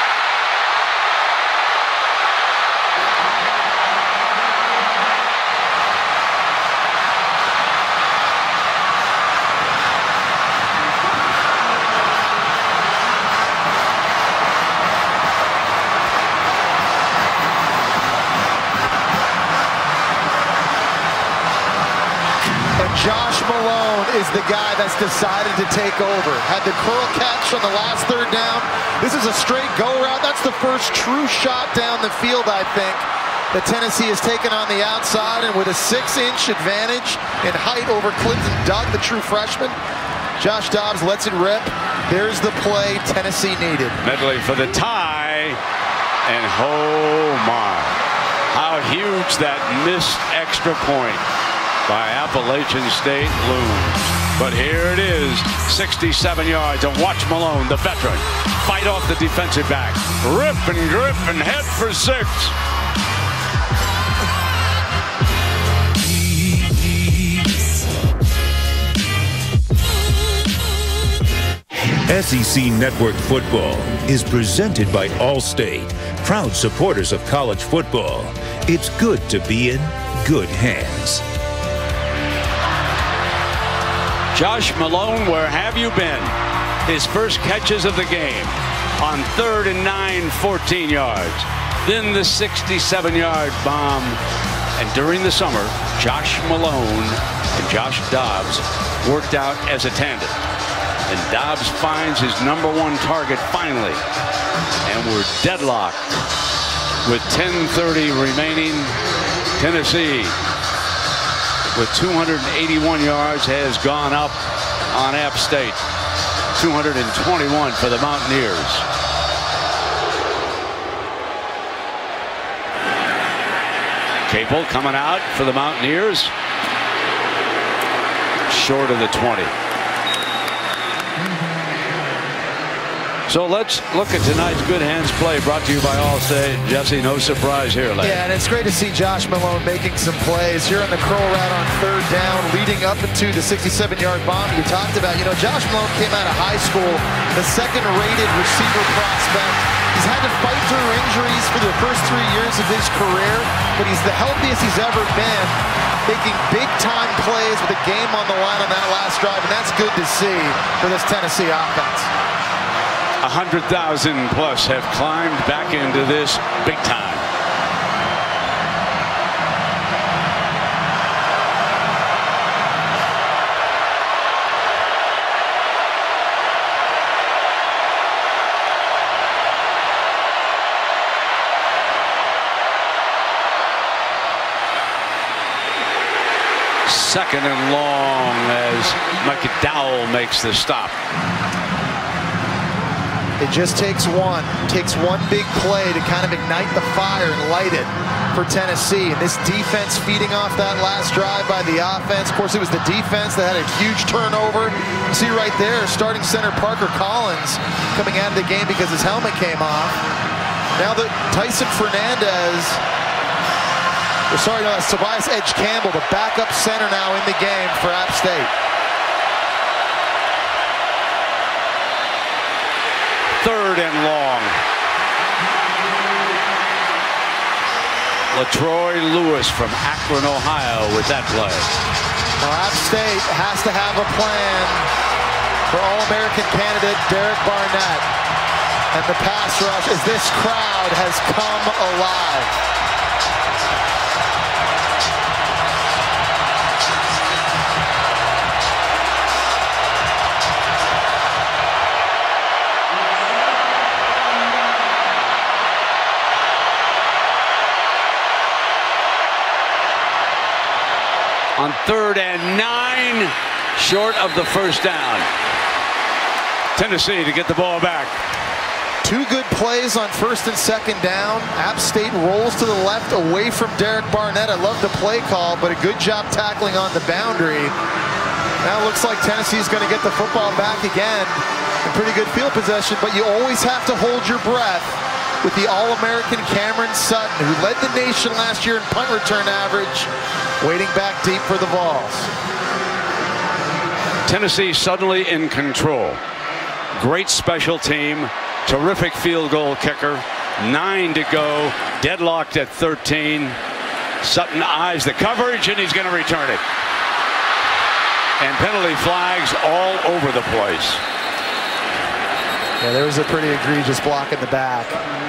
Josh Malone is the guy that's decided to take over. Had the curl catch on the last third down. This is a straight go route. That's the first true shot down the field, I think, that Tennessee has taken on the outside. And with a six-inch advantage in height over Clinton Duck, the true freshman, Josh Dobbs lets it rip. There's the play Tennessee needed. Medley for the tie. And oh my, how huge that missed extra point by Appalachian State looms. But here it is, sixty-seven yards, and watch Malone, the veteran, fight off the defensive back. Rip and grip and head for six. S E C Network Football is presented by Allstate, proud supporters of college football. It's good to be in good hands. Josh Malone, where have you been? His first catches of the game on third and nine, fourteen yards. Then the sixty-seven yard bomb. And during the summer, Josh Malone and Josh Dobbs worked out as a tandem. And Dobbs finds his number one target finally. And we're deadlocked with ten thirty remaining. Tennessee, with two hundred eighty-one yards, has gone up on App State. two hundred twenty-one for the Mountaineers. Capel coming out for the Mountaineers. Short of the twenty. So let's look at tonight's Good Hands play, brought to you by Allstate. Jesse, no surprise here, lad. Yeah, and it's great to see Josh Malone making some plays here on the curl route on third down, leading up into the sixty-seven yard bomb you talked about. You know, Josh Malone came out of high school, the second-rated receiver prospect. He's had to fight through injuries for the first three years of his career, but he's the healthiest he's ever been, making big-time plays with the game on the line on that last drive, and that's good to see for this Tennessee offense. one hundred thousand plus have climbed back into this big time. Second and long as McDowell makes the stop. It just takes one. It takes one big play to kind of ignite the fire and light it for Tennessee. And this defense feeding off that last drive by the offense. Of course, it was the defense that had a huge turnover. You see right there, starting center Parker Collins coming out of the game because his helmet came off. Now that Tyson Fernandez, or sorry, no, that's Tobias Edge Campbell, the backup center now in the game for App State. Third and long. LaTroy Lewis from Akron, Ohio with that play. Well, App State has to have a plan for All-American candidate Derek Barnett. And the pass rush as this crowd has come alive. On third and nine, short of the first down. Tennessee to get the ball back. Two good plays on first and second down. App State rolls to the left away from Derek Barnett. I love the play call, but a good job tackling on the boundary. Now it looks like Tennessee's going to get the football back again. A pretty good field possession, but you always have to hold your breath with the All-American Cameron Sutton, who led the nation last year in punt return average, waiting back deep for the Vols. Tennessee suddenly in control. Great special team, terrific field goal kicker. Nine to go, deadlocked at thirteen. Sutton eyes the coverage, and he's going to return it. And penalty flags all over the place. Yeah, there was a pretty egregious block in the back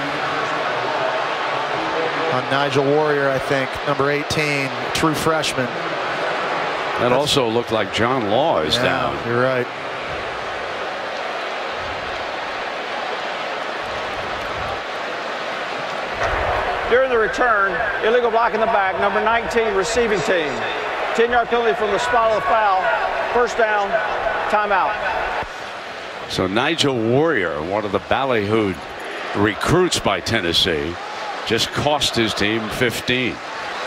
on Nigel Warrior, I think, number eighteen, true freshman. That That's, also looked like John Law is yeah, down. You're right. During the return, illegal block in the back, number nineteen, receiving team. ten-yard penalty from the spot of the foul. First down, timeout. So Nigel Warrior, one of the ballyhooed recruits by Tennessee, just cost his team fifteen.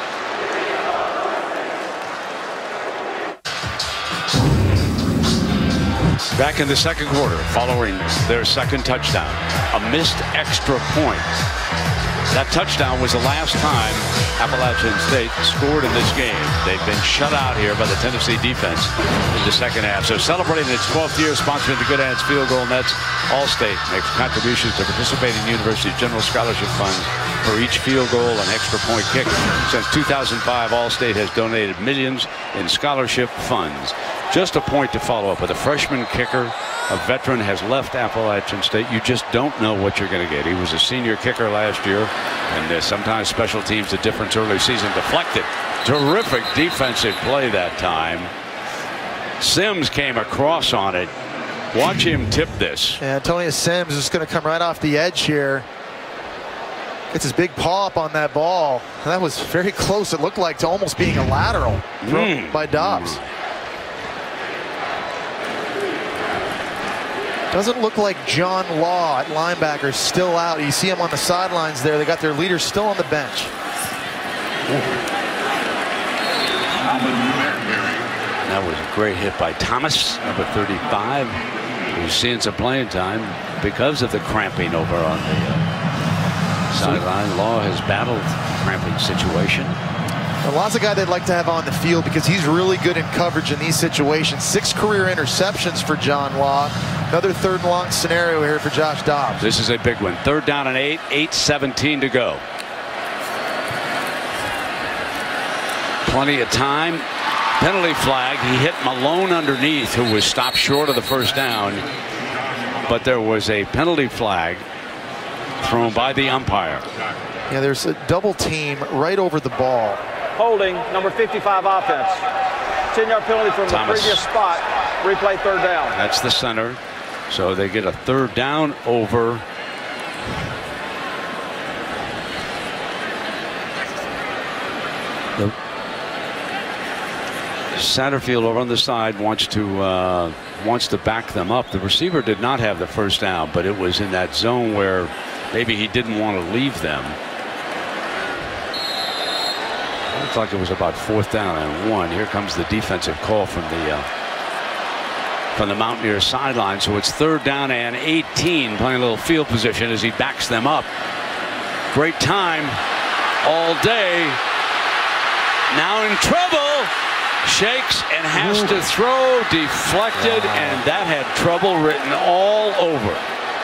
Back in the second quarter, following their second touchdown, a missed extra point. That touchdown was the last time Appalachian State scored in this game. They've been shut out here by the Tennessee defense in the second half. So celebrating its twelfth year, sponsoring the Good Hands Field Goal Nets, Allstate makes contributions to participating universities' general scholarship funds for each field goal and extra point kick. Since two thousand five, Allstate has donated millions in scholarship funds. Just a point to follow up with a freshman kicker. A veteran has left Appalachian State. You just don't know what you're going to get. He was a senior kicker last year, and uh, sometimes special teams the difference early season deflected. Terrific defensive play that time. Sims came across on it. Watch him tip this. And Antonio Sims is going to come right off the edge here. Gets his big paw up on that ball. And that was very close. It looked like to almost being a lateral thrown mm. by Dobbs. Mm. Doesn't look like John Law at linebacker still out. You see him on the sidelines there. They got their leader still on the bench. That was a great hit by Thomas, number thirty-five. He's seeing some playing time because of the cramping over on the uh, sideline. Law has battled the cramping situation. And Law's a guy they'd like to have on the field because he's really good in coverage in these situations. Six career interceptions for John Law. Another third and long scenario here for Josh Dobbs. This is a big one. Third down and eight, eight seventeen to go. Plenty of time. Penalty flag. He hit Malone underneath, who was stopped short of the first down. but there was a penalty flag thrown by the umpire. Yeah, there's a double team right over the ball. Holding, number fifty-five offense. ten-yard penalty from Thomas. the previous spot. Replay third down. That's the center. So they get a third down over. The Satterfield over on the side wants to uh, wants to back them up. The receiver did not have the first down, but it was in that zone where maybe he didn't want to leave them. Looks like it was about fourth down and one. Here comes the defensive call from the uh, from the Mountaineers sideline. So it's third down and eighteen, playing a little field position as he backs them up. Great time all day. Now in trouble. Shakes and has to throw, deflected, and that had trouble written all over.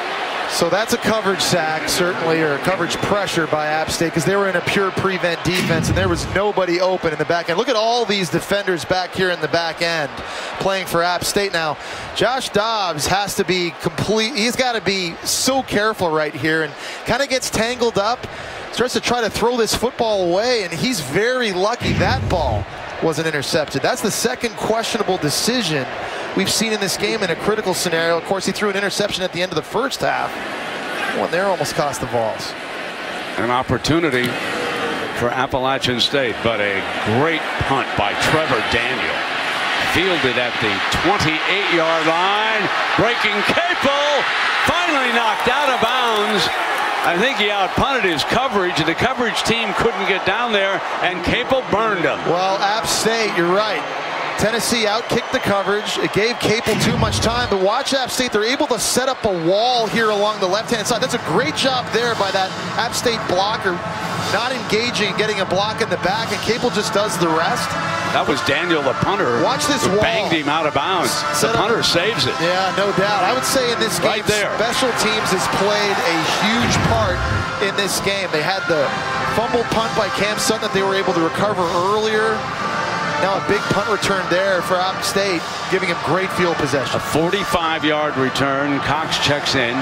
So that's a coverage sack, certainly, or a coverage pressure by App State, because they were in a pure prevent defense, and there was nobody open in the back end. Look at all these defenders back here in the back end playing for App State now. Josh Dobbs has to be complete. He's got to be so careful right here, and kind of gets tangled up, starts to try to throw this football away, and he's very lucky that ball wasn't intercepted. That's the second questionable decision we've seen in this game in a critical scenario. Of course, he threw an interception at the end of the first half. One there almost cost the Vols. An opportunity for Appalachian State, but a great punt by Trevor Daniel. Fielded at the twenty-eight-yard line. Breaking Capel. Finally knocked out of bounds. I think he out-punted his coverage, and the coverage team couldn't get down there, and Capel burned him. Well, App State, you're right. Tennessee out-kicked the coverage. It gave Capel too much time, but watch App State. They're able to set up a wall here along the left-hand side. That's a great job there by that App State blocker, not engaging, getting a block in the back, and Capel just does the rest. That was Daniel, the punter. Watch this who wall. Banged him out of bounds. The punter up. Saves it. Yeah, no doubt. I would say in this game, right there. Special teams has played a huge part in this game. They had the fumble punt by Cam Sutton that they were able to recover earlier. Now a big punt return there for App State, giving him great field possession. A forty-five-yard return. Cox checks in.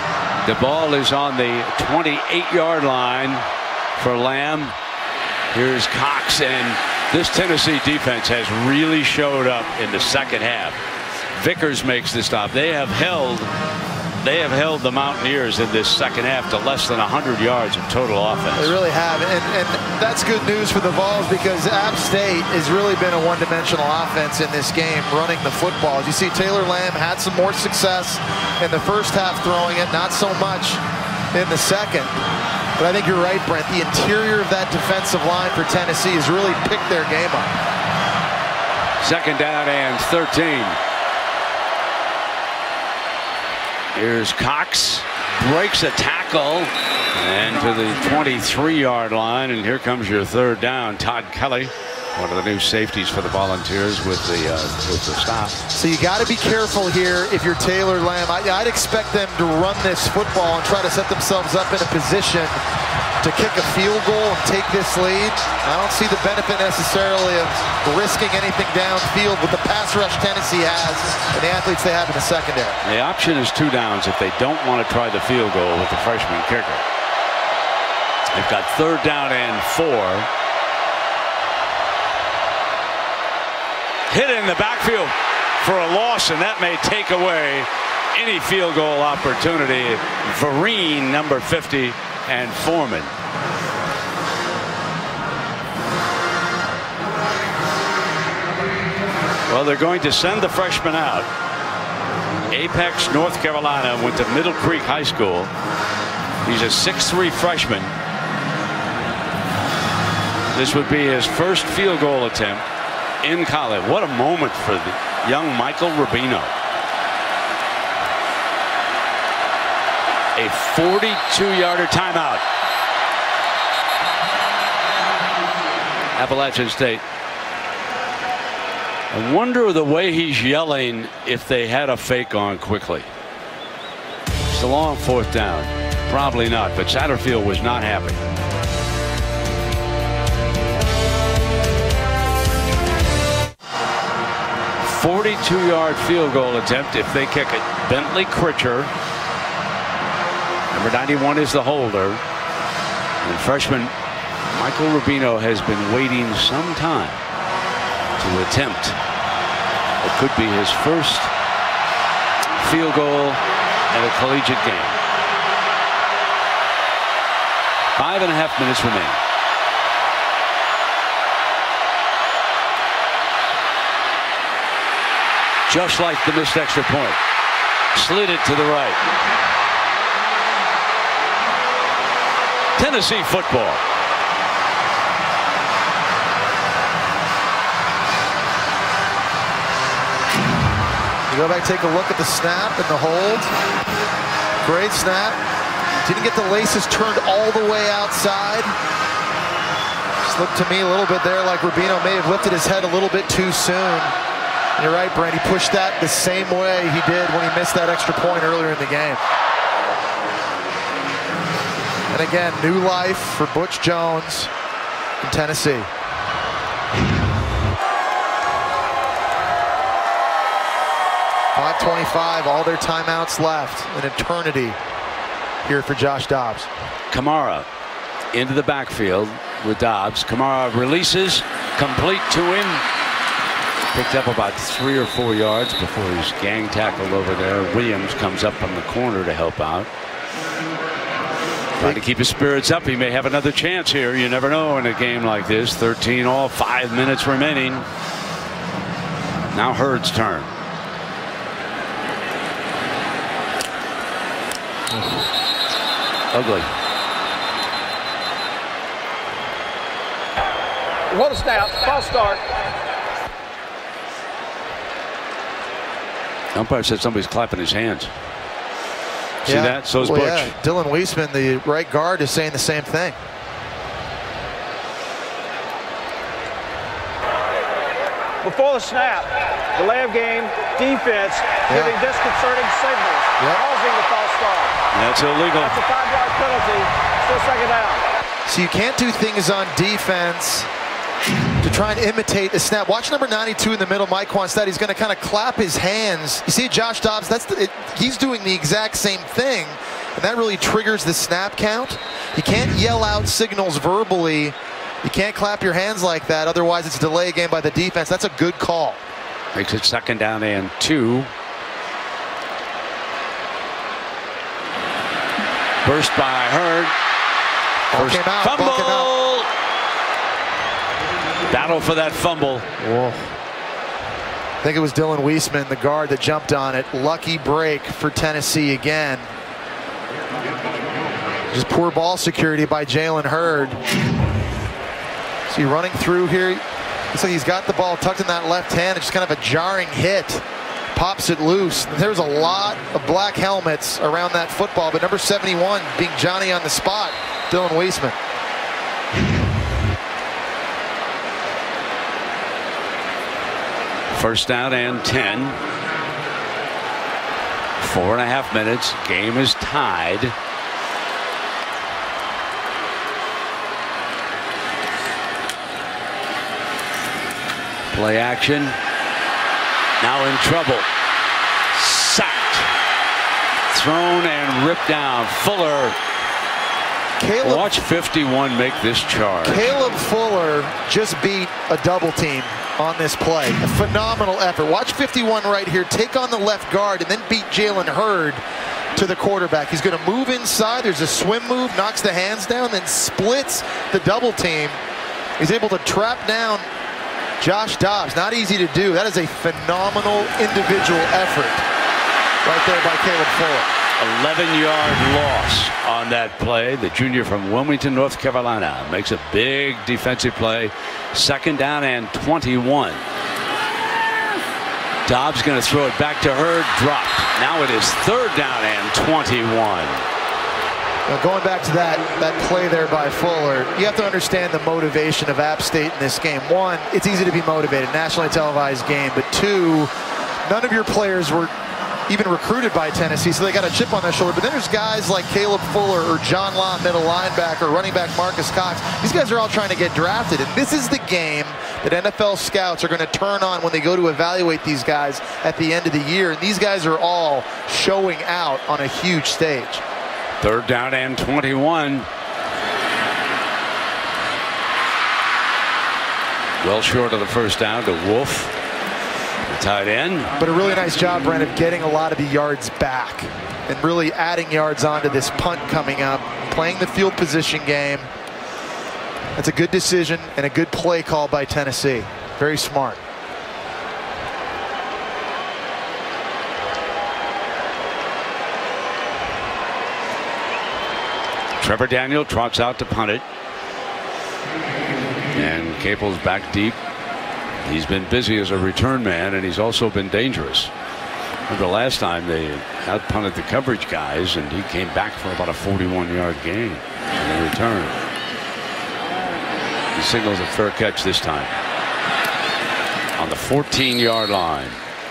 The ball is on the twenty-eight-yard line for Lamb. Here's Cox, and this Tennessee defense has really showed up in the second half. Vickers makes the stop. They have held they have held the Mountaineers in this second half to less than one hundred yards of total offense. They really have, and, and that's good news for the Vols, because App State has really been a one-dimensional offense in this game, running the football. As you see, Taylor Lamb had some more success in the first half throwing it, not so much in the second. But I think you're right, Brent. The interior of that defensive line for Tennessee has really picked their game up. Second down and thirteen. Here's Cox, breaks a tackle, and to the twenty-three-yard line, and here comes your third down. Todd Kelly, one of the new safeties for the Volunteers, with the uh, with the stop. So you got to be careful here if you're Taylor Lamb. I, I'd expect them to run this football and try to set themselves up in a position to kick a field goal and take this lead. I don't see the benefit necessarily of risking anything downfield with the pass rush Tennessee has and the athletes they have in the secondary. The option is two downs if they don't want to try the field goal with the freshman kicker. They've got third down and four. Hit in the backfield for a loss, and that may take away any field goal opportunity. Vereen, number fifty, and Foreman. Well, they're going to send the freshman out. Apex, North Carolina, went to Middle Creek High School. He's a six three freshman. This would be his first field goal attempt in college. What a moment for the young Michael Rubino. A forty-two-yarder timeout. Appalachian State. I wonder the way he's yelling if they had a fake on quickly. Still on fourth down. Probably not, but Satterfield was not happy. forty-two-yard field goal attempt if they kick it. Bentley Critcher. Number ninety-one is the holder. And freshman Michael Rubino has been waiting some time to attempt what could be his first field goal at a collegiate game. Five and a half minutes remain. Just like the missed extra point. Slid it to the right. Tennessee football. You go back, take a look at the snap and the hold. Great snap. Didn't get the laces turned all the way outside. Just looked to me a little bit there like Rubino may have lifted his head a little bit too soon. You're right, Brent. He pushed that the same way he did when he missed that extra point earlier in the game. And again, new life for Butch Jones in Tennessee. five twenty-five, all their timeouts left. An eternity here for Josh Dobbs. Kamara into the backfield with Dobbs. Kamara releases, complete to him. Picked up about three or four yards before he's gang tackled over there. Williams comes up from the corner to help out. Trying to keep his spirits up. He may have another chance here. You never know in a game like this. thirteen all, five minutes remaining. Now Hurd's turn. Ugly. What a snap. False start. Umpire said somebody's clapping his hands. See yeah. that? So is well, Butch. Yeah. Dylan Weisman, the right guard, is saying the same thing. Before the snap, delay of game, defense yeah. giving disconcerting signals, yep. causing the false start. That's illegal. That's a five-yard penalty. Still second down. So you can't do things on defense to try and imitate the snap. Watch number ninety-two in the middle, Mike Quanstead. He's going to kind of clap his hands. You see Josh Dobbs, that's the, it, he's doing the exact same thing, and that really triggers the snap count. You can't yell out signals verbally. You can't clap your hands like that, otherwise it's a delay game by the defense. That's a good call. Makes it second down and two. Burst by Hurd. Ball came out. Fumble. Ball came out. Battle for that fumble. Whoa. I think it was Dylan Weisman, the guard, that jumped on it. Lucky break for Tennessee again. Just poor ball security by Jalen Hurd. See, running through here. Looks like he's got the ball tucked in that left hand. It's just kind of a jarring hit. Pops it loose. There's a lot of black helmets around that football, but number seventy-one being Johnny on the spot, Dylan Weisman. First down and ten. Four and a half minutes. Game is tied. Play action. Now in trouble. Sacked. Thrown and ripped down. Fuller. Caleb, Watch fifty-one make this charge. Caleb Fuller just beat a double team on this play. A phenomenal effort. Watch fifty-one right here. Take on the left guard and then beat Jalen Hurd to the quarterback. He's going to move inside. There's a swim move. Knocks the hands down. Then splits the double team. He's able to trap down Josh Dobbs. Not easy to do. That is a phenomenal individual effort right there by Caleb Fuller. eleven yard loss on that play. The junior from Wilmington, North Carolina, makes a big defensive play. Second down and twenty-one. Dobbs going to throw it back to Hurd. Dropped. Now it is third down and twenty-one. Now going back to that, that play there by Fuller, you have to understand the motivation of App State in this game. One, it's easy to be motivated, nationally televised game, but two, none of your players were even recruited by Tennessee, so they got a chip on their shoulder. But then there's guys like Caleb Fuller or John Lott, middle linebacker, running back Marcus Cox. These guys are all trying to get drafted, and this is the game that N F L scouts are going to turn on when they go to evaluate these guys at the end of the year. And these guys are all showing out on a huge stage. Third down and twenty-one. Well short of the first down to Wolf, the tight end. But a really nice job, Brent, of getting a lot of the yards back and really adding yards onto this punt coming up, playing the field position game. That's a good decision and a good play call by Tennessee. Very smart. Trevor Daniel trots out to punt it. And Capel's back deep. He's been busy as a return man, and he's also been dangerous. Remember last time they out-punted the coverage guys, and he came back for about a forty-one yard gain in the return. He signals a fair catch this time on the fourteen yard line.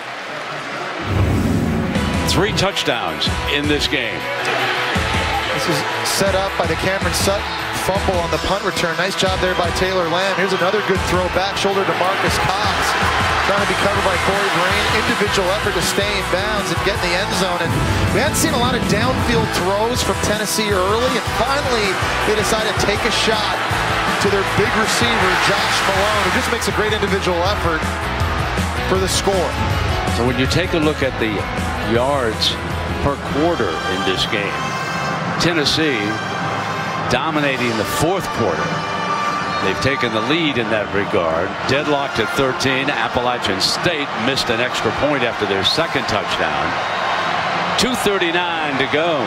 Three touchdowns in this game. This is set up by the Cameron Sutton fumble on the punt return. Nice job there by Taylor Lamb. Here's another good throw back shoulder to Marcus Cox. Trying to be covered by Corey Green. Individual effort to stay in bounds and get in the end zone. And we hadn't seen a lot of downfield throws from Tennessee early. And finally, they decided to take a shot to their big receiver, Josh Malone, who just makes a great individual effort for the score. So when you take a look at the yards per quarter in this game, Tennessee dominating the fourth quarter. They've taken the lead in that regard. Deadlocked at thirteen. Appalachian State missed an extra point after their second touchdown. two thirty-nine to go.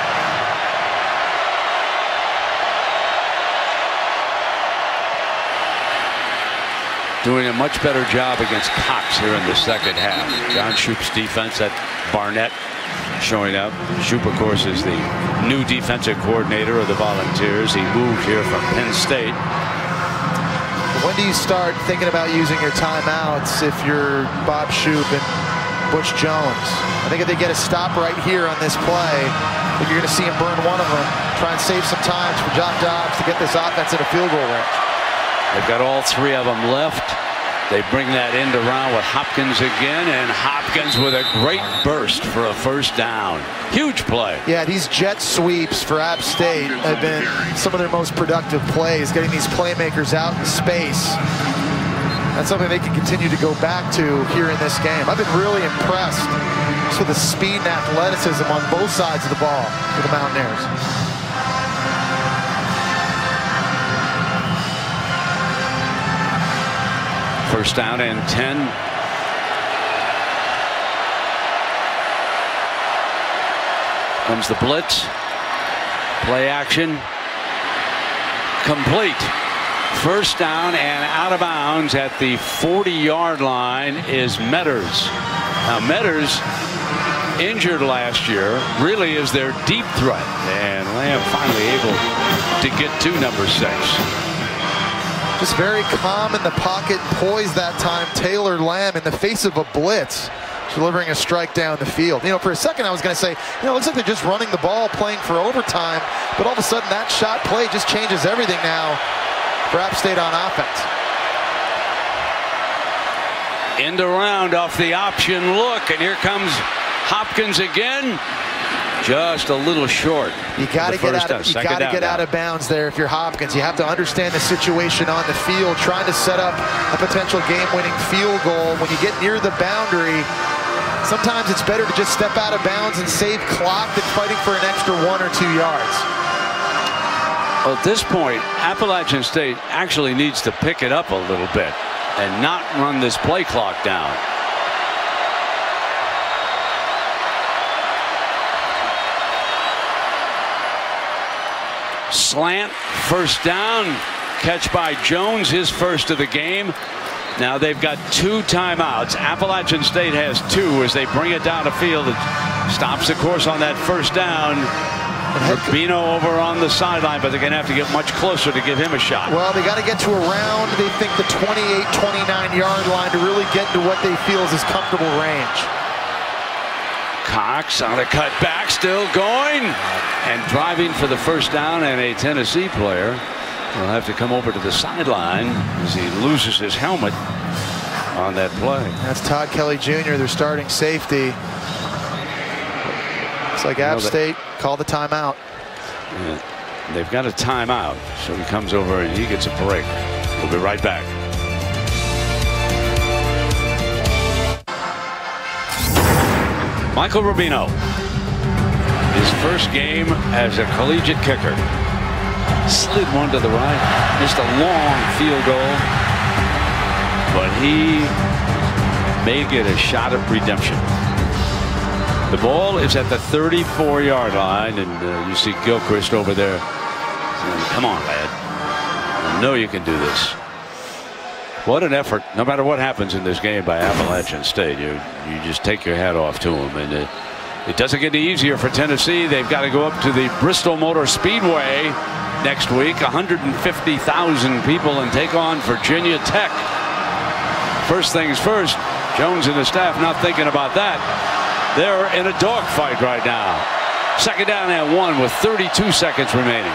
Doing a much better job against Cox here in the second half. John Shoop's defense at Barnett showing up. Shoop, of course, is the new defensive coordinator of the Volunteers. He moved here from Penn State. When do you start thinking about using your timeouts if you're Bob Shoop and Butch Jones? I think if they get a stop right here on this play, I think you're going to see him burn one of them. Try and save some time for Josh Dobbs to get this offense in a field goal range. They've got all three of them left. They bring that end around with Hopkins again, and Hopkins with a great burst for a first down. Huge play. Yeah, these jet sweeps for App State have been some of their most productive plays, getting these playmakers out in space. That's something they can continue to go back to here in this game. I've been really impressed with the speed and athleticism on both sides of the ball for the Mountaineers. First down and ten. Comes the blitz. Play action. Complete. First down and out of bounds at the forty yard line is Metters. Now Metters, injured last year, really is their deep threat. And Lamb finally able to get to number six. Just very calm in the pocket, poised that time. Taylor Lamb in the face of a blitz, delivering a strike down the field. You know, for a second I was going to say, you know, it looks like they're just running the ball, playing for overtime, but all of a sudden that shot play just changes everything now for App State on offense. End around off the option look, and here comes Hopkins again. Just a little short. You got to get out of you got to get out of bounds there if you're Hopkins. You have to understand the situation on the field, trying to set up a potential game-winning field goal. When you get near the boundary, sometimes it's better to just step out of bounds and save clock than fighting for an extra one or two yards. Well, at this point, Appalachian State actually needs to pick it up a little bit and not run this play clock down. Slant, first down, catch by Jones, his first of the game. Now they've got two timeouts. Appalachian State has two as they bring it down the field. It stops the course on that first down. Rubino over on the sideline, but they're going to have to get much closer to give him a shot. Well, they got to get to around, they think, the twenty-eight, twenty-nine yard line to really get into what they feel is his comfortable range. Cox on a cut back, still going and driving for the first down, and a Tennessee player will have to come over to the sideline as he loses his helmet on that play. That's Todd Kelly Junior, their starting safety. It's like App State called the timeout. Yeah, they've got a timeout, so he comes over and he gets a break. We'll be right back. Michael Rubino, his first game as a collegiate kicker. Slid one to the right, missed a long field goal, but he may get a shot at redemption. The ball is at the thirty-four yard line, and uh, you see Gilchrist over there saying, come on, lad. I know you can do this. What an effort, no matter what happens in this game by Appalachian State. You, you just take your hat off to them. And it, it doesn't get any easier for Tennessee. They've got to go up to the Bristol Motor Speedway next week, one hundred fifty thousand people, and take on Virginia Tech. First things first, Jones and the staff not thinking about that. They're in a dogfight right now. Second down and one with thirty-two seconds remaining.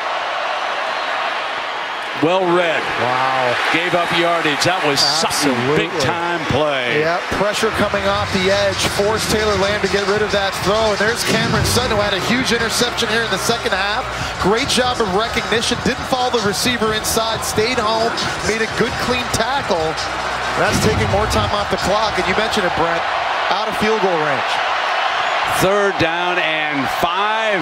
Well read. Wow. Gave up yardage. That was Sutton. Big time play. Yeah, pressure coming off the edge. Forced Taylor Lamb to get rid of that throw. And there's Cameron Sutton, who had a huge interception here in the second half. Great job of recognition. Didn't follow the receiver inside. Stayed home. Made a good, clean tackle. That's taking more time off the clock. And you mentioned it, Brent. Out of field goal range. Third down and five.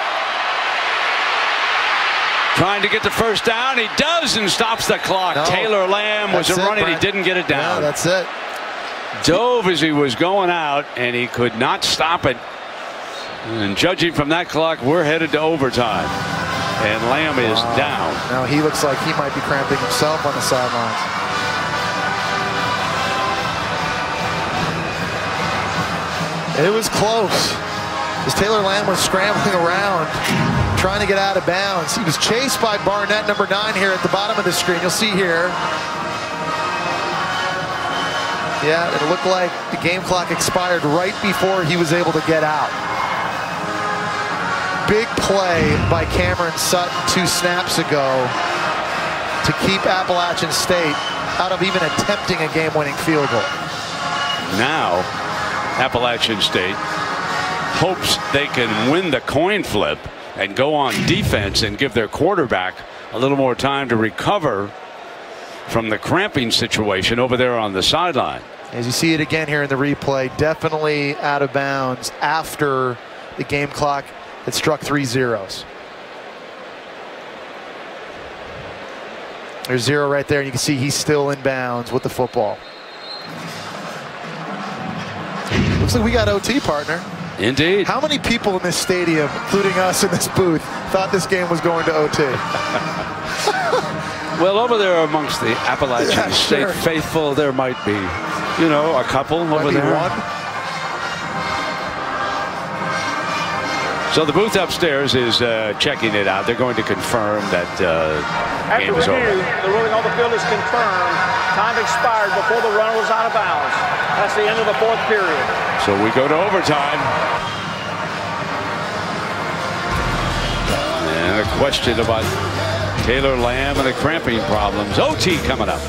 Trying to get the first down. He does and stops the clock. No, Taylor Lamb was a running. He didn't get it down. Yeah, that's it. Dove as he was going out, and he could not stop it. And judging from that clock, we're headed to overtime. And Lamb is wow. down. Now he looks like he might be cramping himself on the sidelines. It was close. As Taylor Lamb was scrambling around, trying to get out of bounds. He was chased by Barnett, number nine, here at the bottom of the screen. You'll see here. Yeah, it looked like the game clock expired right before he was able to get out. Big play by Cameron Sutton two snaps ago to keep Appalachian State out of even attempting a game-winning field goal. Now, Appalachian State hopes they can win the coin flip and go on defense and give their quarterback a little more time to recover from the cramping situation over there on the sideline. As you see it again here in the replay, definitely out of bounds after the game clock had struck three zeros. There's zero right there, and you can see he's still in bounds with the football. Looks like we got O T, partner. Indeed. How many people in this stadium, including us in this booth, thought this game was going to O T? Well, over there amongst the Appalachian yeah, State sure. faithful, there might be, you know, a couple might over be there. One. So the booth upstairs is uh, checking it out. They're going to confirm that uh, game is over. After review, the ruling on the field is confirmed. Time expired before the runner was out of bounds. That's the end of the fourth period. So we go to overtime. And a question about Taylor Lamb and the cramping problems. O T coming up.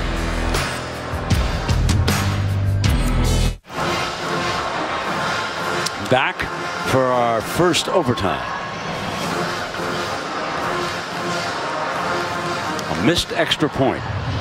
Back for our first overtime. A missed extra point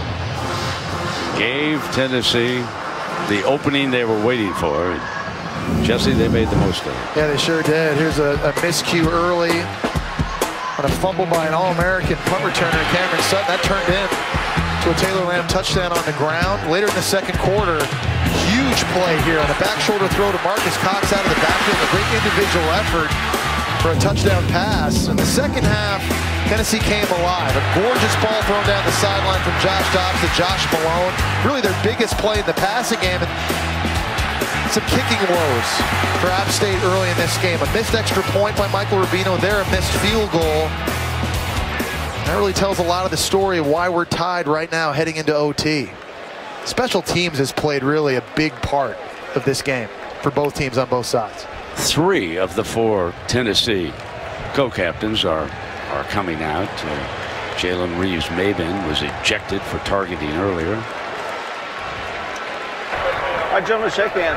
gave Tennessee the opening they were waiting for. And Jesse, they made the most of it. Yeah, they sure did. Here's a, a miscue early on a fumble by an All-American punt returner, Cameron Sutton. That turned in to a Taylor Lamb touchdown on the ground. Later in the second quarter, huge play here on a back shoulder throw to Marcus Cox out of the backfield. A great individual effort for a touchdown pass. In the second half, Tennessee came alive. A gorgeous ball thrown down the sideline from Josh Dobbs to Josh Malone. Really their biggest play in the passing game. And some kicking woes for App State early in this game. A missed extra point by Michael Rubino there, a missed field goal. That really tells a lot of the story of why we're tied right now heading into O T. Special teams has played really a big part of this game. for both teams on both sides. Three of the four Tennessee co-captains are are coming out. Uh, Jalen Reeves-Maybin was ejected for targeting earlier. All right, gentlemen, shake hands.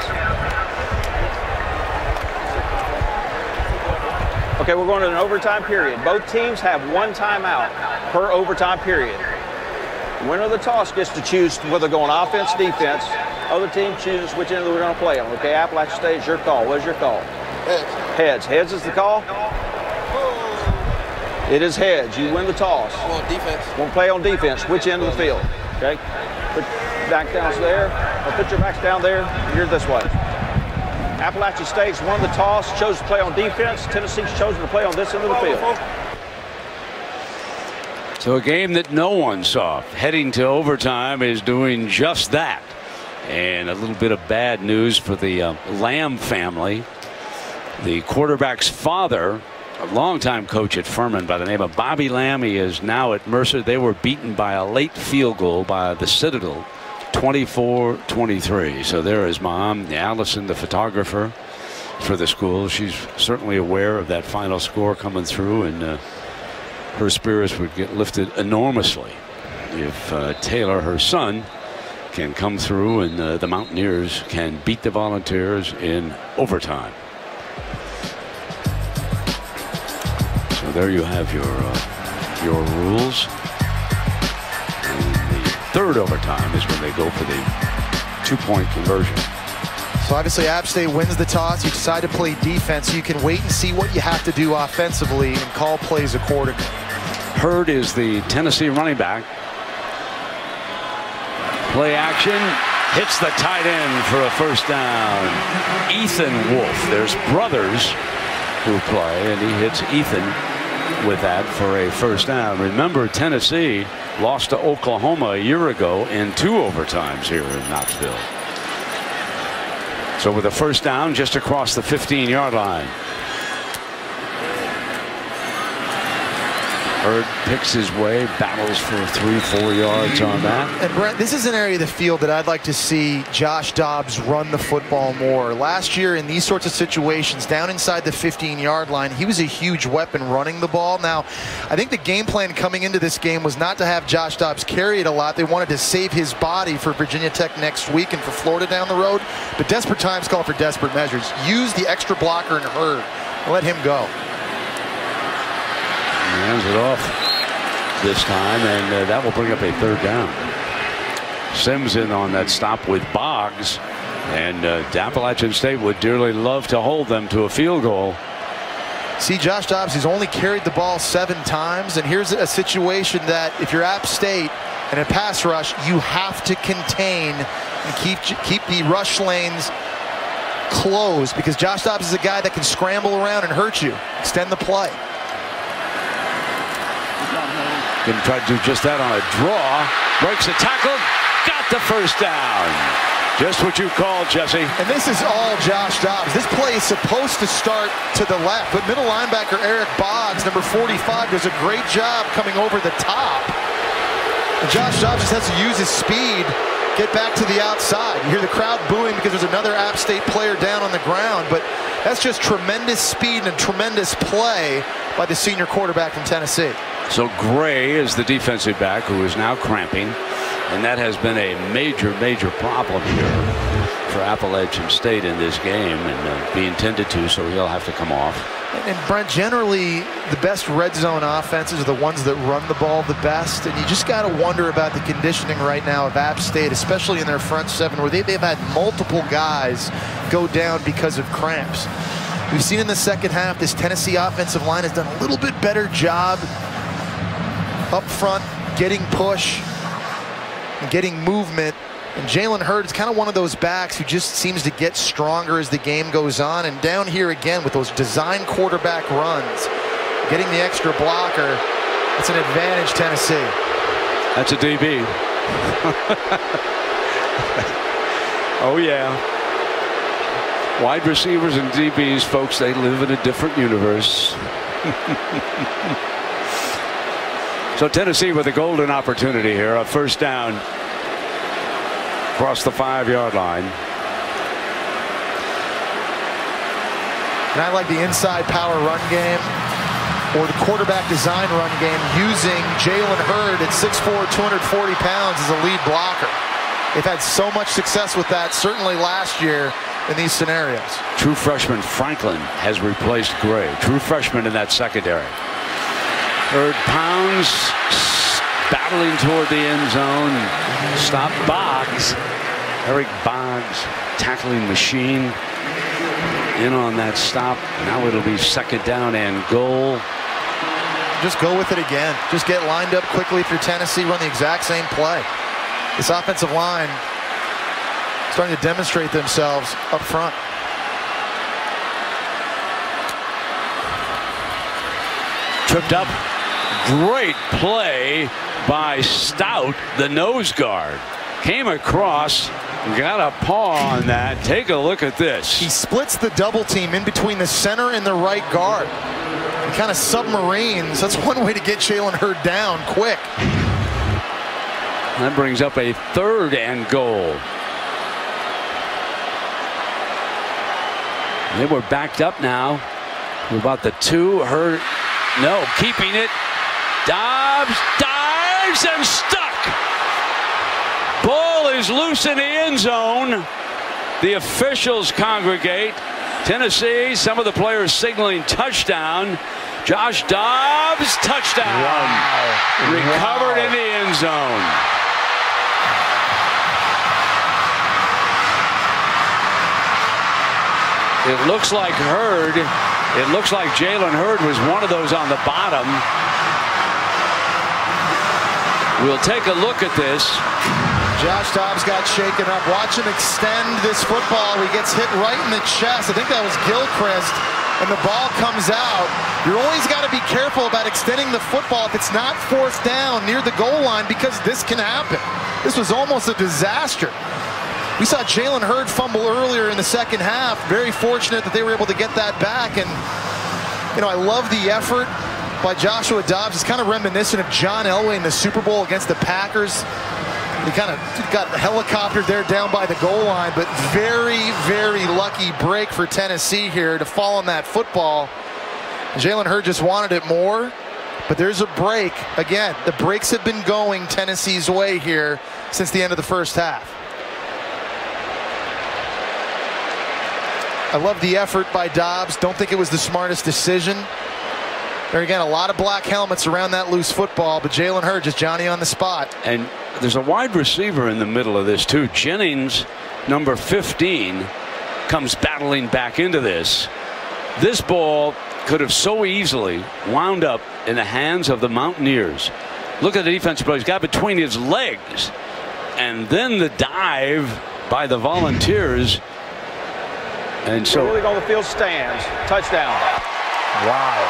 Okay, we're going to an overtime period. Both teams have one timeout per overtime period. Winner of the toss gets to choose whether going offense, defense. Other team chooses which end we're going to play on. Okay, Appalachian State, it's your call. What is your call? Heads. Heads. Heads is the call? It is heads. You win the toss. On defense. We'll play on defense. Which end of the field? Okay. Put back down there. Or put your backs down there. You're this way. Appalachian State's won the toss, chose to play on defense. Tennessee's chosen to play on this end of the field. So a game that no one saw heading to overtime is doing just that. And a little bit of bad news for the uh, Lamb family. The quarterback's father, a longtime coach at Furman by the name of Bobby Lamb, he is now at Mercer. They were beaten by a late field goal by the Citadel, twenty-four twenty-three. So there is Mom, Allison, the photographer for the school. She's certainly aware of that final score coming through, and uh, her spirits would get lifted enormously if uh, Taylor, her son, can come through and uh, the Mountaineers can beat the Volunteers in overtime. So there you have your uh, your rules. And the third overtime is when they go for the two-point conversion. So obviously App State wins the toss. You decide to play defense. You can wait and see what you have to do offensively and call plays accordingly. Hurd is the Tennessee running back. Play action, hits the tight end for a first down. Ethan Wolf. There's brothers who play, and he hits Ethan with that for a first down. Remember, Tennessee lost to Oklahoma a year ago in two overtimes here in Knoxville. So with a first down just across the fifteen yard line. Hurd picks his way, battles for three, four yards on that. And Brent, this is an area of the field that I'd like to see Josh Dobbs run the football more. Last year in these sorts of situations, down inside the fifteen yard line, he was a huge weapon running the ball. Now, I think the game plan coming into this game was not to have Josh Dobbs carry it a lot. They wanted to save his body for Virginia Tech next week and for Florida down the road. But desperate times call for desperate measures. Use the extra blocker in Hurd. Let him go. Hands it off this time, and uh, that will bring up a third down. Sims in on that stop with Boggs, and uh, Appalachian State would dearly love to hold them to a field goal. See, Josh Dobbs, he's only carried the ball seven times, and here's a situation that if you're App State and a pass rush, you have to contain and keep keep the rush lanes closed, because Josh Dobbs is a guy that can scramble around and hurt you, extend the play. Going to try to do just that on a draw. Breaks a tackle. Got the first down. Just what you called, Jesse. And this is all Josh Dobbs. This play is supposed to start to the left, but middle linebacker Eric Boggs, number forty-five, does a great job coming over the top. And Josh Dobbs just has to use his speed, get back to the outside. You hear the crowd booing because there's another App State player down on the ground, but that's just tremendous speed and tremendous play by the senior quarterback from Tennessee. So Gray is the defensive back who is now cramping, and that has been a major, major problem here for Appalachian State in this game, and uh, be intended to, so he'll have to come off. And, and Brent, generally the best red zone offenses are the ones that run the ball the best, and you just got to wonder about the conditioning right now of App State, especially in their front seven, where they, they've had multiple guys go down because of cramps. We've seen in the second half this Tennessee offensive line has done a little bit better job up front, getting push and getting movement. And Jalen Hurd is kind of one of those backs who just seems to get stronger as the game goes on. And down here again with those design quarterback runs, getting the extra blocker, it's an advantage, Tennessee. That's a D B. Oh, yeah. Wide receivers and D Bs, folks, they live in a different universe. So Tennessee with a golden opportunity here, a first down across the five yard line. And I like the inside power run game or the quarterback design run game using Jalen Hurd at six foot four, two hundred forty pounds as a lead blocker. They've had so much success with that, certainly last year in these scenarios. True freshman Franklin has replaced Gray. True freshman in that secondary. Hurd pounds, battling toward the end zone. Stop Boggs. Eric Boggs, tackling machine. In on that stop. Now it'll be second down and goal. Just go with it again. Just get lined up quickly if you're Tennessee. Run the exact same play. This offensive line starting to demonstrate themselves up front. Tripped up. Great play by Stout, the nose guard. Came across, got a paw on that. Take a look at this. He splits the double team in between the center and the right guard. He kind of submarines. That's one way to get Jalen Hurd down quick. That brings up a third and goal. They were backed up now. We're about the two. Hurd, no, keeping it. Dobbs dives and stuck. Ball is loose in the end zone. The officials congregate. Tennessee, some of the players signaling touchdown. Josh Dobbs, touchdown. Wow. Recovered wow. in the end zone. It looks like Hurd, it looks like Jalen Hurd was one of those on the bottom. We'll take a look at this. Josh Dobbs got shaken up. Watch him extend this football. He gets hit right in the chest. I think that was Gilchrist, and the ball comes out. You're always got to be careful about extending the football if it's not fourth down near the goal line, because this can happen. This was almost a disaster. We saw Jalen Hurd fumble earlier in the second half. Very fortunate that they were able to get that back. And, you know, I love the effort by Joshua Dobbs. It's kind of reminiscent of John Elway in the Super Bowl against the Packers. He kind of got helicoptered there down by the goal line, but very, very lucky break for Tennessee here to fall on that football. Jalen Hurd just wanted it more, but there's a break. Again, the breaks have been going Tennessee's way here since the end of the first half. I love the effort by Dobbs. Don't think it was the smartest decision. There again, a lot of black helmets around that loose football, but Jalen Hurd just Johnny on the spot. And there's a wide receiver in the middle of this too. Jennings, number fifteen, comes battling back into this. This ball could have so easily wound up in the hands of the Mountaineers. Look at the defensive play. He's got between his legs. And then the dive by the Volunteers. And so really on the field stands. Touchdown. Wow.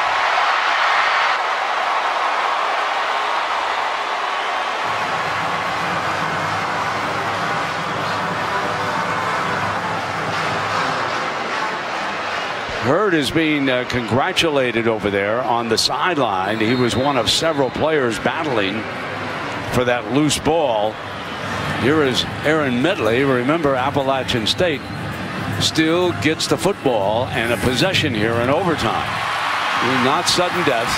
Hurd is being uh, congratulated over there on the sideline. He was one of several players battling for that loose ball. Here is Aaron Medley. Remember, Appalachian State still gets the football and a possession here in overtime. Not sudden death.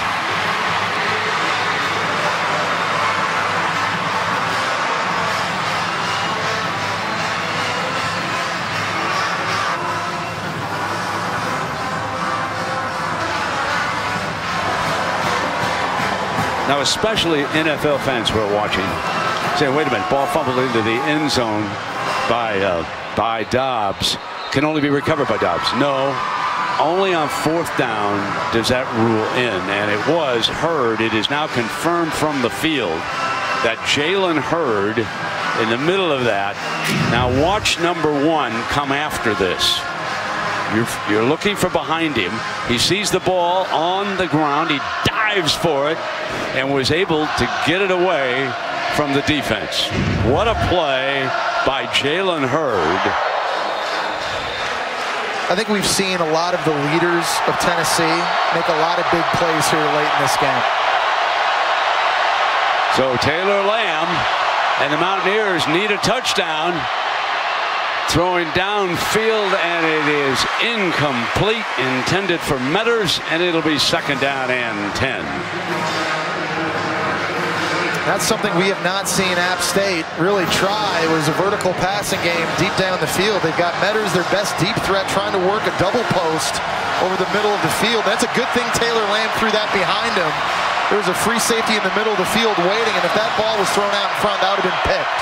Now, especially N F L fans who are watching say, wait a minute, ball fumbled into the end zone by uh, by Dobbs. Can only be recovered by Dobbs. No, only on fourth down does that rule in, and it was Hurd. It is now confirmed from the field that Jalen Hurd in the middle of that. Now watch number one come after this. You're, you're looking for behind him. He sees the ball on the ground. He dives for it and was able to get it away from the defense. What a play by Jalen Hurd. I think we've seen a lot of the leaders of Tennessee make a lot of big plays here late in this game. So Taylor Lamb and the Mountaineers need a touchdown throwing downfield, and it is incomplete, intended for Metters, and it'll be second down and ten. That's something we have not seen App State really try. It was a vertical passing game deep down the field. They've got Metters, their best deep threat, trying to work a double post over the middle of the field. That's a good thing Taylor Lamb threw that behind him. There was a free safety in the middle of the field waiting, and if that ball was thrown out in front, that would have been picked.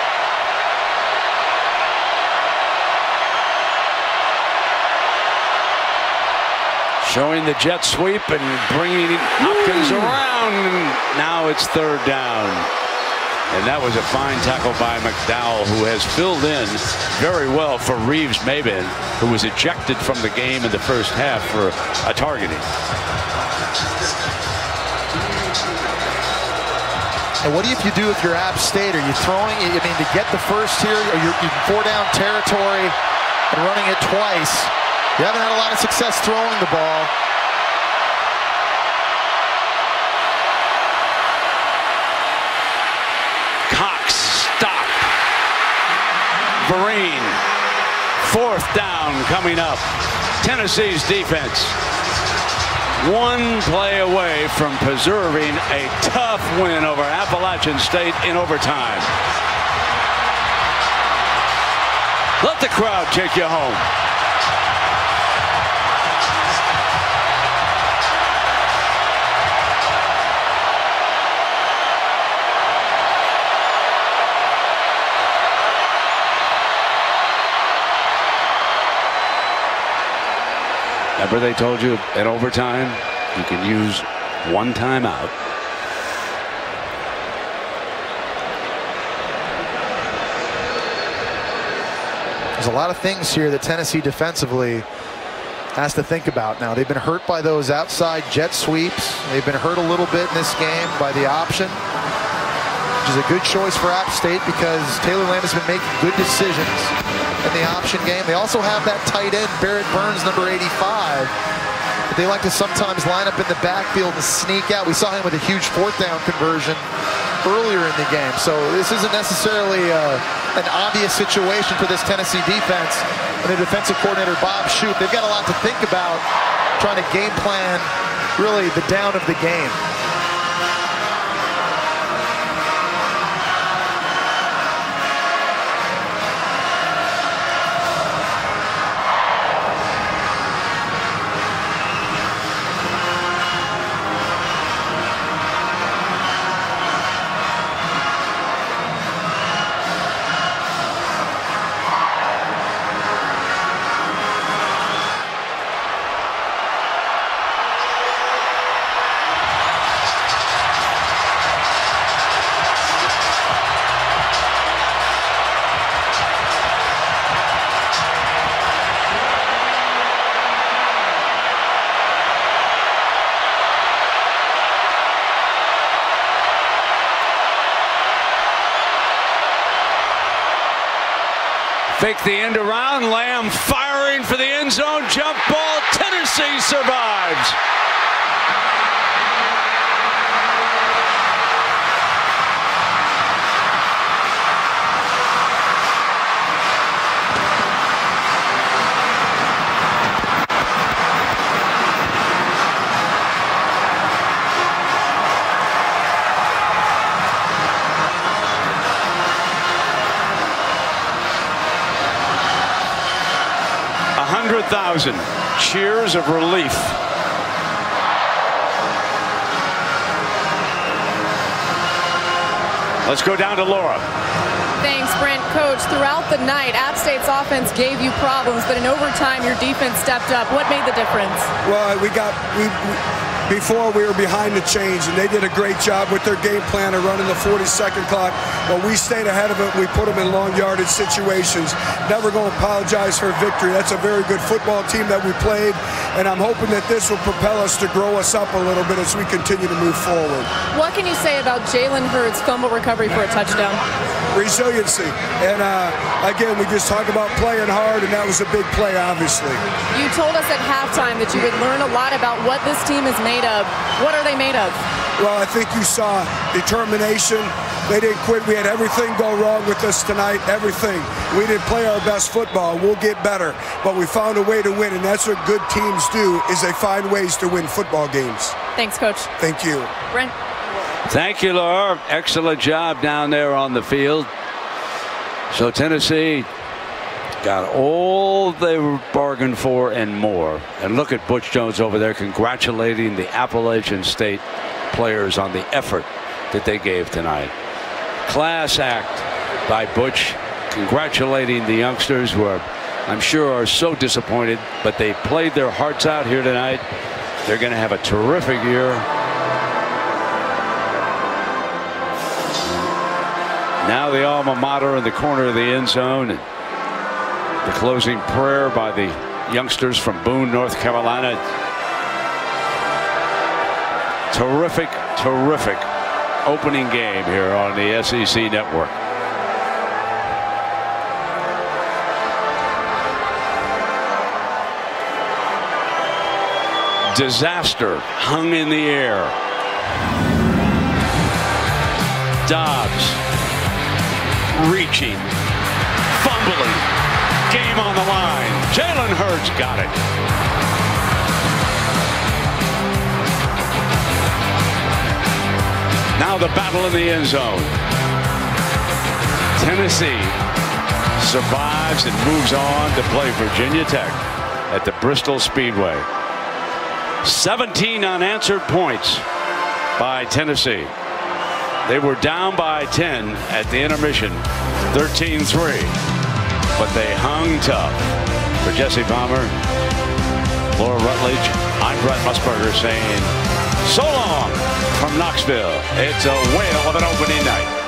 Showing the jet sweep and bringing Hopkins around. And now it's third down. And that was a fine tackle by McDowell, who has filled in very well for Reeves-Maybin, who was ejected from the game in the first half for a targeting. And what do you, if you do if you're App State? Are you throwing, I mean, to get the first here, or you're in four down territory and running it twice? You haven't had a lot of success throwing the ball. Cox, stop. Vereen, fourth down coming up. Tennessee's defense one play away from preserving a tough win over Appalachian State in overtime. Let the crowd take you home. Remember they told you at overtime you can use one timeout. There's a lot of things here that Tennessee defensively has to think about now. They've been hurt by those outside jet sweeps. They've been hurt a little bit in this game by the option, which is a good choice for App State because Taylor Lamb has been making good decisions in the option game. They also have that tight end, Barrett Burns, number eighty-five. But they like to sometimes line up in the backfield and sneak out. We saw him with a huge fourth down conversion earlier in the game. So this isn't necessarily uh, an obvious situation for this Tennessee defense. And the defensive coordinator, Bob Shoop, they've got a lot to think about trying to game plan really the down of the game. Fake the end around. Lamb firing for the end zone. Jump ball. Tennessee survives. one hundred thousand cheers of relief. Let's go down to Laura. Thanks, Brent. Coach, throughout the night, App State's offense gave you problems, but in overtime, your defense stepped up. What made the difference? Well, we got we, we before we were behind the chains, and they did a great job with their game plan of running the forty-second clock. But we stayed ahead of it. We put them in long yardage situations. Never going to apologize for victory. That's a very good football team that we played, and I'm hoping that this will propel us to grow us up a little bit as we continue to move forward. What can you say about Jalen Hurd's fumble recovery for a touchdown? Resiliency, and uh, again, we just talk about playing hard, and that was a big play, obviously. You told us at halftime that you would learn a lot about what this team is made of. What are they made of? Well, I think you saw determination, They didn't quit. We had everything go wrong with us tonight, everything. We didn't play our best football. We'll get better, but we found a way to win, and that's what good teams do, is they find ways to win football games. Thanks, Coach. Thank you. Brent. Thank you, Laura. Excellent job down there on the field. So Tennessee got all they bargained for and more. And look at Butch Jones over there congratulating the Appalachian State players on the effort that they gave tonight. Class act by Butch, congratulating the youngsters who are, I'm sure, are so disappointed, but they played their hearts out here tonight. They're going to have a terrific year. Now the alma mater in the corner of the end zone. The closing prayer by the youngsters from Boone, North Carolina. Terrific, terrific opening game here on the S E C Network. Disaster hung in the air. Dobbs reaching, fumbling, game on the line. Jalen Hurts got it. Now the battle in the end zone. Tennessee survives and moves on to play Virginia Tech at the Bristol Speedway. seventeen unanswered points by Tennessee. They were down by ten at the intermission, thirteen three, but they hung tough. For Jesse Palmer, Laura Rutledge, I'm Brent Musburger saying so long from Knoxville. It's a whale of an opening night.